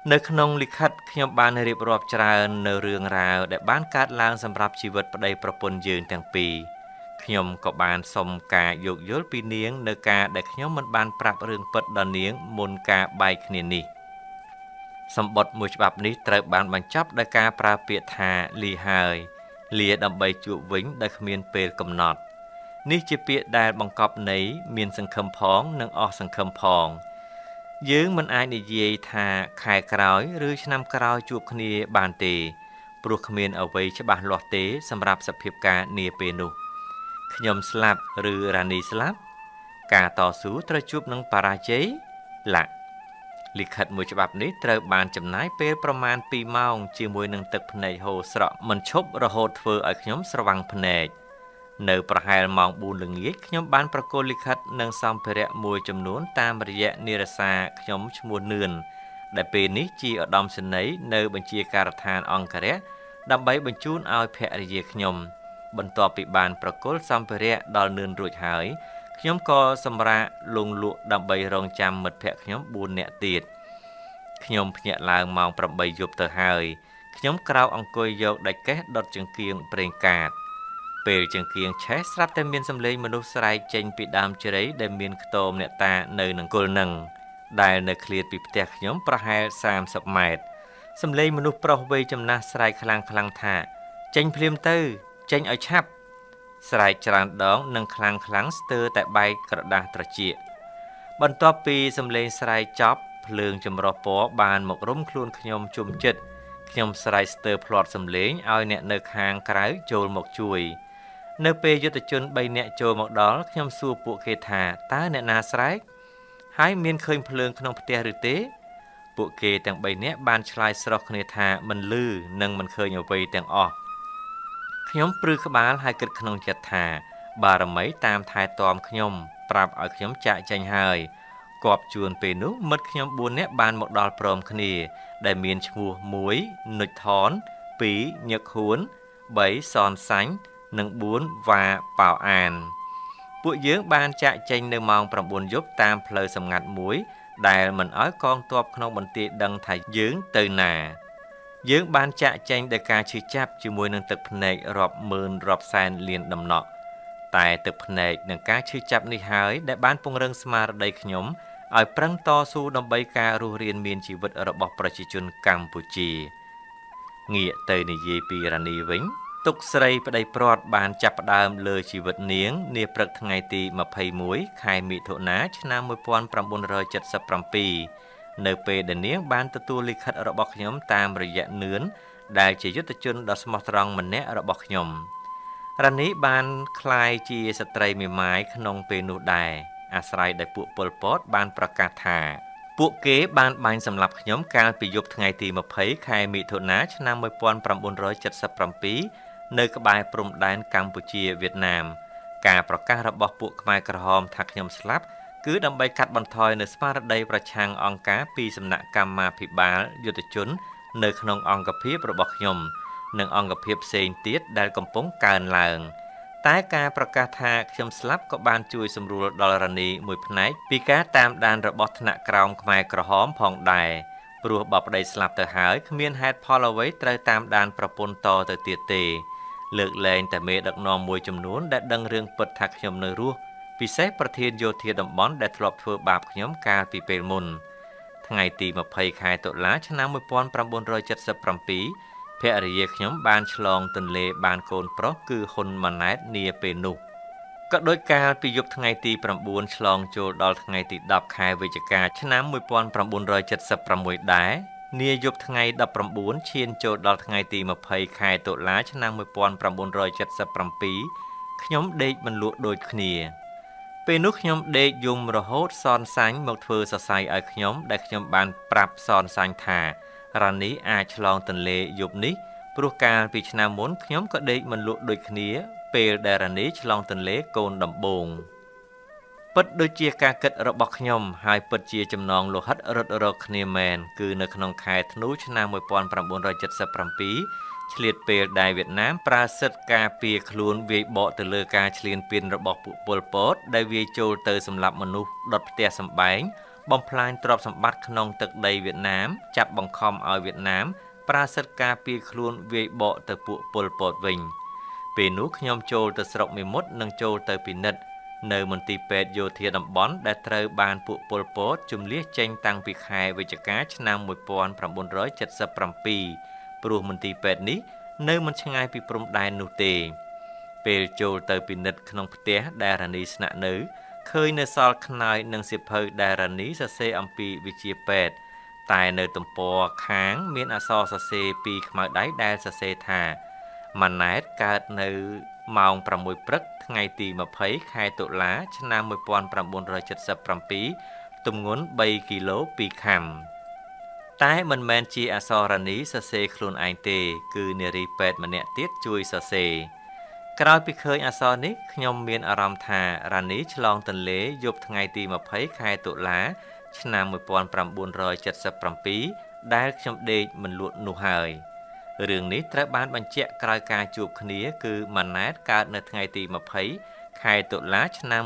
នៅក្នុងលិខិតខ្ញុំបានរៀបរាប់ច្រើននៅរឿងរ៉ាវដែលបានកើតឡើងសម្រាប់ជីវិតប្តីប្រពន្ធយើងទាំងពីរខ្ញុំក៏បានសុំការយោគយល់ពីនាងនៅការដែលខ្ញុំមិនបានប្រាប់រឿងពិតដល់នាងមុនការបែកគ្នានេះសម្បត្តិមួយច្បាប់នេះត្រូវបានបញ្ចប់ដោយការប្រើពាក្យថាលាហើយលាដើម្បីជួបវិញដោយគ្មានពេលកំណត់នេះជាពាក្យដែលបង្កប់ន័យមានសង្ឃឹមផងនិងអស់សង្ឃឹមផងយើងមិនអាចនិយាយថាខែក្រោយឬឆ្នាំក្រោយជួបគ្នាបានទេព្រោះគ្មានអ្វីច្បាស់លាស់ទេសម្រាប់សភាពការនាពេលនោះខ្ញុំស្លាប់ឬរ៉ានីស្លាប់ការតស៊ូត្រូវជួបនឹងបរាជ័យឡាក់លិខិតមួយច្បាប់នេះត្រូវបានចំណាយពេលប្រមាណ2ម៉ោងជាមួយនឹងទឹកភ្នែកហូរស្រក់មិនឈប់រហូតធ្វើឲ្យខ្ញុំស្រវាំងភ្នែកនៅប្រហែលម៉ោង4ល្ងាចខ្ញុំបានប្រគល់លិខិតនិងសម្ភារៈមួយចំនួនតាមរយៈនិរសាខ្ញុំឈ្មោះនឿនដែលពេលនេះជាឧត្តមសេនីយ៍នៅបញ្ជាការដ្ឋានអង្គរៈដើម្បីបញ្ជូនឲ្យភរិយាខ្ញុំបន្ទាប់ពីបានប្រគល់សម្ភារៈដល់នឿនរួចហើយខ្ញុំក៏សម្រាកលងលក់ដើម្បីរងចាំមិត្តភក្តិខ្ញុំ4នាក់ទៀតខ្ញុំភ្ញាក់ឡើងម៉ោង8យប់ទៅហើយខ្ញុំក្រោកអង្គុយយកដាច់កេះដុតចង្គៀងប្រេងកាតពេលចង្គៀងឆេះស្រាប់តែមានសំឡេងមនុស្សស្រែកចេញពីដើមជ្រៃដែលមានខ្ទមអ្នកតានៅនឹងគល់នឹងដែលនៅឃ្លាតពីផ្ទះខ្ញុំប្រហែល30ម៉ែត្រសំឡេងមនុស្សប្រុសវ័យចំណាស់ស្រែកខ្លាំងៗថាចេញភ្លាមទៅចេញឲ្យឆាប់ស្រែកច្រើនដងនិងខ្លាំងស្ទើរតែបែកក្រដាសត្រចៀកបន្ទាប់ពីសំឡេងស្រែកចប់ភ្លើងចម្រុះពណ៌បានមករុំខ្លួនខ្ញុំជុំចិត្តខ្ញុំស្រែកស្ទើរភ្លាត់សំឡេងឲ្យអ្នកនៅខាងក្រៅចូលមកជួយនៅពេលយុទ្ធជន3នាក់ចូលមកដល់ខ្ញុំសួរពួកគេថាតើអ្នកណាស្រែកហើយមានឃើញភ្លើងក្នុងផ្ទះឬទេពួកគេទាំង3នាក់បានឆ្លើយស្រុះគ្នាថាមិនឮនិងមិនឃើញអ្វីទាំងអស់ខ្ញុំព្រឺក្បាលហើយគិតក្នុងចិត្តថាបារមីតាមថែទាំខ្ញុំប្រាប់ឲ្យខ្ញុំចាកចេញហើយគប់ជួនពេលនោះមិត្តខ្ញុំ4នាក់បានមកដល់ព្រមគ្នាដែលមានឈ្មោះ1នុចថន2ញឹកហួន3សនសាញ់និង4វ៉ាប៉ៅអានពួកយើងបានចាកចេញនៅម៉ោង9យប់តាមផ្លូវសម្ងាត់មួយដែលមិនឲ្យកងទ័ពក្នុងបន្ទាយដឹងថាយើងទៅណាយើងបានចាកចេញដោយការឈឺចាប់ជាមួយនឹងទឹកភ្នែករាប់ម៉ឺនរាប់សែនលានដំណក់តែទឹកភ្នែកនិងការឈឺចាប់នេះហើយដែលបានពង្រឹងស្មារតីខ្ញុំឲ្យប្រឹងតស៊ូដើម្បីការរស់រានមានជីវិតរបស់ប្រជាជនកម្ពុជាងាកទៅនិយាយពីរ៉ានីវិញទុកស្រីប្តីព្រាត់បានចាប់ផ្ដើមលើជីវិតនាងនាព្រឹកថ្ងៃទី21ខែមិថុនាឆ្នាំ1977នៅពេលដែលនាងបានទទួលលិខិតរបស់ខ្ញុំតាមរយៈនឿនដែលជាយុទ្ធជនដ៏ស្មោះត្រង់ម្នាក់របស់ខ្ញុំរ៉ានីបានក្លាយជាស្ត្រីមេម៉ាយក្នុងពេលនោះដែរអាស្រ័យដែលពួកប៉ុលពតបានប្រកាសថាពួកគេបានបាញ់សម្លាប់ខ្ញុំកាលពីយប់ថ្ងៃទី20ខែមិថុនាឆ្នាំ1977នៅក្បែរព្រំដែនកម្ពុជាវៀតណាមការប្រកាសរបស់ពួកខ្មែរក្រហមថាខ្ញុំស្លាប់គឺដើម្បីកាត់បន្ថយនូវស្មារតីប្រឆាំងអង្គការពីសំណាក់កម្មាភិបាលយុទ្ធជននៅក្នុងអង្គភាពរបស់ខ្ញុំនិងអង្គភាពផ្សេងទៀតដែលកំពុងកើនឡើងតែការប្រកាសថាខ្ញុំស្លាប់ក៏បានជួយសម្រួលដល់រ៉ានីមួយផ្នែកពីការតាមដានរបស់ថ្នាក់ក្រោមខ្មែរក្រហមផងដែរព្រោះបើប្តីស្លាប់ទៅហើយគ្មានហេតុផលអ្វីត្រូវតាមដានប្រពន្ធតទៅទៀតទេលើកលែងតែមេដឹកនាំមួយចំនួនដែលដឹងរឿងពិតថាខ្ញុំនៅរស់ពិសេសប្រធានយោធាតំបន់ដែលធ្លាប់ធ្វើបាបខ្ញុំកាលពីពេលមុនថ្ងៃទី20ខែតុលាឆ្នាំ1977ភរិយាខ្ញុំបានឆ្លងទន្លេបានកូនប្រុសគឺហ៊ុនម៉ាណែតនាពេលនោះក៏ដោយកាលពីយប់ថ្ងៃទី9ឆ្លងចូលដល់ថ្ងៃទី10ខែវិច្ឆិកាឆ្នាំ1976ដែរនាយប់ថ្ងៃ19ឈានចូលដល់ថ្ងៃទី20ខែតុលាឆ្នាំ1977ខ្ញុំដេកមិនលក់ដូចគ្នាពេលនោះខ្ញុំដេកយំរហូតសនសាញ់មកធ្វើសរសៃឲ្យខ្ញុំដែលខ្ញុំបានប្រាប់សនសាញ់ថារ៉ានីអាចឆ្លងទន្លេយប់នេះព្រោះកាលពីឆ្នាំមុនខ្ញុំក៏ដេកមិនលក់ដូចគ្នាពេលដែលរ៉ានីឆ្លងទន្លេកូនដំបូងពិតដូចជាការគិតរបស់ខ្ញុំហើយពិតជាចំណងលោហិតរត់រកគ្នាមែនគឺនៅក្នុងខែធ្នូឆ្នាំ1977ឆ្លៀតពេលដែលវៀតណាមប្រើសិទ្ធិការពារខ្លួនវាយបកទៅលើការឈ្លានពានរបស់ពួកប៉ុលពតដែលវាយចូលទៅសម្លាប់មនុស្សដុតផ្ទះសម្បែងបំផ្លាញទ្រព្យសម្បត្តិក្នុងទឹកដីវៀតណាមចាប់បង្ខំឲ្យវៀតណាមប្រាសិទ្ធការពារខ្លួនវាយបកទៅពួកប៉ុលពតវិញពេលនោះខ្ញុំចូលទៅស្រុកមេមត់និងចូលទៅពិនិត្យនៅមន្ទីរពេទ្យយោធាតំបន់ដែលត្រូវបានពួកប៉ុលពតជម្លៀសចេញតាំងពីខែវិច្ឆិកាឆ្នាំ1977ព្រោះមន្ទីរពេទ្យនេះនៅមិនឆ្ងាយពីព្រំដែននោះទេពេលចូលទៅពិនិត្យក្នុងផ្ទះដែលរ៉ានីស្នាក់នៅឃើញនៅសល់ខ្នើយនិងសៀវភៅដែលរ៉ានីសរសេរអំពីវិទ្យាពេទ្យតែនៅទំព័រខាងមានអក្សរសរសេរពីខ្មៅដៃដែលសរសេរថាម៉ាណែតកើតនៅម៉ោង6ព្រឹកថ្ងៃទី20ខែតុលាឆ្នាំ1977ទម្ងន់3គីឡូ2ខាំតែមិនមែនជាអក្សររ៉ានីសរសេរខ្លួនឯងទេគឺនារីពេទ្យម្នាក់ទៀតជួយសរសេរក្រោយពីឃើញអក្សរនេះខ្ញុំមានអារម្មណ៍ថារ៉ានីឆ្លងទន្លេយប់ថ្ងៃទី20ខែតុលាឆ្នាំ1977ដែលខ្ញុំដេកមិនលក់នោះហើយរឿងនេះត្រូវបានបញ្ជាក់ក្រោយការជួបគ្នាគឺម៉ាណែតកើតនៅថ្ងៃទី20ខែតុលាឆ្នាំ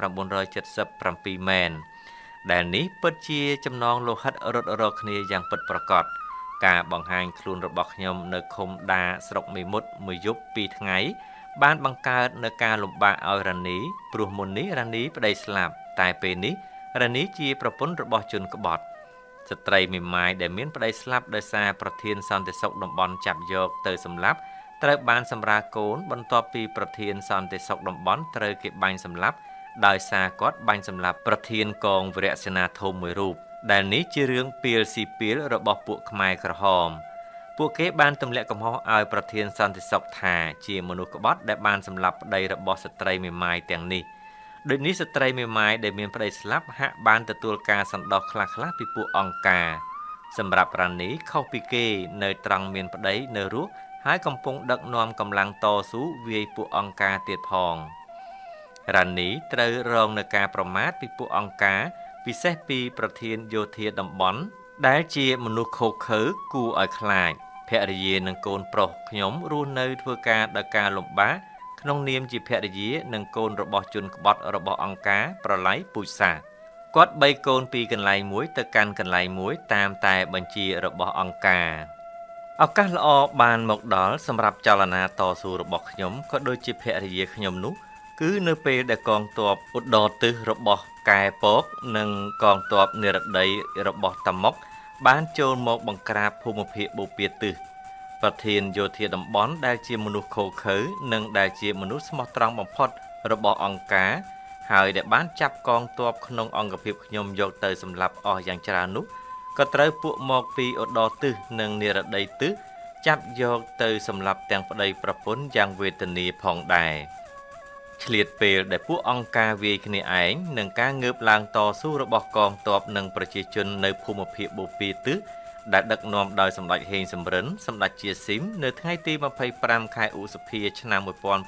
1977មែនដែលនេះពិតជាចំណងលោហិតរត់រកគ្នាយ៉ាងពិតប្រាកដការបង្ហាញខ្លួនរបស់ខ្ញុំនៅឃុំដាស្រុកមេមត់មួយយប់2ថ្ងៃបានបង្កើតនៅការលំបាកឲ្យរ៉ានីព្រោះមុននេះរ៉ានីប្តីស្លាប់តែពេលនេះរ៉ានីជាប្រពន្ធរបស់ជនក្បត់ស្ត្រីមេម៉ាយដែលមានប្តីស្លាប់ដោយសារប្រធានសន្តិសុខតំបន់ចាប់យកទៅសម្លាប់ត្រូវបានសម្រាលកូនបន្ទាប់ពីប្រធានសន្តិសុខតំបន់ត្រូវគេបាញ់សម្លាប់ដោយសារគាត់បាញ់សម្លាប់ប្រធានកងវរៈសេនាធំមួយរូបដែលនេះជារឿងពីលស៊ីពីលរបស់ពួកខ្មែរក្រហមពួកគេបានទម្លាក់កំហុសឲ្យប្រធានសន្តិសុខថាជាមនុស្សក្បត់ដែលបានសម្លាប់ប្តីរបស់ស្ត្រីមេម៉ាយទាំងនេះដូចនេះស្ត្រីមេម៉ាយដែលមានប្តីស្លាប់ហាក់បានទទួលការសន្តោសខ្លះៗពីពួកអង្គការសម្រាប់រ៉ានីខុសពីគេនៅត្រង់មានប្តីនៅរស់ហើយកំពុងដឹកនាំកម្លាំងតស៊ូវាយពួកអង្គការទៀតផងរ៉ានីត្រូវរងនឹងការប្រមាថពីពួកអង្គការពិសេសពីប្រធានយោធាតំបន់ដែលជាមនុស្សខូខើគួរឲ្យខ្លាចភរិយានិងកូនប្រុសខ្ញុំរស់នៅធ្វើការដោយការលំបាកក្នុងនាមជាភរិយានិងកូនរបស់ជនក្បត់របស់អង្គការប្រល័យពូជសាសន៍គាត់បីកូនពីកន្លែងមួយទៅកាន់កន្លែងមួយតាមតែបញ្ជារបស់អង្គការឱកាសល្អបានមកដល់សម្រាប់ចលនាតស៊ូរបស់ខ្ញុំក៏ដូចជាភរិយាខ្ញុំនោះគឺនៅពេលដែលកងទ័ពឧត្តរទិសរបស់កែពកនិងកងទ័ពនិរតីរបស់តាម៉ុកបានចូលមកបង្ក្រាបភូមិភាគបូព៌ាទិសប្រធានយោធាតំបន់ដែលជាមនុស្សខូខើនិងដែលជាមនុស្សស្មោះត្រង់បំផុតរបស់អង្គការហើយដែលបានចាប់កងទ័ពក្នុងអង្គភាពខ្ញុំយកទៅសម្លាប់អស់យ៉ាងច្រើននោះក៏ត្រូវពួកមកពីឧត្តរទិសនិងនិរតីទិសចាប់យកទៅសម្លាប់ទាំងប្តីប្រពន្ធយ៉ាងវេទនាផងដែរឆ្លៀតពេលដែលពួកអង្គការវាយគ្នាឯងនឹងការងើបឡើងតស៊ូរបស់កងទ័ពនិងប្រជាជននៅភូមិភាគបូព៌ាទិសដែលដឹកនាំដោយសម្ដេចហេងសំរិនសម្ដេចជាស៊ីមនៅថ្ងៃទី25ខែឧសភាឆ្នាំ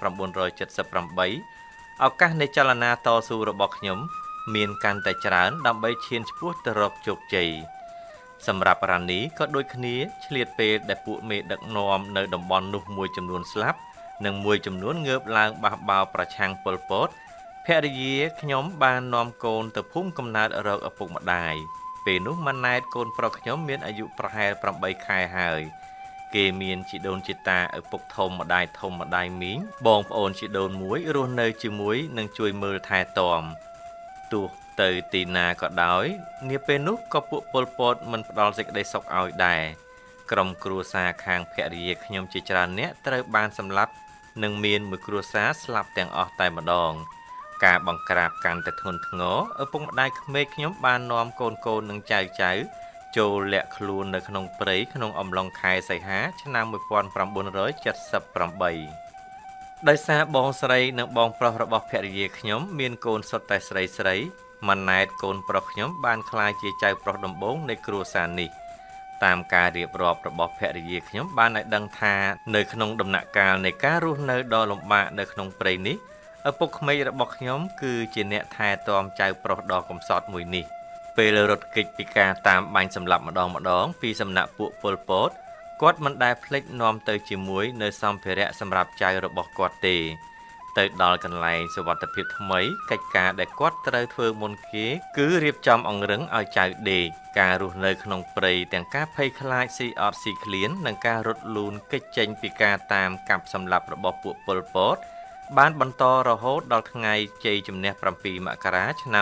1978ឱកាសនៃចលនាតស៊ូរបស់ខ្ញុំមានកាន់តែច្រើនដើម្បីឈានឆ្ពោះទៅរកជោគជ័យសម្រាប់រ៉ានីក៏ដូចគ្នាឆ្លៀតពេលដែលពួកមេដឹកនាំនៅតំបន់នោះមួយចំនួនស្លាប់និងមួយចំនួនងើបឡើងបះបោរប្រឆាំងប៉ុលពតភរិយាខ្ញុំបាននាំកូនទៅភូមិកំណើតរកឪពុកម្ដាយពេលនោះម៉ាណែតកូនប្រុសខ្ញុំមានអាយុប្រហែល8ខែហើយគេមានជីដូនជីតាឪពុកធំម្ដាយធំម្ដាយមីងបងប្អូនជីដូនមួយរស់នៅជាមួយនិងជួយមើលថែទាំទោះទៅទីណាក៏ដោយនាពេលនោះក៏ពួកប៉ុលពតមិនផ្ដល់សេចក្តីសុខឲ្យដែរក្រុមគ្រួសារខាងភរិយាខ្ញុំជាច្រើនអ្នកត្រូវបានសម្លាប់និងមានមួយគ្រួសារស្លាប់ទាំងអស់តែម្ដងការបង្ក្រាបកាន់តែធ្ងន់ធ្ងរឪពុកម្ដាយក្មេកខ្ញុំបាននាំកូននិងចៅចូលលាក់ខ្លួននៅក្នុងព្រៃក្នុងអំឡុងខែសីហាឆ្នាំ1978ដោយសារបងស្រីនិងបងប្រុសរបស់ភរិយាខ្ញុំមានកូនសុទ្ធតែស្រីម៉ាណែតកូនប្រុសខ្ញុំបានក្លាយជាចៅប្រុសដំបូងនៃគ្រួសារនេះតាមការរៀបរាប់របស់ភរិយាខ្ញុំបានឲ្យដឹងថានៅក្នុងដំណាក់កាលនៃការរស់នៅដ៏លំបាកនៅក្នុងព្រៃនេះឪពុកក្មេករបស់ខ្ញុំគឺជាអ្នកថែទាំចៅប្រុសដ៏កំសត់មួយនេះពេលរត់គេចពីការតាមបាញ់សម្លាប់ម្ដងពីសំណាក់ពួកប៉ុលពតគាត់មិនដែលភ្លេចនាំទៅជាមួយនៅសម្ភារៈសម្រាប់ចៅរបស់គាត់ទេទៅដល់កន្លែងសុវត្ថិភាពថ្មីកិច្ចការដែលគាត់ត្រូវធ្វើមុនគេគឺរៀបចំអង្រឹងឲ្យចៅដេកការរស់នៅក្នុងព្រៃទាំងការភ័យខ្លាចស៊ីអត់ស៊ីឃ្លាននិងការរត់លូនគេចចេញពីការតាមកាប់សម្លាប់របស់ពួកប៉ុល ពត បានបន្តរហូតដល់ថ្ងៃជ័យជំនះ 7 មករា ឆ្នាំ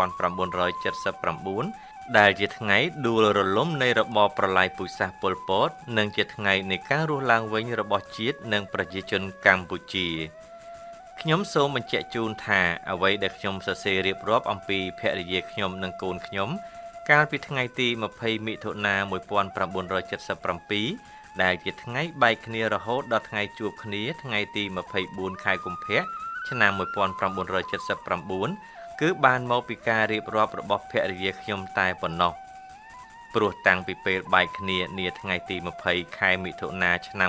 1979 ដែលជាថ្ងៃដួលរលំនៃរបបប្រល័យពូជសាសន៍ប៉ុល ពត និងជាថ្ងៃនៃការរស់ឡើងវិញរបស់ជាតិនិងប្រជាជនកម្ពុជាខ្ញុំសូមបញ្ជាក់ជូនថាអ្វីដែលខ្ញុំសរសេររៀបរាប់អំពីភរិយាខ្ញុំនិងកូនខ្ញុំកាលពីថ្ងៃទី20 មិថុនា 1977 ដែលជាថ្ងៃបែកគ្នារហូតដល់ថ្ងៃជួបគ្នាថ្ងៃទី24 ខែកុម្ភៈ ឆ្នាំ 1979 គឺបានមកពីការរៀបរាប់របស់ភរិយាខ្ញុំតែប៉ុណ្ណោះព្រោះតាំងពីពេលបែកគ្នានាថ្ងៃទី20 ខែមិថុនា ឆ្នាំ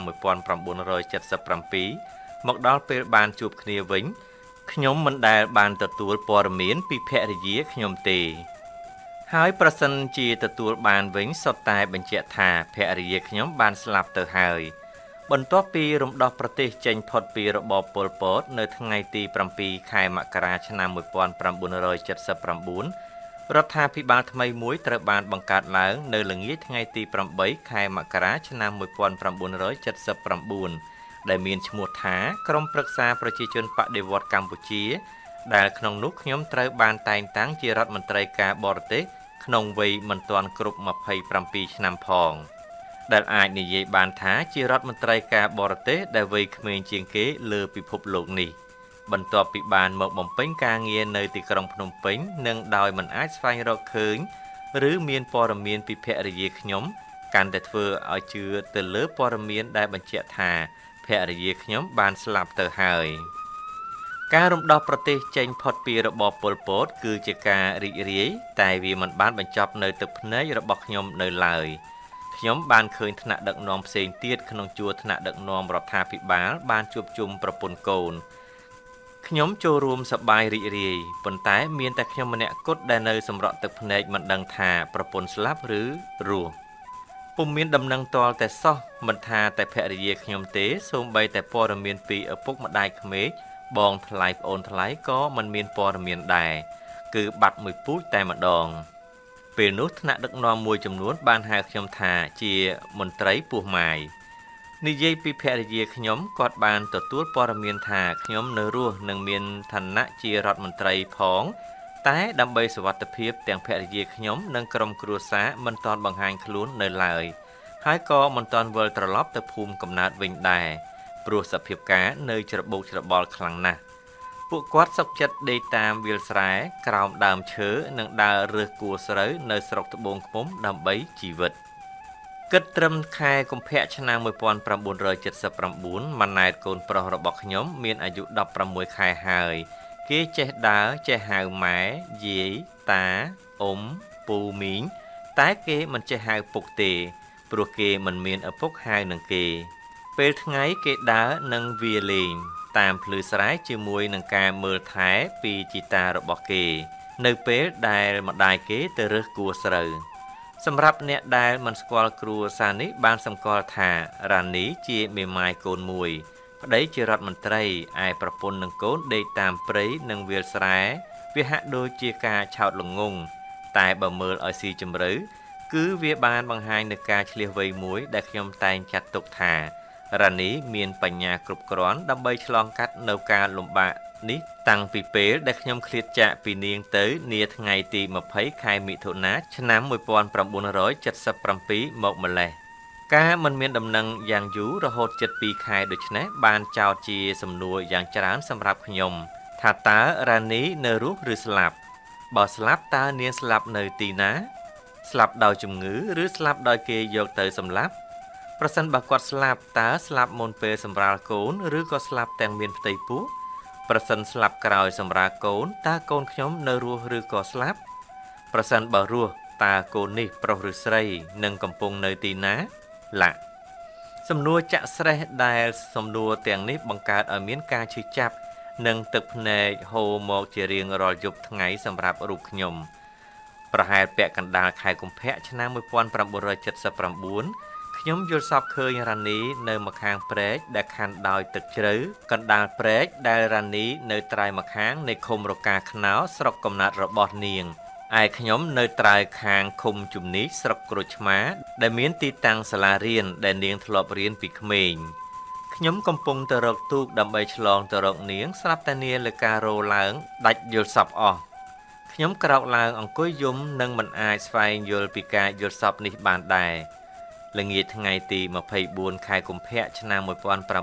1977 មកដល់ពេលបានជួបគ្នាវិញខ្ញុំមិនដែលបានទទួលព័ត៌មានពីភរិយាខ្ញុំទេហើយប្រសិនជាទទួលបានវិញសុទ្ធតែបញ្ជាក់ថាភរិយាខ្ញុំបានស្លាប់ទៅហើយបន្ទាប់ពីរំដោះប្រទេសចេញផុតពីរបបប៉ុល ពត នៅថ្ងៃទី7 ខែមករា ឆ្នាំ 1979 រដ្ឋាភិបាលថ្មីមួយត្រូវបានបង្កើតឡើងនៅល្ងាចថ្ងៃទី8 ខែមករា ឆ្នាំ 1979 ដែលមានឈ្មោះថាក្រុមប្រឹក្សាប្រជាជនបដិវត្តន៍កម្ពុជាដែលក្នុងនោះខ្ញុំត្រូវបានតែងតាំងជារដ្ឋមន្ត្រីការបរទេសក្នុងវ័យមិនទាន់គ្រប់27ឆ្នាំផងដែលអាចនិយាយបានថាជារដ្ឋមន្ត្រីការបរទេសដែលវ័យក្មេងជាងគេលើពិភពលោកនេះបន្ទាប់ពីបានមកបំពេញការងារនៅទីក្រុងភ្នំពេញនិងដោយមិនអាចស្វែងរកឃើញឬមានព័ត៌មានពីភរិយាខ្ញុំកាន់តែធ្វើឲ្យជឿទៅលើព័ត៌មានដែលបញ្ជាក់ថាភរិយាខ្ញុំបានស្លាប់ទៅហើយការរំដោះប្រទេសចេញផុតពីរបបប៉ុល ពត គឺជាការរីករាយតែវាមិនបានបញ្ចប់នៅទឹកភ្នែករបស់ខ្ញុំនៅឡើយខ្ញុំបានឃើញថ្នាក់ដឹកនាំផ្សេងទៀតក្នុងជួរថ្នាក់ដឹកនាំរដ្ឋាភិបាលបានជួបជុំប្រពន្ធកូនខ្ញុំចូលរួមសប្បាយរីករាយប៉ុន្តែមានតែខ្ញុំម្នាក់គត់ដែលនៅសម្រក់ទឹកភ្នែកមិនដឹងថាប្រពន្ធស្លាប់ឬរស់ពុំមានដំណឹងទាល់តែសោះមិនថាតែភរិយាខ្ញុំទេសូម្បីតែព័ត៌មានពីឪពុកម្ដាយក្មេកបងថ្លៃប្អូនថ្លៃក៏មិនមានព័ត៌មានដែរគឺបាត់មួយពូជតែម្ដងពេលនោះថ្នាក់ដឹកនាំមួយចំនួនបានហៅខ្ញុំថាជាមន្ត្រីពោះម៉ាយនិយាយពីភរិយាខ្ញុំគាត់បានទទួលព័ត៌មានថាខ្ញុំនៅរស់និងមានឋានៈជារដ្ឋមន្ត្រីផងតែដើម្បីសុវត្ថិភាពទាំងភរិយាខ្ញុំនិងក្រុមគ្រួសារមិនទាន់បង្ហាញខ្លួននៅឡើយហើយក៏មិនទាន់វិលត្រឡប់ទៅភូមិកំណើតវិញដែរព្រោះសភាពការនៅច្របូកច្របល់ខ្លាំងណាស់ពួកគាត់សុខចិត្តដេកតាមវាលស្រែក្រោមដើមឈើនិងដើររើសគួរស្រូវនៅស្រុកត្បូងឃ្មុំដើម្បីជីវិតគិតត្រឹមខែកុម្ភៈឆ្នាំ 1979 ម៉ាណែតកូនប្រុសរបស់ខ្ញុំមានអាយុ16 ខែហើយគេចេះដើរចេះហៅម៉ែយាយតាអ៊ំពូមីងតែគេមិនចេះហៅពុកទេព្រោះគេមិនមានឪពុកហៅនឹងគេពេលថ្ងៃគេដើរនិងវាលេងតាមភ្លឺស្រែជាមួយនឹងការមើលថែពីជីតារបស់គេនៅពេលដែលម្ដាយគេទៅរើសគួរស្រូវសម្រាប់អ្នកដែលមិនស្គាល់គ្រួសារនេះបានសម្គាល់ថារ៉ានីជាមេម៉ាយកូនមួយប្តីជារដ្ឋមន្ត្រីឯប្រពន្ធនិងកូនដេកតាមព្រៃនិងវាលស្រែវាហាក់ដូចជាការឆោតល្ងង់តែបើមើលឲ្យស៊ីជម្រៅគឺវាបានបង្ហាញនូវការឆ្លៀសវៃមួយដែលខ្ញុំតែងចាត់ទុកថារ៉ានីមានបញ្ញាគ្រប់គ្រាន់ដើម្បីឆ្លងកាត់នៅការលំបាកនេះតាំងពីពេលដែលខ្ញុំឃ្លាតចាកពីនាងទៅនាថ្ងៃទី20 ខែមិថុនាឆ្នាំ 1977 មកម្លេះការមិនមានដំណឹងយ៉ាងយូររហូតជិត2 ខែដូច្នេះបានចោទជាសំណួរយ៉ាងច្រើនសម្រាប់ខ្ញុំថាតើរ៉ានីនៅរស់ឬស្លាប់បើស្លាប់តើនាងស្លាប់នៅទីណាស្លាប់ដោយជំងឺឬស្លាប់ដោយគេយកទៅសម្លាប់ប្រសិនបើគាត់ស្លាប់តើស្លាប់មុនពេលសម្រាលកូនឬក៏ស្លាប់ទាំងមានផ្ទៃពោះប្រសិនស្លាប់ក្រោយសម្រាលកូនតើកូនខ្ញុំនៅរស់ឬក៏ស្លាប់ប្រសិនបើរស់តើកូននេះប្រុសឬស្រីនិងកំពុងនៅទីណាឡាក់សំណួរចាក់ស្រេះដែលសំណួរទាំងនេះបង្កើតឲ្យមានការឈឺចាប់និងទឹកភ្នែកហូរមកជារៀងរាល់យប់ថ្ងៃសម្រាប់រូបខ្ញុំប្រហែលពាក់កណ្ដាលខែកុម្ភៈឆ្នាំ 1979 ខ្ញុំខ្ញុំយល់សពឃើញរ៉ានីនៅម្ខាងព្រែកដែលខណ្ឌដោយទឹកជ្រៅកណ្ដាលព្រែកដែលរ៉ានីនៅត្រើយម្ខាងនៃឃុំរកាខ្នោស្រុកកំណើតរបស់នាងឯខ្ញុំនៅត្រើយខាងឃុំជំនីសស្រុកក្រូចឆ្មាដែលមានទីតាំងសាលារៀនដែលនាងធ្លាប់រៀនពីក្មេងខ្ញុំកំពុងទៅរកទូកដើម្បីឆ្លងទៅរកនាងស្រាប់តែនាឡិការោឡើងដាច់យល់សពអស់ខ្ញុំក្រោកឡើងអង្គុយយំនិងមិនអាចស្វែងយល់ពីការយល់សពនេះបានដែរល្ងាចថ្ងៃទី24ខែកុម្ភៈឆ្នាំ1979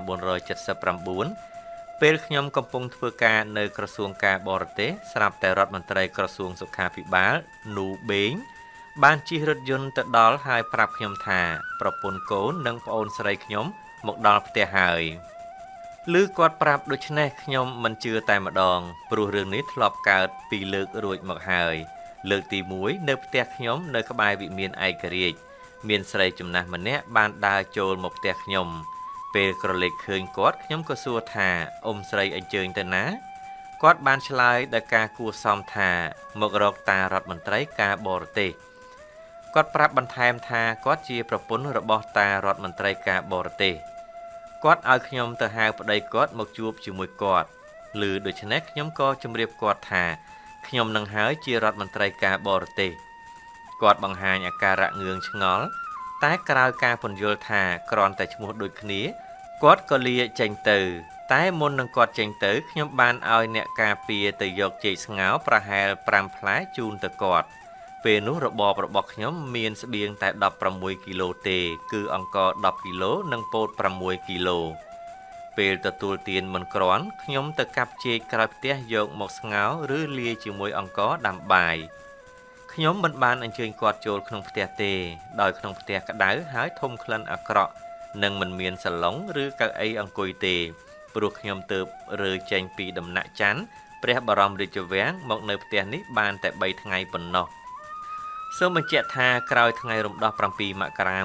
ពេលខ្ញុំកំពុងធ្វើការនៅក្រសួងការបរទេសស្រាប់តែរដ្ឋមន្ត្រីក្រសួងសុខាភិបាលនូបេងបានជិះរថយន្តទៅដល់ហើយប្រាប់ខ្ញុំថាប្រពន្ធកូននិងប្អូនស្រីខ្ញុំមកដល់ផ្ទះហើយឮគាត់ប្រាប់ដូច្នេះខ្ញុំមិនជឿតែម្ដងព្រោះរឿងនេះធ្លាប់កើតពីលើករួចមកហើយលើកទី1នៅផ្ទះខ្ញុំនៅក្បែរវិមានឯករាជ្យមានស្រីចំណាស់ម្នាក់បានដើរចូលមកផ្ទះខ្ញុំពេលក្រឡេកឃើញគាត់ខ្ញុំក៏សួរថាអ៊ំស្រីអញ្ជើញទៅណាគាត់បានឆ្លើយដោយការគួរសមថាមករកតារដ្ឋមន្ត្រីការបរទេសគាត់ប្រាប់បន្ថែមថាគាត់ជាប្រពន្ធរបស់តារដ្ឋមន្ត្រីការបរទេសគាត់ឲ្យខ្ញុំទៅហៅប្តីគាត់មកជួបជាមួយគាត់ឮដូច្នេះខ្ញុំក៏ជម្រាបគាត់ថាខ្ញុំនឹងហើយជារដ្ឋមន្ត្រីការបរទេសគាត់បង្ហាញអាការៈងឿងឆ្ងល់តែក្រោយការពន្យល់ថាគ្រាន់តែឈ្មោះដូចគ្នាគាត់ក៏លាចេញទៅតែមុននឹងគាត់ចេញទៅខ្ញុំបានឲ្យអ្នកការពារទៅយកចេកស្ងោរប្រហែល5ផ្លែជូនទៅគាត់ពេលនោះរបបរបស់ខ្ញុំមានស្បៀងតែ16គីឡូទេគឺអង្ករ10គីឡូនិងពោត6គីឡូពេលទទួលទានមិនក្រាន់ខ្ញុំទៅកាប់ចេកក្រោយផ្ទះយកមកស្ងោរឬលាយជាមួយអង្ករដាំបាយខ្ញុំមិនបានអញ្ជើញគាត់ចូលក្នុងផ្ទះទេដោយក្នុងផ្ទះក្តៅហើយធំក្លិនអាក្រក់និងមិនមានសាឡុងឬកៅអីអង្គុយទេព្រោះខ្ញុំទើបរើចេញពីដំណាក់ច័ន្ទព្រះបរមរាជវាំងមកនៅផ្ទះនេះបានតែ3ថ្ងៃប៉ុណ្ណោះសូមបញ្ជាក់ថាក្រោយថ្ងៃរំដោះ7មករា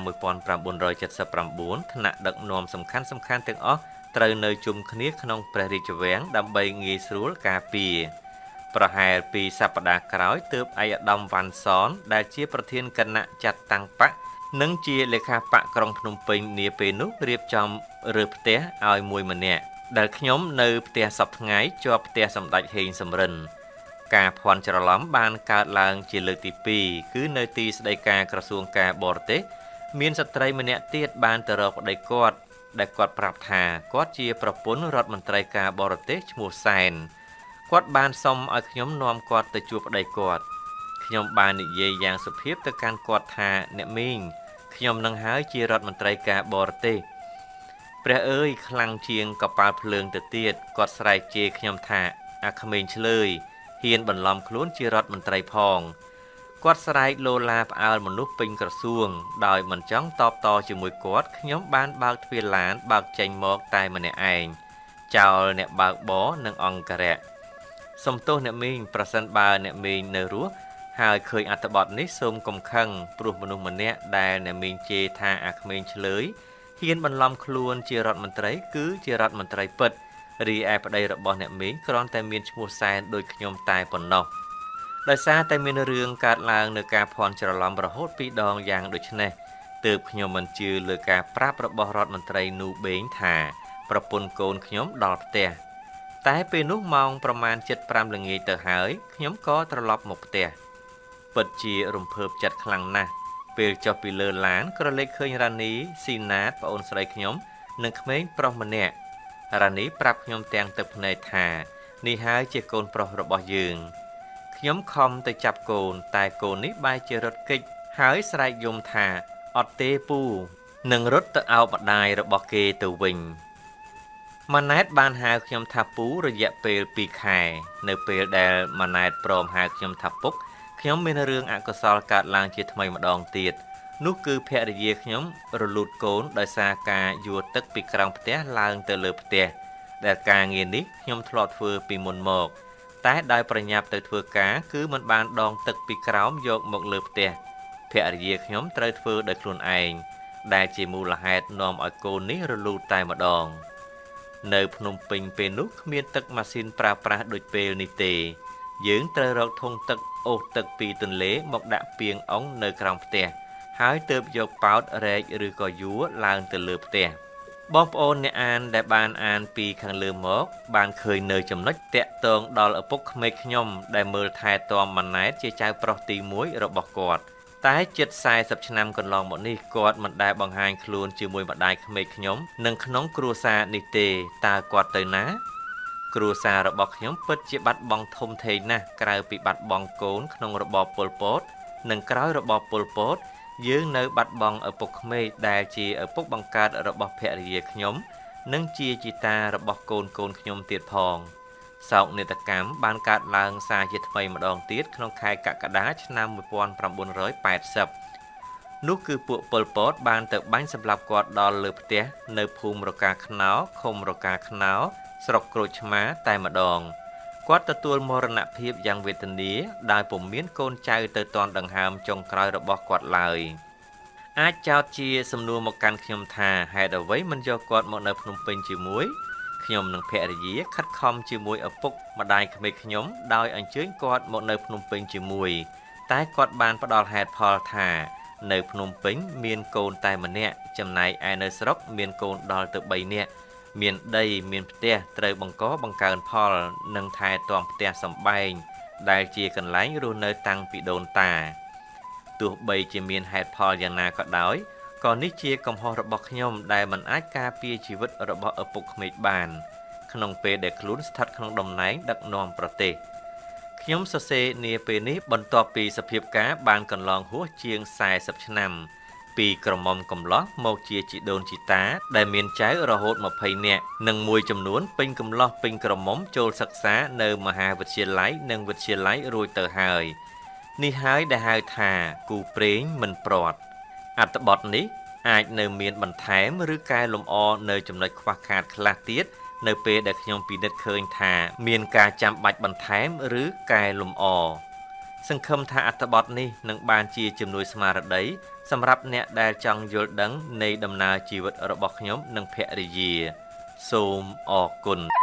1979ថ្នាក់ដឹកនាំសំខាន់ទាំងអស់ត្រូវនៅជុំគ្នាក្នុងព្រះរាជវាំងដើម្បីងាយស្រួលការពារប្រហែលពីសប្តាហ៍ក្រោយទើបឯកឧត្តមវ៉ាន់សនដែលជាប្រធានគណៈចាត់តាំងបកនិងជាលេខាបកក្រុងភ្នំពេញនាពេលនោះរៀបចំរើផ្ទះឲ្យមួយម្នាក់ដែលខ្ញុំនៅផ្ទះសពថ្ងៃជាប់ផ្ទះសម្ដេចហេងសំរិនការភ័ន្តច្រឡំបានកើតឡើងជាលើកទី2គឺនៅទីស្តីការក្រសួងការបរទេសមានស្ត្រីម្នាក់ទៀតបានទៅរកប្តីគាត់ដែលគាត់ប្រាប់ថាគាត់ជាប្រពន្ធរដ្ឋមន្ត្រីការបរទេសឈ្មោះសែនគាត់បានសុំឲ្យខ្ញុំនាំគាត់ទៅជួបប្តីគាត់ខ្ញុំបាននិយាយយ៉ាងសុភាពទៅកាន់គាត់ថាអ្នកមីងខ្ញុំនឹងហើយជារដ្ឋមន្ត្រីការបរទេសព្រះអើយខ្លាំងជាងកប៉ាល់ភ្លើងទៅទៀតគាត់ស្រែកជេរខ្ញុំថាអាក្មេងឆ្លើយហ៊ានបន្លំខ្លួនជារដ្ឋមន្ត្រីផងគាត់ស្រែកលោឡាផ្អើលមនុស្សពេញក្រសួងដោយមិនចង់តបតជាមួយគាត់ខ្ញុំបានបើកទ្វារឡានបើកចេញមកតែម្នាក់ឯងចោលអ្នកបើកបរនិងអង្គរៈសំទោសអ្នកមីងប្រសិនបើអ្នកមីងនៅរស់ហើយឃើញអត្ថបទនេះសូមកុំខឹងព្រោះមនុស្សម្នាក់ដែលអ្នកមីងជេរថាអាក្មេងឆ្លើយហ៊ានបន្លំខ្លួនជារដ្ឋមន្ត្រីគឺជារដ្ឋមន្ត្រីពិតរីឯប្តីរបស់អ្នកមីងគ្រាន់តែមានឈ្មោះសែនដូចខ្ញុំតែប៉ុណ្ណោះដោយសារតែមានរឿងកើតឡើងនៅការភ័ន្តច្រឡំរហូតពីរដងយ៉ាងដូចនេះទើបខ្ញុំមិនជឿលើការប្រាប់របស់រដ្ឋមន្ត្រីនូបេងថាប្រពន្ធកូនខ្ញុំដល់ផ្ទះតែពេលនោះម៉ោងប្រមាណ 7:05 ល្ងាចទៅហើយខ្ញុំក៏ត្រឡប់មកផ្ទះពិតជារំភើបចិត្តខ្លាំងណាស់ពេលចុះពីលើឡានក្រឡេកឃើញរ៉ានីស៊ីណាតប្អូនស្រីខ្ញុំនិងក្មេងប្រុសម្នាក់រ៉ានីប្រាប់ខ្ញុំទាំងទឹកភ្នែកថានេះហើយជាកូនប្រុសរបស់យើងខ្ញុំខំទៅចាប់កូនតែកូននេះបែរជារត់គេចហើយស្រែកយំថាអត់ទេពូនឹងរត់ទៅអោបម្ដាយរបស់គេទៅវិញម៉ាណែតបានហៅខ្ញុំថាពូរយៈពេល2ខែនៅពេលដែលម៉ាណែតព្រមហៅខ្ញុំថាពុកខ្ញុំមានរឿងអកុសលកើតឡើងជាថ្មីម្ដងទៀតនោះគឺភរិយាខ្ញុំរលូតកូនដោយសារការយួរទឹកពីក្រោមផ្ទះឡើងទៅលើផ្ទះដែលការងារនេះខ្ញុំធ្លាប់ធ្វើពីមុនមកតែដោយប្រញាប់ទៅធ្វើការគឺមិនបានដងទឹកពីក្រោមយកមកលើផ្ទះភរិយាខ្ញុំត្រូវធ្វើដោយខ្លួនឯងដែលជាមូលហេតុនាំឲ្យកូននេះរលូតតែម្ដងនៅភ្នំពេញពេលនោះគ្មានទឹកម៉ាស៊ីនប្រើប្រាស់ដូចពេលនេះទេយើងត្រូវរកធុងទឹកអូសទឹកពីទន្លេមកដាក់ពាងអុងនៅក្រោមផ្ទះហើយទើបយកប៉ោតរែកឬក៏យួរឡើងទៅលើផ្ទះបងប្អូនអ្នកអានដែលបានអានពីខាងលើមកបានឃើញនៅចំណុចតាក់ទងដល់ឪពុកក្មេកខ្ញុំដែលមើលថែទាំម៉ាណែតជាចៅប្រុសទី1របស់គាត់តែជិត40ឆ្នាំកន្លងមកនេះគាត់មិនដែលបង្ហាញខ្លួនជាមួយម្ដាយក្មេកខ្ញុំនិងក្នុងគ្រួសារនេះទេតើគាត់ទៅណាគ្រួសាររបស់ខ្ញុំពិតជាបាត់បង់ធំធេងណាស់ក្រៅពីបាត់បង់កូនក្នុងរបបប៉ុលពតនិងក្រោយរបបប៉ុលពតយើងនៅបាត់បង់ឪពុកក្មេកដែលជាឪពុកបង្កើតរបស់ភរិយាខ្ញុំនិងជាជីតារបស់កូនខ្ញុំទៀតផងសោកនាដកម្មបានកើតឡើងសារជាថ្មីម្ដងទៀតក្នុងខែកក្កដាឆ្នាំ1980នោះគឺពួកប៉ុលពតបានទៅបាញ់សម្លាប់គាត់ដល់លើផ្ទះនៅភូមិរកាខ្នោឃុំរកាខ្នោស្រុកក្រូចឆ្មាតែម្ដងគាត់ទទួលមរណភាពយ៉ាងវេទនាដោយពុំមានកូនចៅទៅទាន់ដង្ហើមចុងក្រោយរបស់គាត់ឡើយអាចចោទជាសំណួរមកកាន់ខ្ញុំថាហេតុអ្វីមិនយកគាត់មកនៅភ្នំពេញជាមួយខ្ញុំនិងភរិយាខិតខំជាមួយឪពុកម្ដាយក្មេកខ្ញុំដោយអញ្ជើញគាត់មកនៅភ្នំពេញជាមួយតែគាត់បានផ្ដល់ហេតុផលថានៅភ្នំពេញមានកូនតែម្នាក់ចំណែកឯនៅស្រុកមានកូនដល់ទៅ3នាក់មានដីមានផ្ទះត្រូវបង្កើនផលនិងថែទាំផ្ទះសម្បែងដែលជាកន្លែងរស់នៅតាំងពីដូនតាទោះបីជាមានហេតុផលយ៉ាងណាក៏ដោយក៏នេះជាកំហុសរបស់ខ្ញុំដែលមិនអាចការពារជីវិតរបស់ឪពុកក្មេកបានក្នុងពេលដែលខ្លួនស្ថិតក្នុងតំណែងដឹកនាំប្រទេសខ្ញុំសរសេរនាពេលនេះបន្ទាប់ពីសភាពការបានកន្លងហួសជាង40ឆ្នាំពីក្រមុំកំឡោះមកជាជីដូនជីតាដែលមានចៅរហូត20នាក់និងមួយចំនួនពេញកំឡោះពេញក្រមុំចូលសិក្សានៅមហាវិទ្យាល័យនិងវិទ្យាល័យរួចទៅហើយនេះហើយដែលហៅថាគូព្រេងមិនព្រាត់អត្ថបទនេះអាចនៅមានបន្ថែមឬកែលម្អនៅចំណុចខ្វះខាតខ្លះទៀតនៅពេលដែលខ្ញុំពិនិត្យឃើញថាមានការចាំបាច់បន្ថែមឬកែលម្អសង្ឃឹមថាអត្ថបទនេះនឹងបានជាជំនួយស្មារតីសម្រាប់អ្នកដែលចង់យល់ដឹងនៃដំណើរជីវិតរបស់ខ្ញុំនិងភរិយាសូមអរគុណ